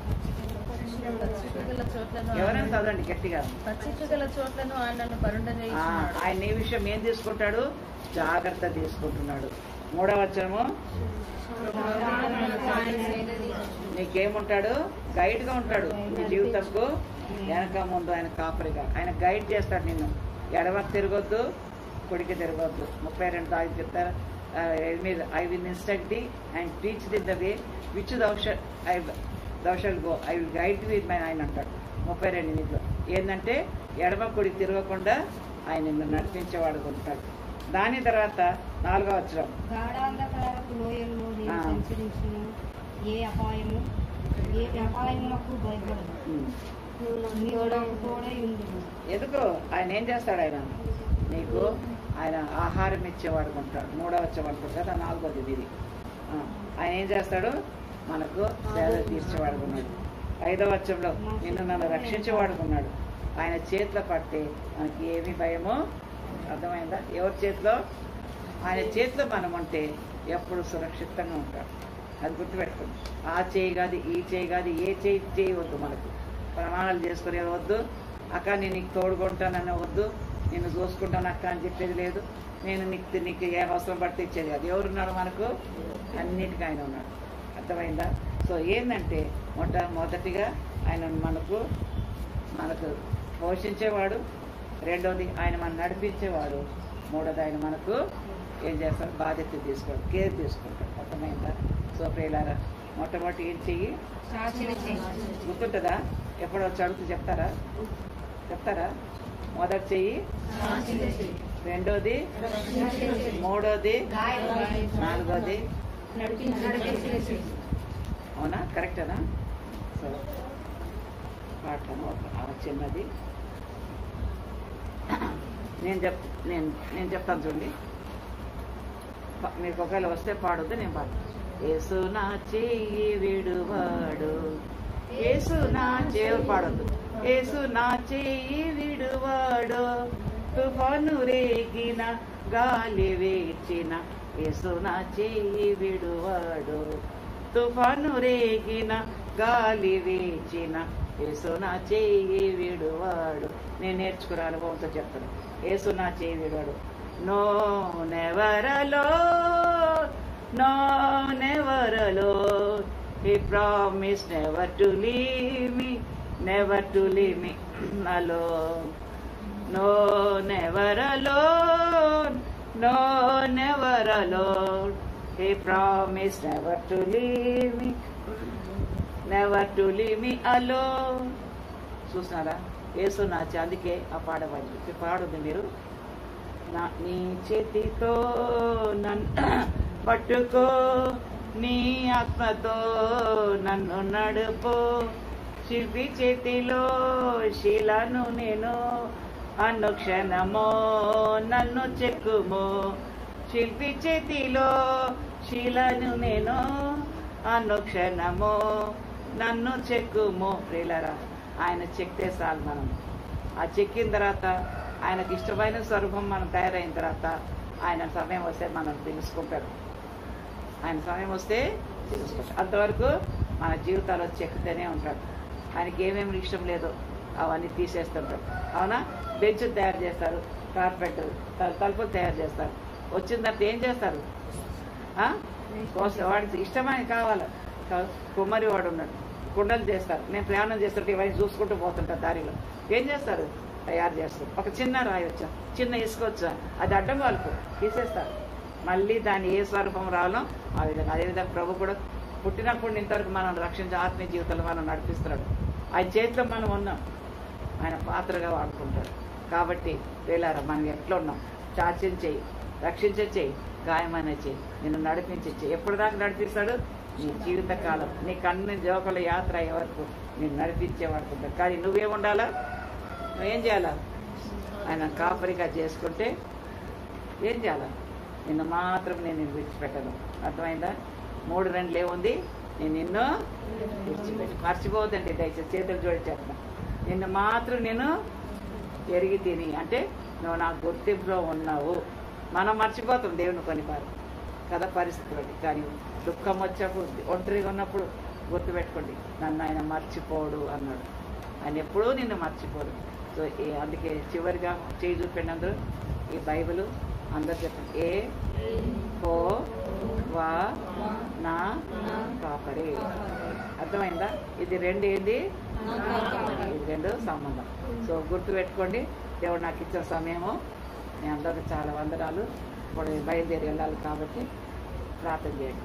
ఎవరైనా చదవండి గట్టిగా. పచ్చిగల చోట్లను ఆయన ఈ విషయం ఏం తీసుకుంటాడు? జాగ్రత్త తీసుకుంటున్నాడు. మూడవ వచనము నీకేముంటాడు? గైడ్ గా ఉంటాడు. నీ జీవితంకు వెనక ముందు ఆయన కాపరిగా ఆయన గైడ్ చేస్తాడు. నిన్ను ఎడవకు తిరగొద్దు, కుడికి తిరగొద్దు. 32 దాగి చెప్తారు. I will instruct thee and teach thee the way which thou shalt go, I will guide you with my ఆయన అంటాడు 32 ఏంటంటే ఎడమ కుడికి తిరగకుండా ఆయన నిన్ను నడిపించేవాడు ఉంటాడు. దాని తర్వాత 4వ వచనం గాఢాంధకారపు లోయల్లో నేను సంచరించును, ఏ అపాయములకు భయపడదు, నీవు నాకు తోడై ఉండును. ఎందుకు? ఆయన ఏం చేస్తాడు? ఆయన నీకు ఆయన ఆహారం ఇచ్చేవాడు ఉంటాడు. 3వ వచనం అంటారు కదా, 4వది ఇది. ఆయన ఏం చేస్తాడు? మనకు సేద తీర్చేవాడుకున్నాడు. 5వ వచనంలో నిన్ను నన్ను రక్షించేవాడుకున్నాడు. ఆయన చేతిలో పడితే మనకి ఏమి భయమో. అర్థమైందా? ఎవరి చేతిలో? ఆయన చేతిలో మనం ఉంటే ఎప్పుడు సురక్షితంగా ఉంటాడు. అది గుర్తుపెట్టుకోండి. ఆ చేయి కాదు, ఈ చేయి కాదు, ఏ చేయి చేయవద్దు. మనకు ప్రమాణాలు చేసుకునే వద్దు. అక్క నేను నీకు తోడుకుంటానన్న వద్దు, నిన్ను చూసుకుంటాను అక్క అని చెప్పేది లేదు. నేను నీకు ఏ అవసరం పడితే ఇచ్చేది అది. ఎవరున్నాడు మనకు? అన్నిటికీ ఆయన ఉన్నాడు. అర్థమైందా? సో ఏంటంటే మొదటిగా ఆయన మనకు పోషించేవాడు. రెండోది ఆయన మనం నడిపించేవాడు. మూడోది ఆయన మనకు ఏం చేస్తాడు? బాధ్యత తీసుకోడు, కేర్ తీసుకుంటాడు. అర్థమైందా? సో ప్రియులారా, మొట్టమొదటి ఏం చెయ్యి? గుర్తుంటుందా? ఎప్పుడో చదువుతూ చెప్తారా? మొదటి చెయ్యి, రెండోది, మూడోది, 4వది. అవునా? కరెక్టేనా? సో పాటను చిన్నది నేను చెప్తాను చూడండి. మీకు ఒకవేళ వస్తే పాడొద్దు, నేను పాడు. యేసు నా చెయ్యి విడువాడు, యేసు నా చెయ్యి పాడొద్దు. యేసు నా చెయ్యి విడువాడు, తుఫాను రేగిన గాలి వేచిన, యేసు నా చెయ్యి విడువాడు, తుఫాను రేగిన గాలి వేచిన, యేసు నా చెయ్యి విడువాడు. నేను నేర్చుకున్న అనుభవంతో చెప్తాను. యేసు నా చెయ్యి విడువాడు. No never alone, no never alone. He promised never to leave me, never to leave me alone. No, never alone, no, never alone. He promised never to leave me, never to leave me alone. చూస్తున్నారా? యేసు నా అందుకే ఆ పాడవాలి. పాడుంది మీరు. నీ చేతితో నన్ను పట్టుకో, నీ ఆత్మతో నన్ను నడుపు, శిల్పి చేతిలో శీలను నేను, అనుక్షణమో నన్ను చెక్కుము. శిల్పి చేతిలో శీలను నేను, అనుక్షణమో నన్ను చెక్కుము. ప్రియులారా, ఆయన చెక్తే చాలు. మనం ఆ చెక్కిన తర్వాత ఆయనకి ఇష్టమైన స్వరూపం మనం తయారైన తర్వాత ఆయన సమయం వస్తే మనం తెలుసుకుంటాడు. ఆయన సమయం వస్తే తెలుసుకుంటాడు. అంతవరకు మన జీవితాల్లో చెక్కుతూనే ఉంటాడు. ఆయనకి ఏమేమి ఇష్టం లేదో అవన్నీ తీసేస్తుంటాడు. అవునా? బెంచ్ తయారు చేస్తారు, కార్పెంటర్ తలుపులు తయారు చేస్తారు. వచ్చిన తర్వాత ఏం చేస్తారు? వాడికి ఇష్టమైన కావాలి. కుమ్మరి వాడు ఉన్నాడు, కుండలు చేస్తారు. నేను ప్రయాణం చేస్తుంటే ఇవన్నీ చూసుకుంటూ పోతుంటాను. దారిలో ఏం చేస్తారు? తయారు చేస్తారు. ఒక చిన్న రాయి వచ్చా, చిన్న ఇసుక వచ్చా, అది అడ్డం వాళ్ళకు తీసేస్తారు. మళ్ళీ దాన్ని ఏ స్వరూపం రావాలో ఆ విధంగా. అదేవిధంగా ప్రభు కూడా పుట్టినప్పుడు ఇంతవరకు మనం రక్షించే ఆత్మీయ జీవితంలో మనం నడిపిస్తున్నాడు. ఆయన చేతిలో మనం ఉన్నాం, ఆయన పాత్రగా వాడుకుంటాడు. కాబట్టి వేలారా, మనం ఎట్లా ఉన్నాం? చాచిన చెయ్యి, రక్షించే చెయ్యి, గాయమైన చెయ్యి, నిన్ను నడిపించే చెయ్యి. ఎప్పుడు దాకా నడిపిస్తాడు? నీ జీవితకాలం, నీ కన్ను జోకల యాత్ర అయ్యే వరకు నేను నడిపించేవాడుకుంటాడు. కానీ నువ్వేముండాలా? నువ్వేం చేయాలా? ఆయన కాపరిగా చేసుకుంటే ఏం చేయాలా? నిన్ను మాత్రం నేను విడిచిపెట్టను. అర్థమైందా? 3:2 ఏముంది? నేను నిన్ను విడిచిపెట్టి. మర్చిపోవద్దండి దయచేసి, చేతులు జోడి చెప్తాను. నిన్ను మాత్రం నేను ఎరిగి తిని, అంటే నువ్వు నా గుర్తింపులో ఉన్నావు. మనం మర్చిపోతాం దేవుని కొనిపారు కదా పరిస్థితులు. కానీ దుఃఖం వచ్చినప్పుడు, ఒంటరిగా ఉన్నప్పుడు గుర్తుపెట్టుకోండి, నన్ను ఆయన మర్చిపోడు అన్నాడు. ఆయన ఎప్పుడూ నిన్ను మర్చిపోడు. సో అందుకే చివరిగా చేయి చూపినందుకు ఈ బైబిల్ అందరు చెప్పండి. ఏ హో వా నా కాపరి. అర్థమైందా? ఇది 2 ఏంది? ఇది 2 సంబంధం. సో గుర్తుపెట్టుకోండి. దేవుడు నాకు ఇచ్చిన సమయము, మీ అందరికీ చాలా వందనాలు. ఇప్పుడు బయలుదేరి వెళ్ళాలి కాబట్టి ప్రార్థన చేయండి.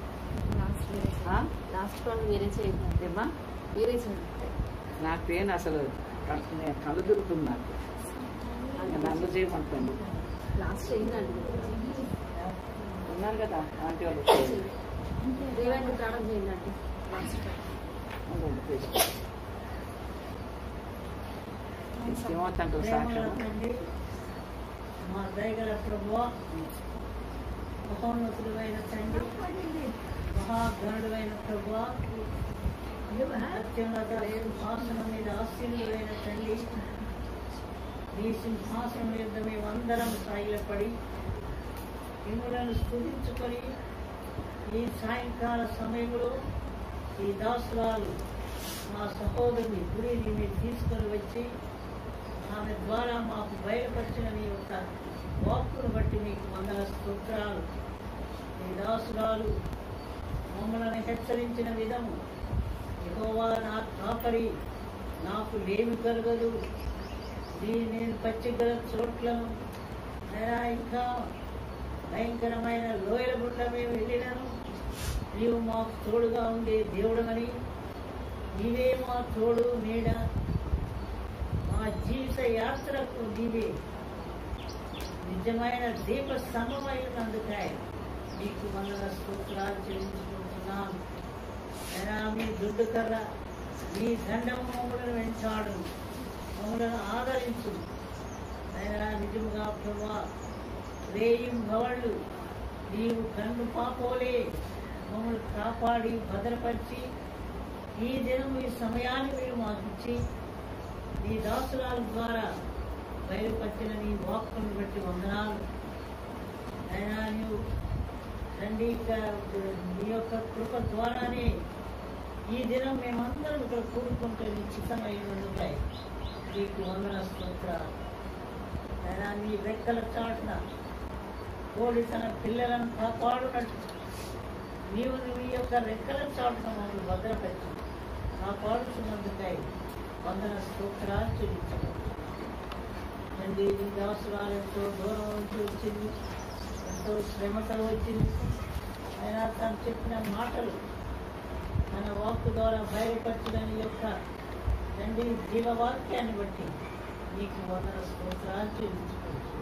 ఏమ్మా? నాకు పెయిన్ అసలు కళ్ళు దొరుకుతుంది. నాకు నన్ను చేయమంటుంది. లాస్ట్ చేయండి. ఉన్నారు కదా ఆంటీ వాళ్ళు. దేవాన్ని ప్రాణం చేయండి. ఏమవుతాంటారు సాక్ష్యం? మా దయగల ప్రభువా, మహోన్నతుడైన తండ్రి, మహాగణుడైన ప్రభువా, అత్యున్నత సింహాసనం మీద ఆశీనుడైన తండ్రి, నీ సింహాసనం మీద మేమందరం సాగిలపడి మిమ్మలను స్తుతించుకొని ఈ సాయంకాల సమయంలో ఈ దాసురాలు మా సహోదరుని గుడిని మీరు తీసుకొని వచ్చి ఆమె ద్వారా మాకు బయలుపరిచిన నీ యొక్క వాక్కును బట్టి మీకు వందల స్తోత్రాలు. ఈ దాసురాలు మమ్మల్ని హెచ్చరించిన విధము, యెహోవా నా కాపరి, నాకు లేమి కలగదు, నేను పచ్చిగల చోట్లను ఇంకా భయంకరమైన లోయల గుండా మేము వెళ్ళినను నీవు మాకు తోడుగా ఉండే దేవుడమని, నీవే మా తోడు నీడ, మా జీవిత యాత్రకు నీవే నిజమైన దీప స్తంభమైనందుకాయ నీకు వందల స్తోత్రాలు చెల్లించుకుంటున్నాను. అయినా మీ దుడ్డు కర్ర, మీ దండము మమ్మలను వెంటాడు, మమ్మలను ఆదరించు. అయినా నిజముగా ప్రభా, రేయం గవళ్ళు నీవు కన్ను పాపోలే మమ్మల్ని కాపాడి భద్రపరిచి ఈ దినం ఈ సమయాన్ని మీరు మాకు ఇచ్చి నీ దాసురాల ద్వారా బయలుపరిచిన నీ వాక్కును బట్టి వందనాలు. అయినా నీవు తండ్రి నీ యొక్క కృప ద్వారానే ఈ దినం మేమందరం ఇక్కడ కూడుకుంటే నిశ్చితమైనందుకై నీకు వందన స్తోత్రాలు. అయినా నీ రెక్కల చాటున కోడి తన పిల్లలను కాపాడునట్టు నీవు నీ యొక్క రెక్కల చాటున మమ్మల్ని భద్రపెట్టి కాపాడుతున్నందుకై వందన స్తోత్రాలు చెల్లించబడుతుంది. తండ్రి నీ దాసురాలు ఎంతో దూరం నుంచి వచ్చింది, ఎంతో శ్రమతో వచ్చింది. అయినా తను చెప్పిన మాటలు మన వాక్కు ద్వారా బయలుపరిచిన నీ యొక్క తండ్రి జీవవాక్యాన్ని బట్టి నీకు వందన స్తోత్రాలు చెల్లించుకుంటుంది.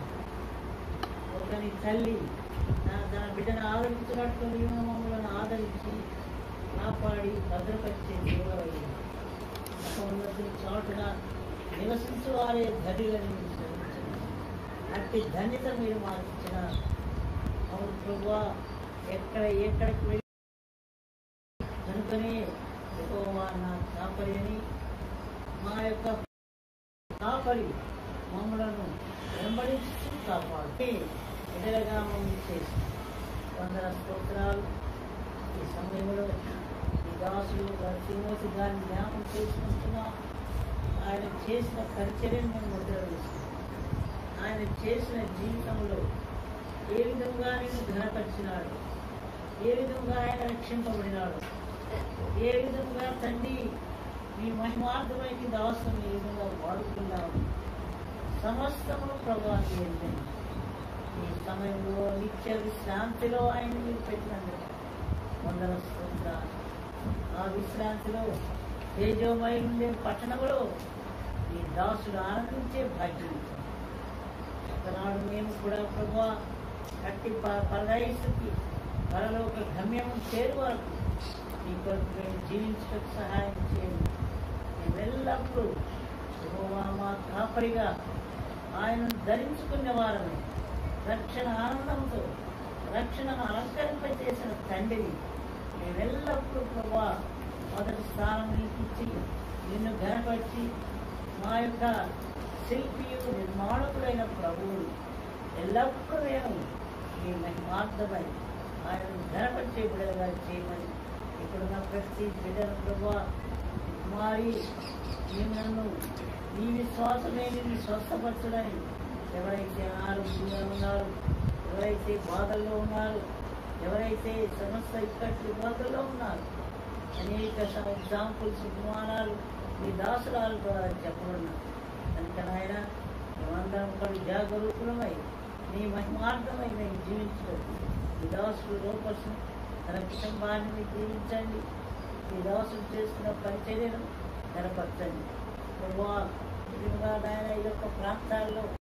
ఒకని తల్లి తన బిడ్డను ఆదరించినట్టు నీవు మమ్మల్ని ఆదరించి కాపాడి భద్రపరిచే దేవుడయ్యింది. ఉన్నతుల చాటున నివసించు వారే ధనిలని అట్టి ధన్యత మీరు మాకు ఇచ్చిన అవును ప్రభువా, ఎక్కడికి వెళ్ళి కనుకనే యెహోవా నా కాపరి అని మా యొక్క కాపరి మమ్మలను వెంబడించి కాపాడి ఎడలగా మమ్మల్ని చేసి వందన స్తోత్రాలు. ఈ సమయంలో ఈ దాసులు తిమోతి గారిని జ్ఞాపకం చేసుకుంటున్నా. ఆయన చేసిన పరిచర్యను మేము ముద్ర వేస్తున్నాం. ఆయన చేసిన జీవితంలో ఏ విధంగా నేను ఘనపరిచినాడు, ఏ విధంగా ఆయన రక్షింపబడినాడు, ఏ విధంగా తండ్రి మీ మహిమార్థమైన దాసుని ఏ విధంగా వాడుకున్నాము సమస్తము ప్రభావం ఏంటండి. ఈ సమయంలో నిత్య విశ్రాంతిలో ఆయన మీరు పెట్టినందుకు వందన స్తోత్రాలు. ఆ విశ్రాంతిలో తేజోమై ఉండే పట్టణంలో ఈ దాసుడు ఆనందించే భాగ్యం ఒకనాడు మేము కూడా ప్రభా కట్టి పరదయసుకి పరలోక గమ్యం చేరు వరకు ఈ కొరకు మేము జీవించడానికి సహాయం చేయండి. మేము ఎల్లప్పుడూ యెహోవా మా కాపరిగా ఆయనను ధరించుకునే వారని రక్షణ ఆనందంతో రక్షణను అలంకరింపచేసిన తండ్రిని మేమెల్లప్పుడూ ప్రభా మొదటి స్థానం నీకిచ్చి నిన్ను ఘనపరిచి మా యొక్క శిల్పియు నిర్మాణకుడైన ప్రభువుని ఎల్లప్పుడూ మేము మీ మహిమార్థమై ఆయనను ఘనపరిచే బిడ్డలుగా చేయమని ఇప్పుడున్న ప్రతి బిడ్డను ప్రభా కుమారి నేను నన్ను నీ విశ్వాసమే నిన్ను స్వస్థపరచడని ఎవరైతే ఆరోగ్యంగా ఉన్నారు, ఎవరైతే బాధల్లో ఉన్నారు, ఎవరైతే సమస్య ఇక్కడి బాధల్లో ఉన్నారు, అనేక ఎగ్జాంపుల్స్ ఉపమానాలు మీ దాసురాల ద్వారా చెప్పబడినారు. కనుక నాయన మేమందరం ఒకటి జాగరూకులమై నీ మహిమార్థమై మేము జీవించడం ఈ దాసుడు లోపర్సు తన కుటుంబాన్ని జీవించండి. ఈ దాసుడు చేస్తున్న పరిచర్యను కనపరచండి. నాయన ఈ యొక్క ప్రాంతాల్లో